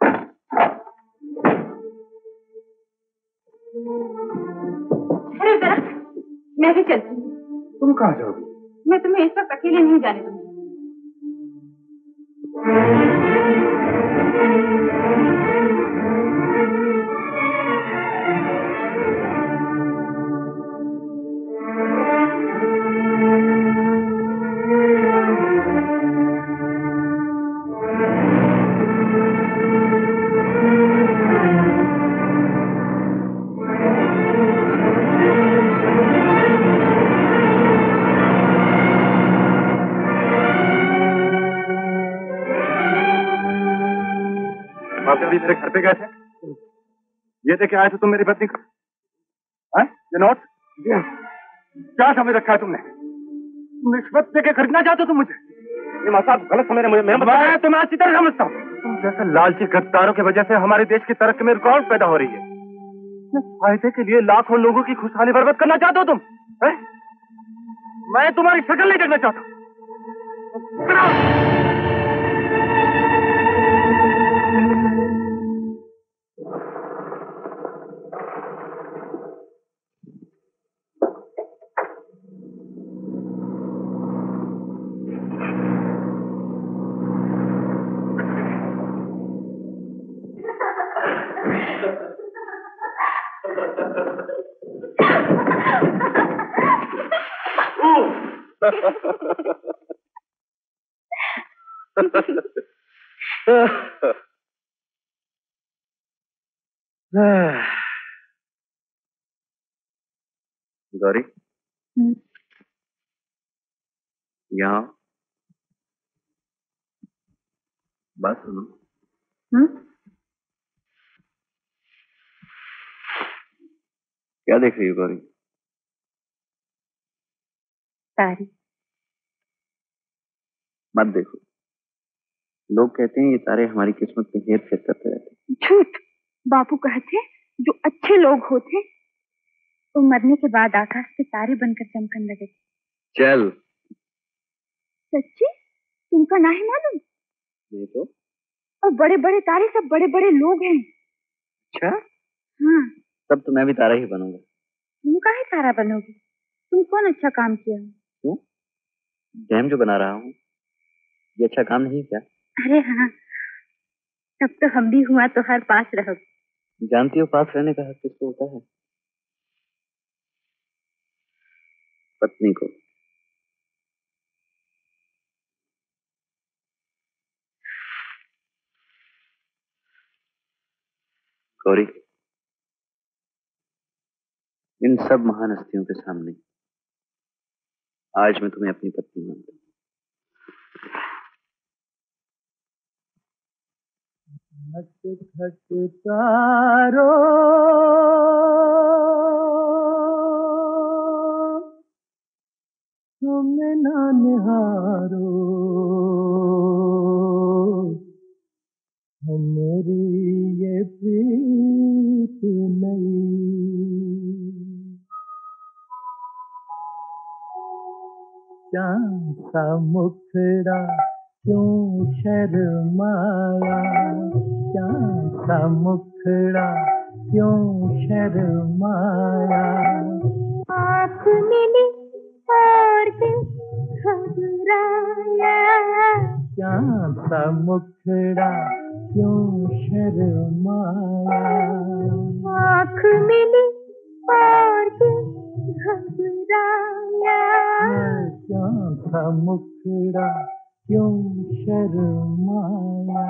Speaker 4: अरे जरा, मैं भी चलती हूँ।
Speaker 1: तुम कहाँ जाओगी?
Speaker 4: मैं तुम्हें इस वक्त अकेले नहीं जाने दूंगी।
Speaker 1: भी मेरे घर पे गए थे, ये देखे आए थे तुम मेरी पत्नी को। ये नोट क्या समझ रखा है तुमने? रिश्वत देके खरीदना चाहते हो तुम मुझे?
Speaker 3: साहब गलत समझ रहे हैं।
Speaker 1: मैं तुम्हें अच्छी तरह समझता हूँ। तुम जैसे लालची गद्दारों की वजह से हमारे देश की तरक्की में रुकावट पैदा हो रही है। फायदे के लिए लाखों लोगों की खुशहाली बर्बाद करना चाहते हो तुम? मैं तुम्हारी शक्ल नहीं देखना चाहता।
Speaker 6: गौरी, यहाँ बात सुनो। क्या देख रही हो गौरी?
Speaker 4: तारे।
Speaker 6: मत देखो, लोग कहते हैं ये तारे हमारी किस्मत में हेर फेर करते रहते हैं।
Speaker 4: झूठ। बापू कहते जो अच्छे लोग होते वो मरने के बाद आकाश के तारे बनकर चमकने लगे।
Speaker 6: चल।
Speaker 4: सच्ची? तुमका नहीं मालूम?
Speaker 6: नहीं तो?
Speaker 4: और बड़े बड़े तारे सब बड़े बड़े लोग हैं।
Speaker 6: अच्छा?
Speaker 4: हाँ।
Speaker 6: तब तो मैं भी तारा ही बनूंगा।
Speaker 4: तुम काहे तारा बनोगे? तुम कौन अच्छा काम किया?
Speaker 6: क्यों? डैम जो बना रहा हूँ, ये अच्छा काम नहीं क्या?
Speaker 4: अरे हाँ, तब तो हम भी हुआ तो हर पास रहो।
Speaker 6: जानती हो पास रहने का हक किसको होता है? पत्नी को। गौरी, इन सब महान हस्तियों के सामने आज मैं तुम्हें अपनी पत्नी मानता हूँ।
Speaker 7: खट खट तारो तुम ना निहारो, हमारी ये प्रीत नहीं। चांद सा मुखड़ा क्यों शर्माया, चांद सा मुखड़ा क्यों शर्माया।
Speaker 5: आँख मिली और दिल घबराया,
Speaker 7: चांद सा मुखड़ा क्यों शर्माया।
Speaker 5: आँख मिली और दिल घबराया।
Speaker 7: चांद सा मुखड़ा क्यों शर्माया।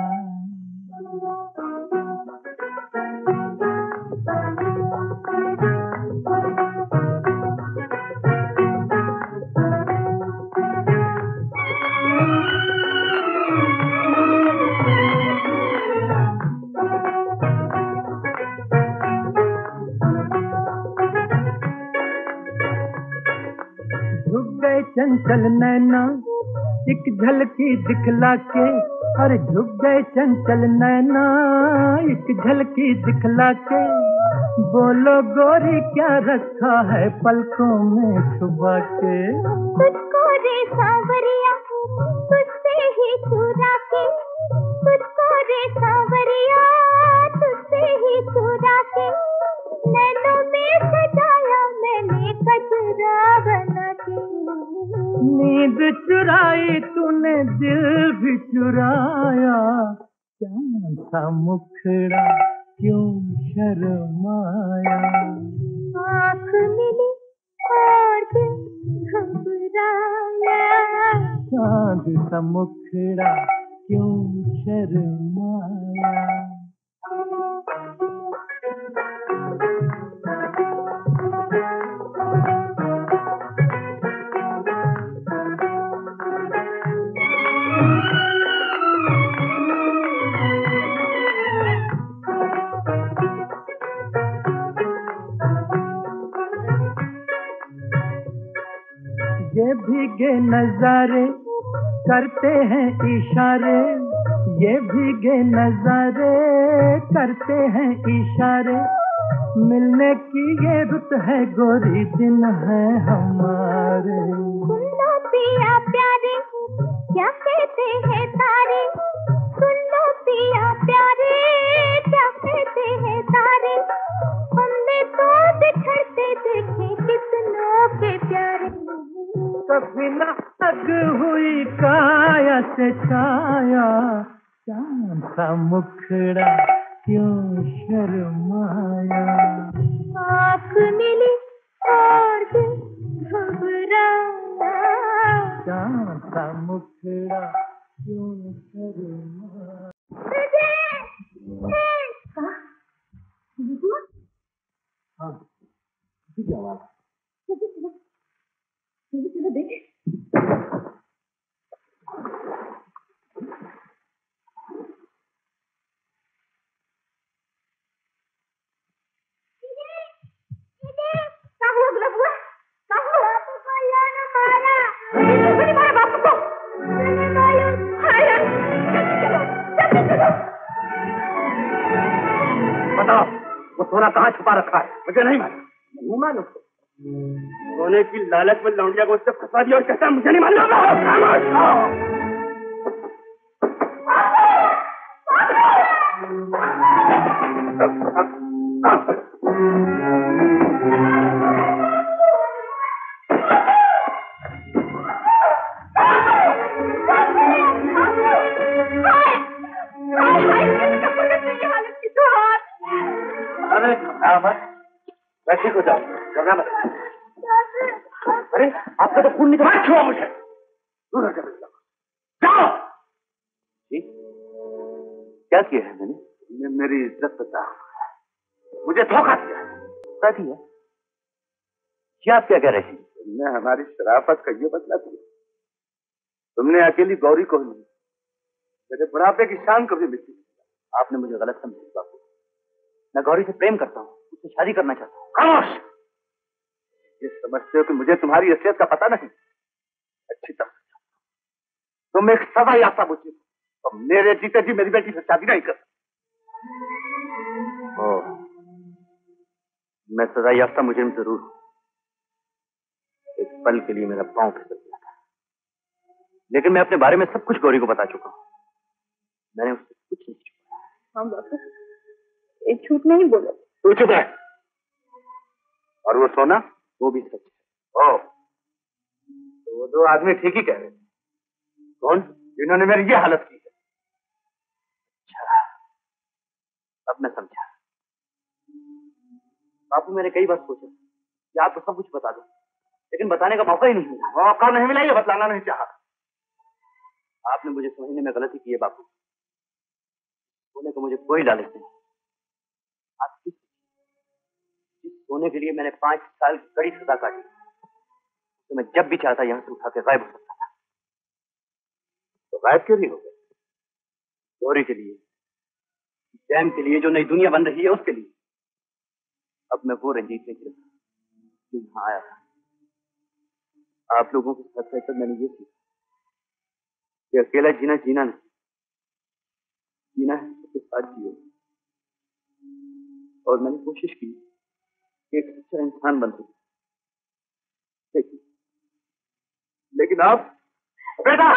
Speaker 7: झुक गए चंचल नैना एक झलकी दिखला के, अरे झुक गए चंचल नैना एक झलकी दिखला के। बोलो गोरी क्या रखा है पलकों में छुपा के।
Speaker 5: तुझको रे सांवरिया तुझसे ही चुरा के, तुझको रे सांवरिया तुझसे ही चुरा के। नैनों में सजाया मैंने कजरा बना के।
Speaker 7: नींद चुराई तूने दिल भी चुराया। चांद सा मुखड़ा क्यों शर्माया।
Speaker 5: आँख मिली और दिल घबराया।
Speaker 7: चांद सा मुखड़ा क्यों शर्माया। ये भीगे नजारे करते हैं इशारे, ये भीगे नजारे करते हैं इशारे। मिलने की ये रुत है गोरी दिन है हमारे।
Speaker 5: सुन लो पिया प्यारे क्या कहते हैं तारे, सुन लो पिया प्यारे क्या कहते हैं तारे। हमने तो बिछड़ते देखे कितनों के प्यारे।
Speaker 7: कभी न अग हुई काया से छाया। चांद सा मुखड़ा क्यों शर्माया।
Speaker 5: आँख मिली और दिल घबराया।
Speaker 7: चांद सा मुखड़ा क्यों शर्माया। हाँ, क्या आवाज?
Speaker 3: सोना कहाँ छुपा रखा है? मुझे नहीं मालूम।
Speaker 2: नहीं मालूम? सोने की लालच में लौंडिया को उससे फंसा दिया और कहता है मुझे नहीं मालूम।
Speaker 3: मैं ठीक हो जाऊँ, घबरा मत। अरे आपका तो खून निकल छुआ मुझे, दूर हट जाओ। जी क्या किया है मैंने? मेरी इज्जत बता, मुझे धोखा दिया। क्या किया? क्या आप क्या कह रहे हैं? तुमने हमारी शराफत का ये बदला दिया। तुमने अकेली गौरी को नहीं, मेरे बुढ़ापे की शान को भी मिट्टी। आपने मुझे गलत समझा बापू। मैं गौरी से प्रेम करता हूँ, उससे शादी करना चाहता हूँ। खामोश! ये समझते हो कि मुझे तुम्हारी हैसियत का पता नहीं? अच्छी तरह तुम एक सजा याफ्ता बुझी तो मेरे जीते जी मेरी बेटी से शादी नहीं कर। मैं सजा याफ्ता मुजरिम जरूर हूँ। एक पल के लिए मेरा पांव फिसल गया था, लेकिन मैं अपने बारे में सब कुछ गौरी को बता चुका हूँ। मैंने उससे कुछ नहीं छुपाया।
Speaker 4: हाँ बापू, ये झूठ नहीं बोले।
Speaker 3: तू चुप है। और वो सोना, वो भी सच है। तो वो दो आदमी ठीक ही कह रहे थे। कौन? जिन्होंने मेरी ये हालत की है। अच्छा, अब मैं समझा। बापू मैंने कई बार सोचा कि आपको सब कुछ बता दो, लेकिन बताने का मौका ही नहीं मिला। मौका नहीं मिला, ये बतलाना नहीं चाहा। आपने मुझे समझने में गलती की है बापू। सोने को मुझे कोई लालच नहीं। आप जिस सोने के लिए मैंने 5 साल की कड़ी सजा काटी, तो मैं जब भी चाहता यहां से उठा के गायब हो सकता था। तो गायब क्यों नहीं हो गए? गौरी के लिए, डैम के लिए, जो नई दुनिया बन रही है उसके लिए। अब मैं वो रंजीत नहीं रहा जो यहां आया था। आप लोगों के साथ रहकर मैंने ये सीखा कि अकेला जीना जीना नहीं, जीना है सबके साथ जियो। और मैंने कोशिश की कि एक अच्छा इंसान बन सकूं, लेकिन आप बेटा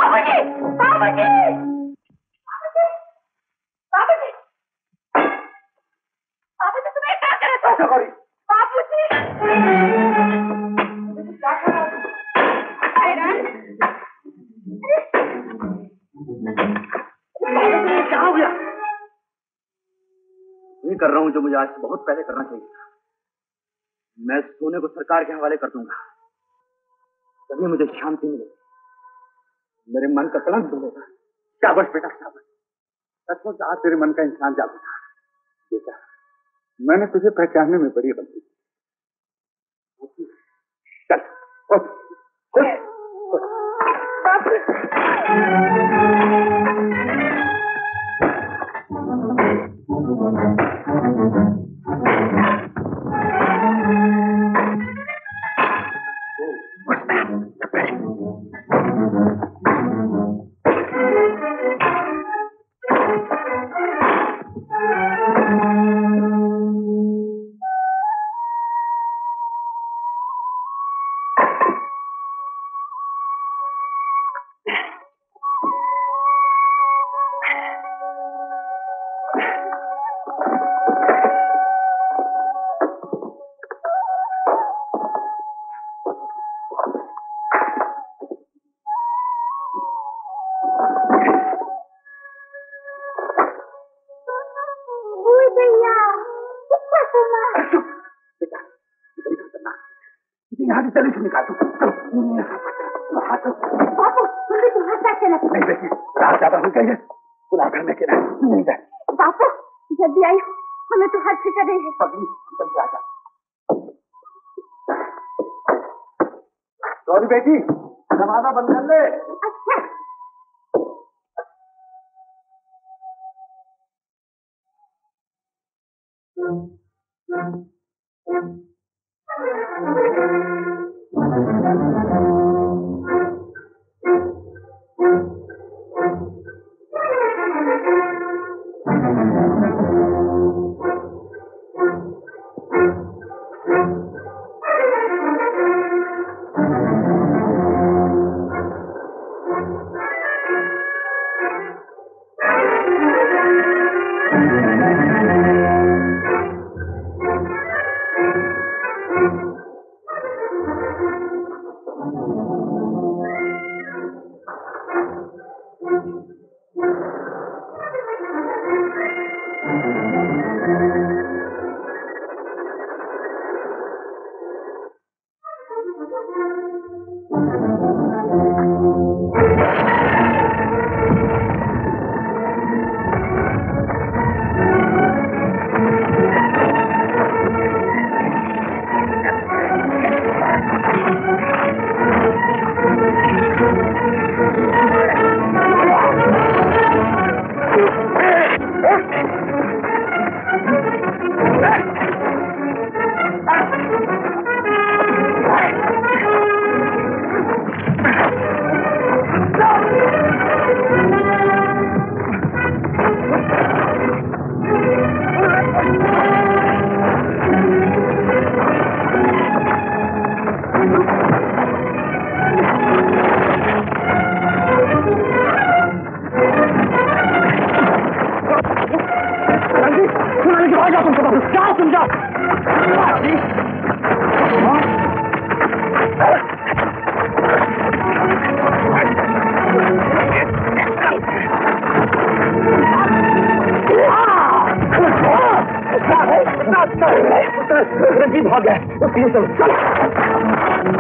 Speaker 4: तुम्हें क्या करता? बापू जी
Speaker 3: क्या हो गया? नहीं कर रहा हूं जो मुझे आज से बहुत पहले करना चाहिए था। मैं सोने को सरकार के हवाले कर दूंगा, तभी मुझे शांति मिलेगी, मेरे मन का कलंक धुलेगा। शाबाश बेटा, शाबाश।
Speaker 1: सचमुच आज तेरे मन का इंसान जाग उठा। बेटा, मैंने तुझे पहचानने में बड़ी गलती की। चल उठ, उठ।
Speaker 4: बापू जल्दी आई, हमें तो हर फिक्र नहीं है।
Speaker 1: गौरी बेटी, दरवाजा बंद कर ले।
Speaker 4: अच्छा
Speaker 3: उसके लिए चलो चलो।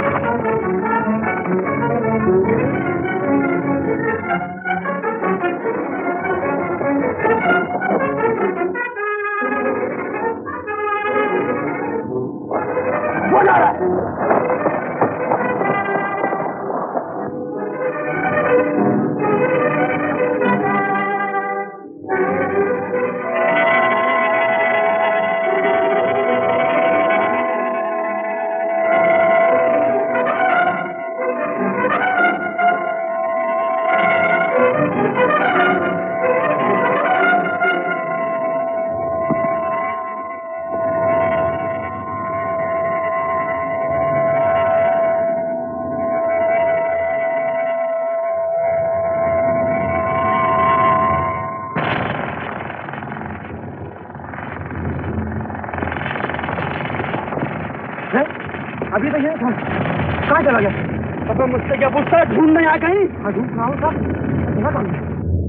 Speaker 3: कौन आ रहा है? अभी तो यही था, कहाँ चला गया? अब मुझसे क्या पूछता है? ढूंढने आ गई? हाँ ढूंढ रहा हूँ साहब।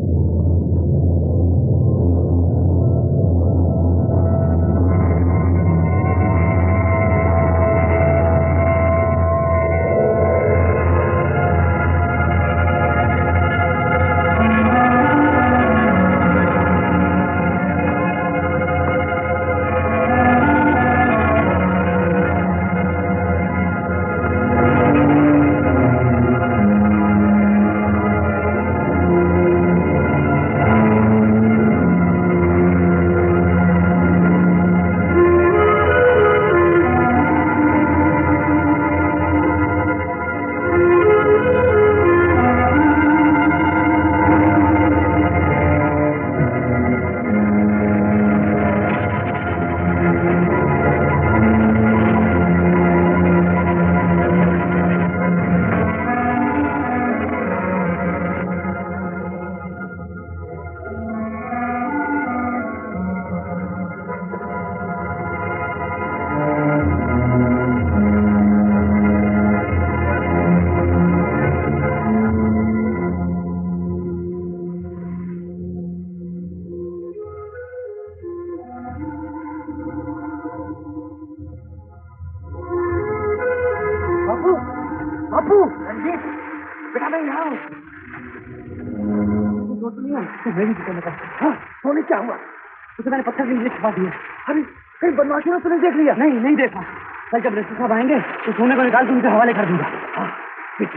Speaker 3: सोने क्या हुआ? उसे मैंने पत्थर के नीचे छुपा दिया। अरे कहीं बदमाशों ने तो नहीं देख लिया? नहीं नहीं देखा। कल जब रेस्टो साहब आएंगे तो सोने को निकाल के उनके हवाले कर दूंगा। ठीक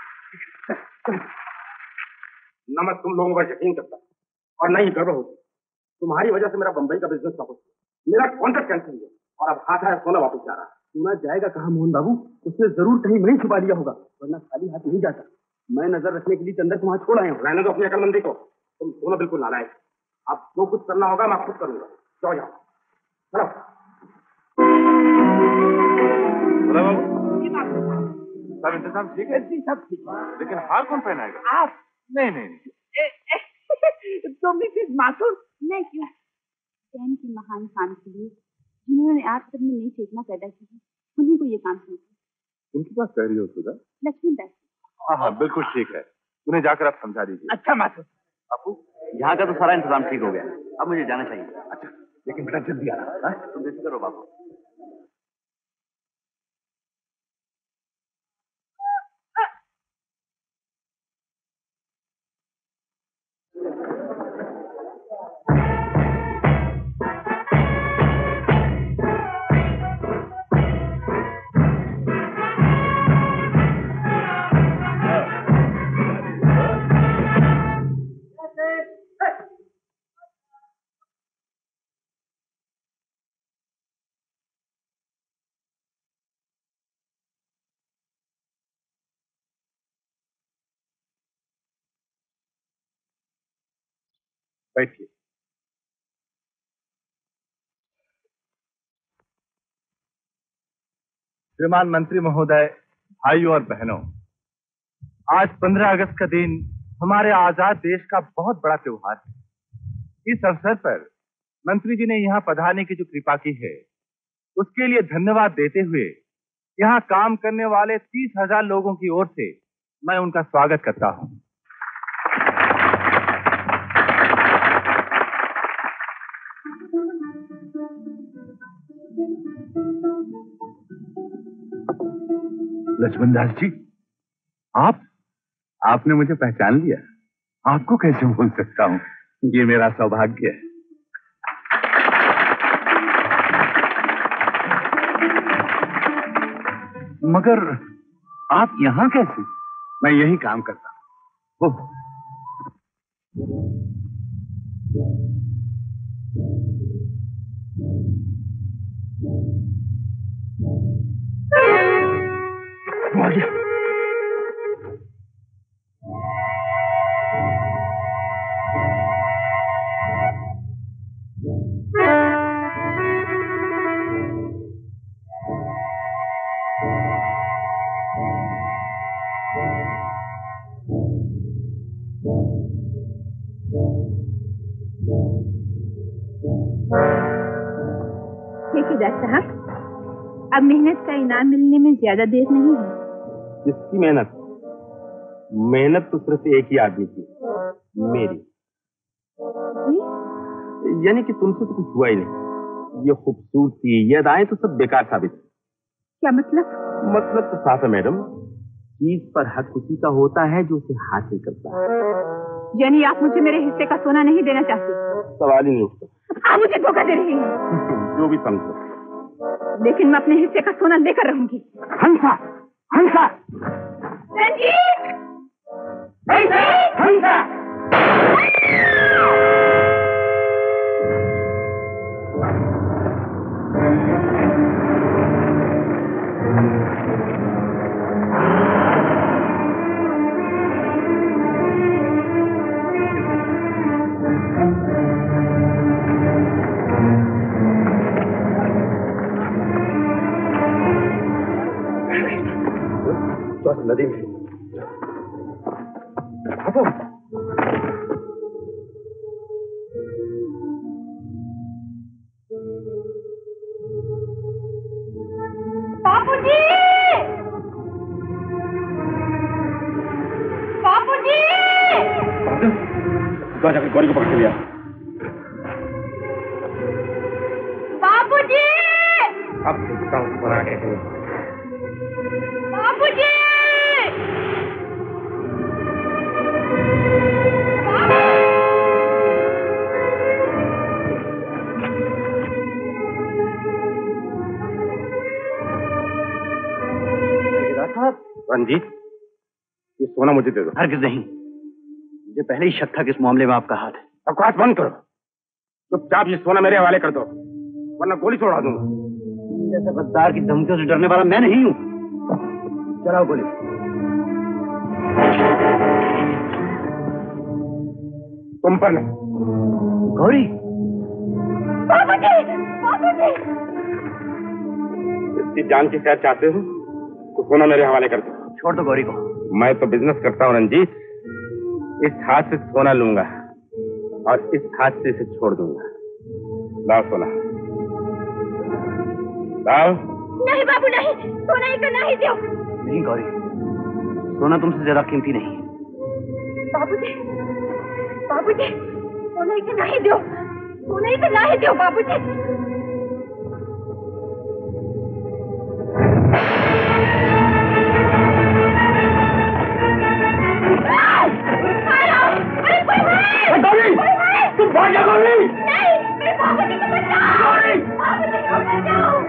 Speaker 3: है। न मैं तुम लोगों पर यकीन करता और न ही गर्व होती। तुम्हारी वजह से मेरा बंबई का बिजनेस वापस, मेरा कॉन्ट्रैक्ट कैंसिल हुआ और अब हाथ है सोना वापस जा रहा है।
Speaker 8: सोना जाएगा कहाँ मोहन बाबू? उसने जरूर कहीं नहीं छुपा लिया होगा, वरना खाली हाथ नहीं जाता। मैं नजर रखने के लिए चंदर को वहां छोड़ आया हूँ।
Speaker 3: रहने दो अपनी अकलमंदी को। तुम दोनों बिल्कुल नालायक। अब जो कुछ करना होगा मैं खुद करूंगा। जाओ जाओ चलो।
Speaker 1: सब इंतजाम ठीक है?
Speaker 8: सब ठीक है,
Speaker 1: लेकिन हार कौन पहनाएगा?
Speaker 8: आप।
Speaker 1: नहीं नहीं
Speaker 8: तो मिसेस माथुर।
Speaker 4: मैं क्यों? चैन के महान काम के लिए जिन्होंने आप सब में नई चेतना पैदा की है, उन्हीं को ये काम सौंपा।
Speaker 1: उनके पास कह रही हो सुधा?
Speaker 4: लक्ष्मीदास।
Speaker 1: हाँ हाँ बिल्कुल ठीक है, उन्हें जाकर आप समझा दीजिए।
Speaker 8: अच्छा माथुर।
Speaker 6: बापू, यहाँ का तो सारा इंतजाम ठीक हो गया, अब मुझे जाना चाहिए।
Speaker 1: अच्छा लेकिन बेटा जल्दी आना।
Speaker 6: तुम बेफिक्र रहो बापू।
Speaker 1: बैठिए। श्रीमान मंत्री महोदय, भाइयों और बहनों, आज 15 अगस्त का दिन हमारे आजाद देश का बहुत बड़ा त्योहार है। इस अवसर पर मंत्री जी ने यहाँ पधारने की जो कृपा की है, उसके लिए धन्यवाद देते हुए यहाँ काम करने वाले 30,000 लोगों की ओर से मैं उनका स्वागत करता हूँ। लक्ष्मण दास जी, आपने मुझे पहचान लिया? आपको कैसे भूल सकता हूँ? ये मेरा सौभाग्य है। मगर आप यहाँ कैसे? मैं यही काम करता हूँ।
Speaker 4: ठेकेदार साहब, अब मेहनत का इनाम मिलने में ज्यादा देर नहीं है।
Speaker 3: किसकी मेहनत? मेहनत तो सिर्फ एक ही आदमी की, मेरी। यानी कि तुमसे तो कुछ हुआ ही नहीं। ये खूबसूरती, ये अदाएं तो सब बेकार साबित है।
Speaker 4: क्या मतलब?
Speaker 3: मतलब तो साफ है मैडम, चीज पर हक उसी का होता है जो उसे हासिल करता है।
Speaker 4: यानी आप मुझे मेरे हिस्से का सोना नहीं देना चाहते?
Speaker 3: सवाल ही नहीं उठता।
Speaker 4: आप मुझे धोखा दे रही हैं।
Speaker 3: जो भी समझो।
Speaker 4: लेकिन मैं अपने हिस्से का सोना लेकर रहूंगी।
Speaker 3: हंसा, हंसा,
Speaker 4: रंजीत!
Speaker 3: हंसा! नदी में
Speaker 4: बापूजी! बापूजी!
Speaker 3: जाकर गौरी को पकड़ के लिया।
Speaker 4: बापूजी!
Speaker 3: अब देखता हूँ बना कैसे।
Speaker 4: बापूजी!
Speaker 3: रंजीत, ये सोना मुझे दे दो।
Speaker 6: हरगिज़ नहीं, मुझे पहले ही शक था कि इस मामले में आपका हाथ है।
Speaker 3: बकवास बंद करो, चुपचाप ये सोना मेरे हवाले कर दो, वरना गोली छोड़ा दूंगा।
Speaker 6: जैसे गद्दार की धमकियों से डरने वाला मैं नहीं हूँ। चलाओ गोली।
Speaker 3: तुम पर नहीं।
Speaker 6: गौरी!
Speaker 4: बापूजी! बापूजी!
Speaker 3: इसकी जान की खैर चाहते हो तो सोना मेरे हवाले कर दो।
Speaker 6: छोड़ दो गौरी को।
Speaker 3: मैं तो बिजनेस करता हूँ रंजीत, इस हाथ से सोना लूंगा और इस हाथ से इसे छोड़ दूंगा। लाओ सोना, लाओ।
Speaker 4: नहीं बाबू नहीं, सोना ही तो नहीं दो।
Speaker 6: नहीं गौरी, सोना तुमसे ज्यादा कीमती नहीं है।
Speaker 4: बाबूजी, बाबूजी, सोना ही तो नहीं दो, सोना ही तो नहीं दो बाबूजी।
Speaker 3: तुम भाग जा गौरी!
Speaker 4: नहीं, मेरे बाबूजी को बचाओ! बाबूजी को बचाओ!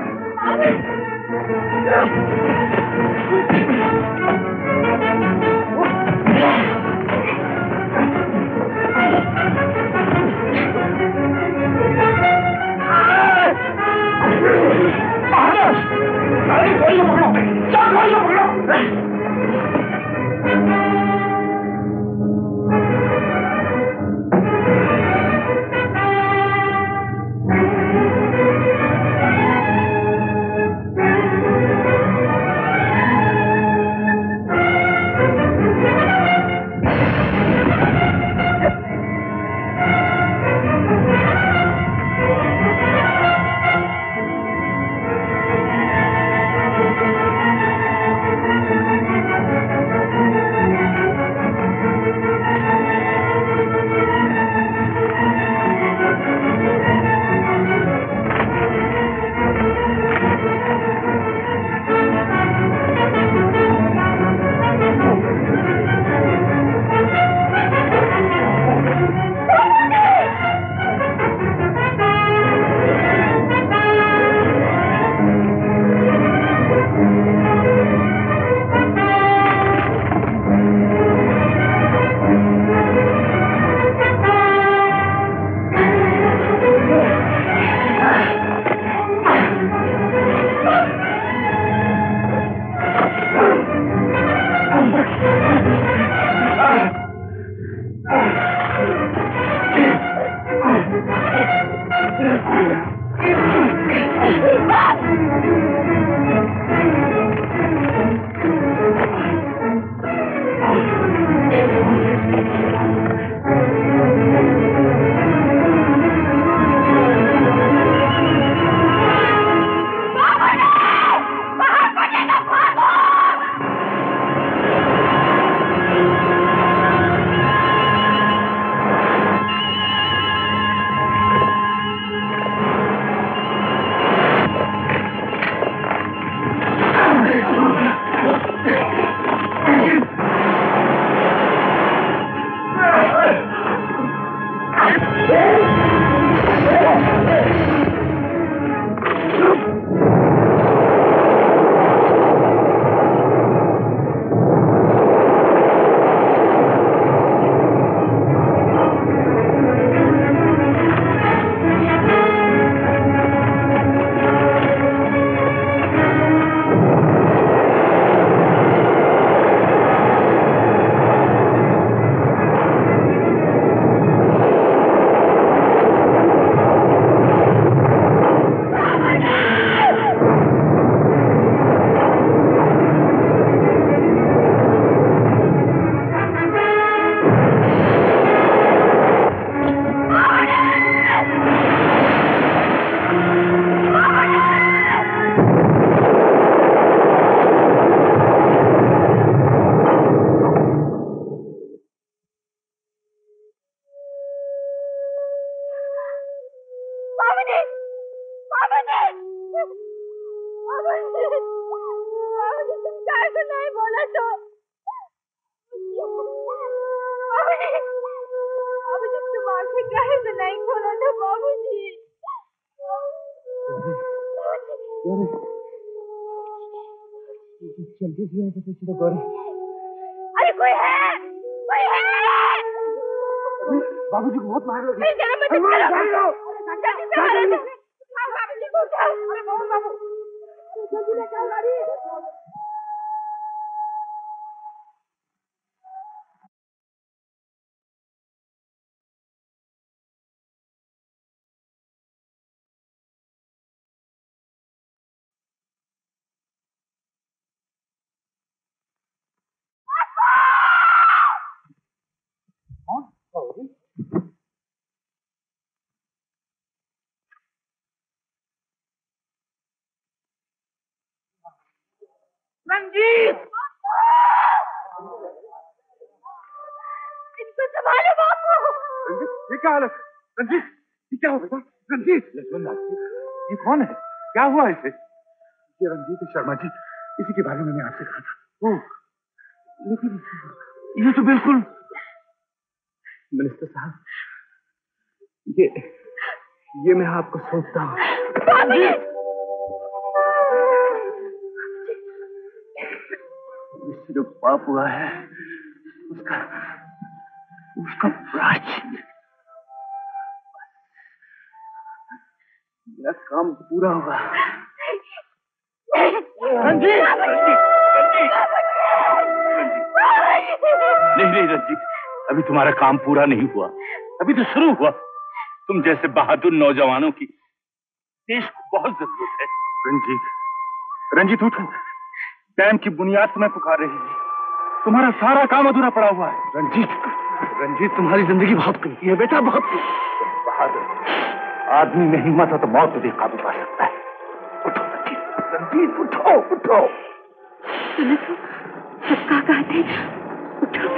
Speaker 8: जल्दी से यहाँ से चलो गौरी।
Speaker 4: अरे कोई है, कोई है।
Speaker 8: बाबूजी को बहुत मार लगी।
Speaker 4: जल्दी से बाबूजी को उठाओ। अरे मोहन बाबू, जल्दी ले जाओ गाड़ी। रंजीत, इनको संभालो बापू।
Speaker 8: रंजीत, ये क्या हालत है? रंजीत, ये क्या हो बेटा? रंजीत, लक्ष्मण जी, ये कौन है? क्या हुआ इसे? ये रंजीत शर्मा जी, इसी के बारे में मैंने आपसे कहा था। ओह, लेकिन ये तो बिल्कुल मिनिस्टर साहब, ये मैं आपको सौंपता हूँ। जो पाप हुआ है उसका प्रायश्चित, मेरा काम पूरा हुआ। रंजीत,
Speaker 1: नहीं रंजीत, अभी तुम्हारा काम पूरा नहीं हुआ, अभी तो शुरू हुआ। तुम जैसे बहादुर नौजवानों की देश को बहुत जरूरत है।
Speaker 8: रंजीत उठो, डैम की बुनियाद तुम्हें पुकार रही है, तुम्हारा सारा काम अधूरा पड़ा हुआ है। रंजीत, तुम्हारी जिंदगी बहुत कीमती है बेटा, बहुत कीमती। बहादुर आदमी में हिम्मत हो तो मौत को भी काबू पा सकता है। उठो रंजीत, उठो उठो।
Speaker 5: सुनो तो, सबका कहते उठो।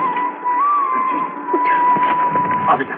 Speaker 8: आ बेटा।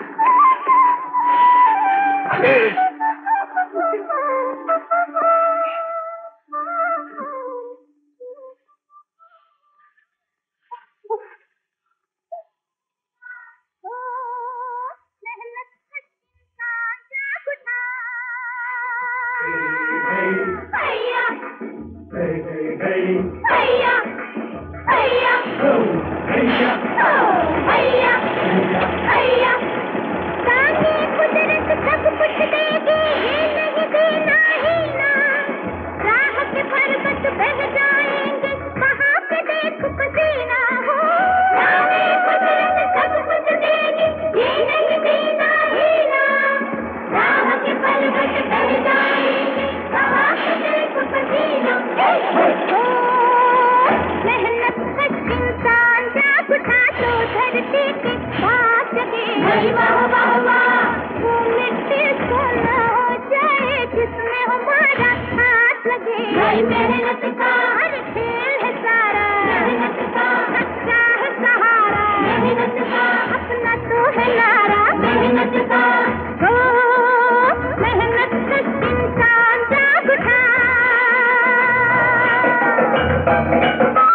Speaker 5: मेहनत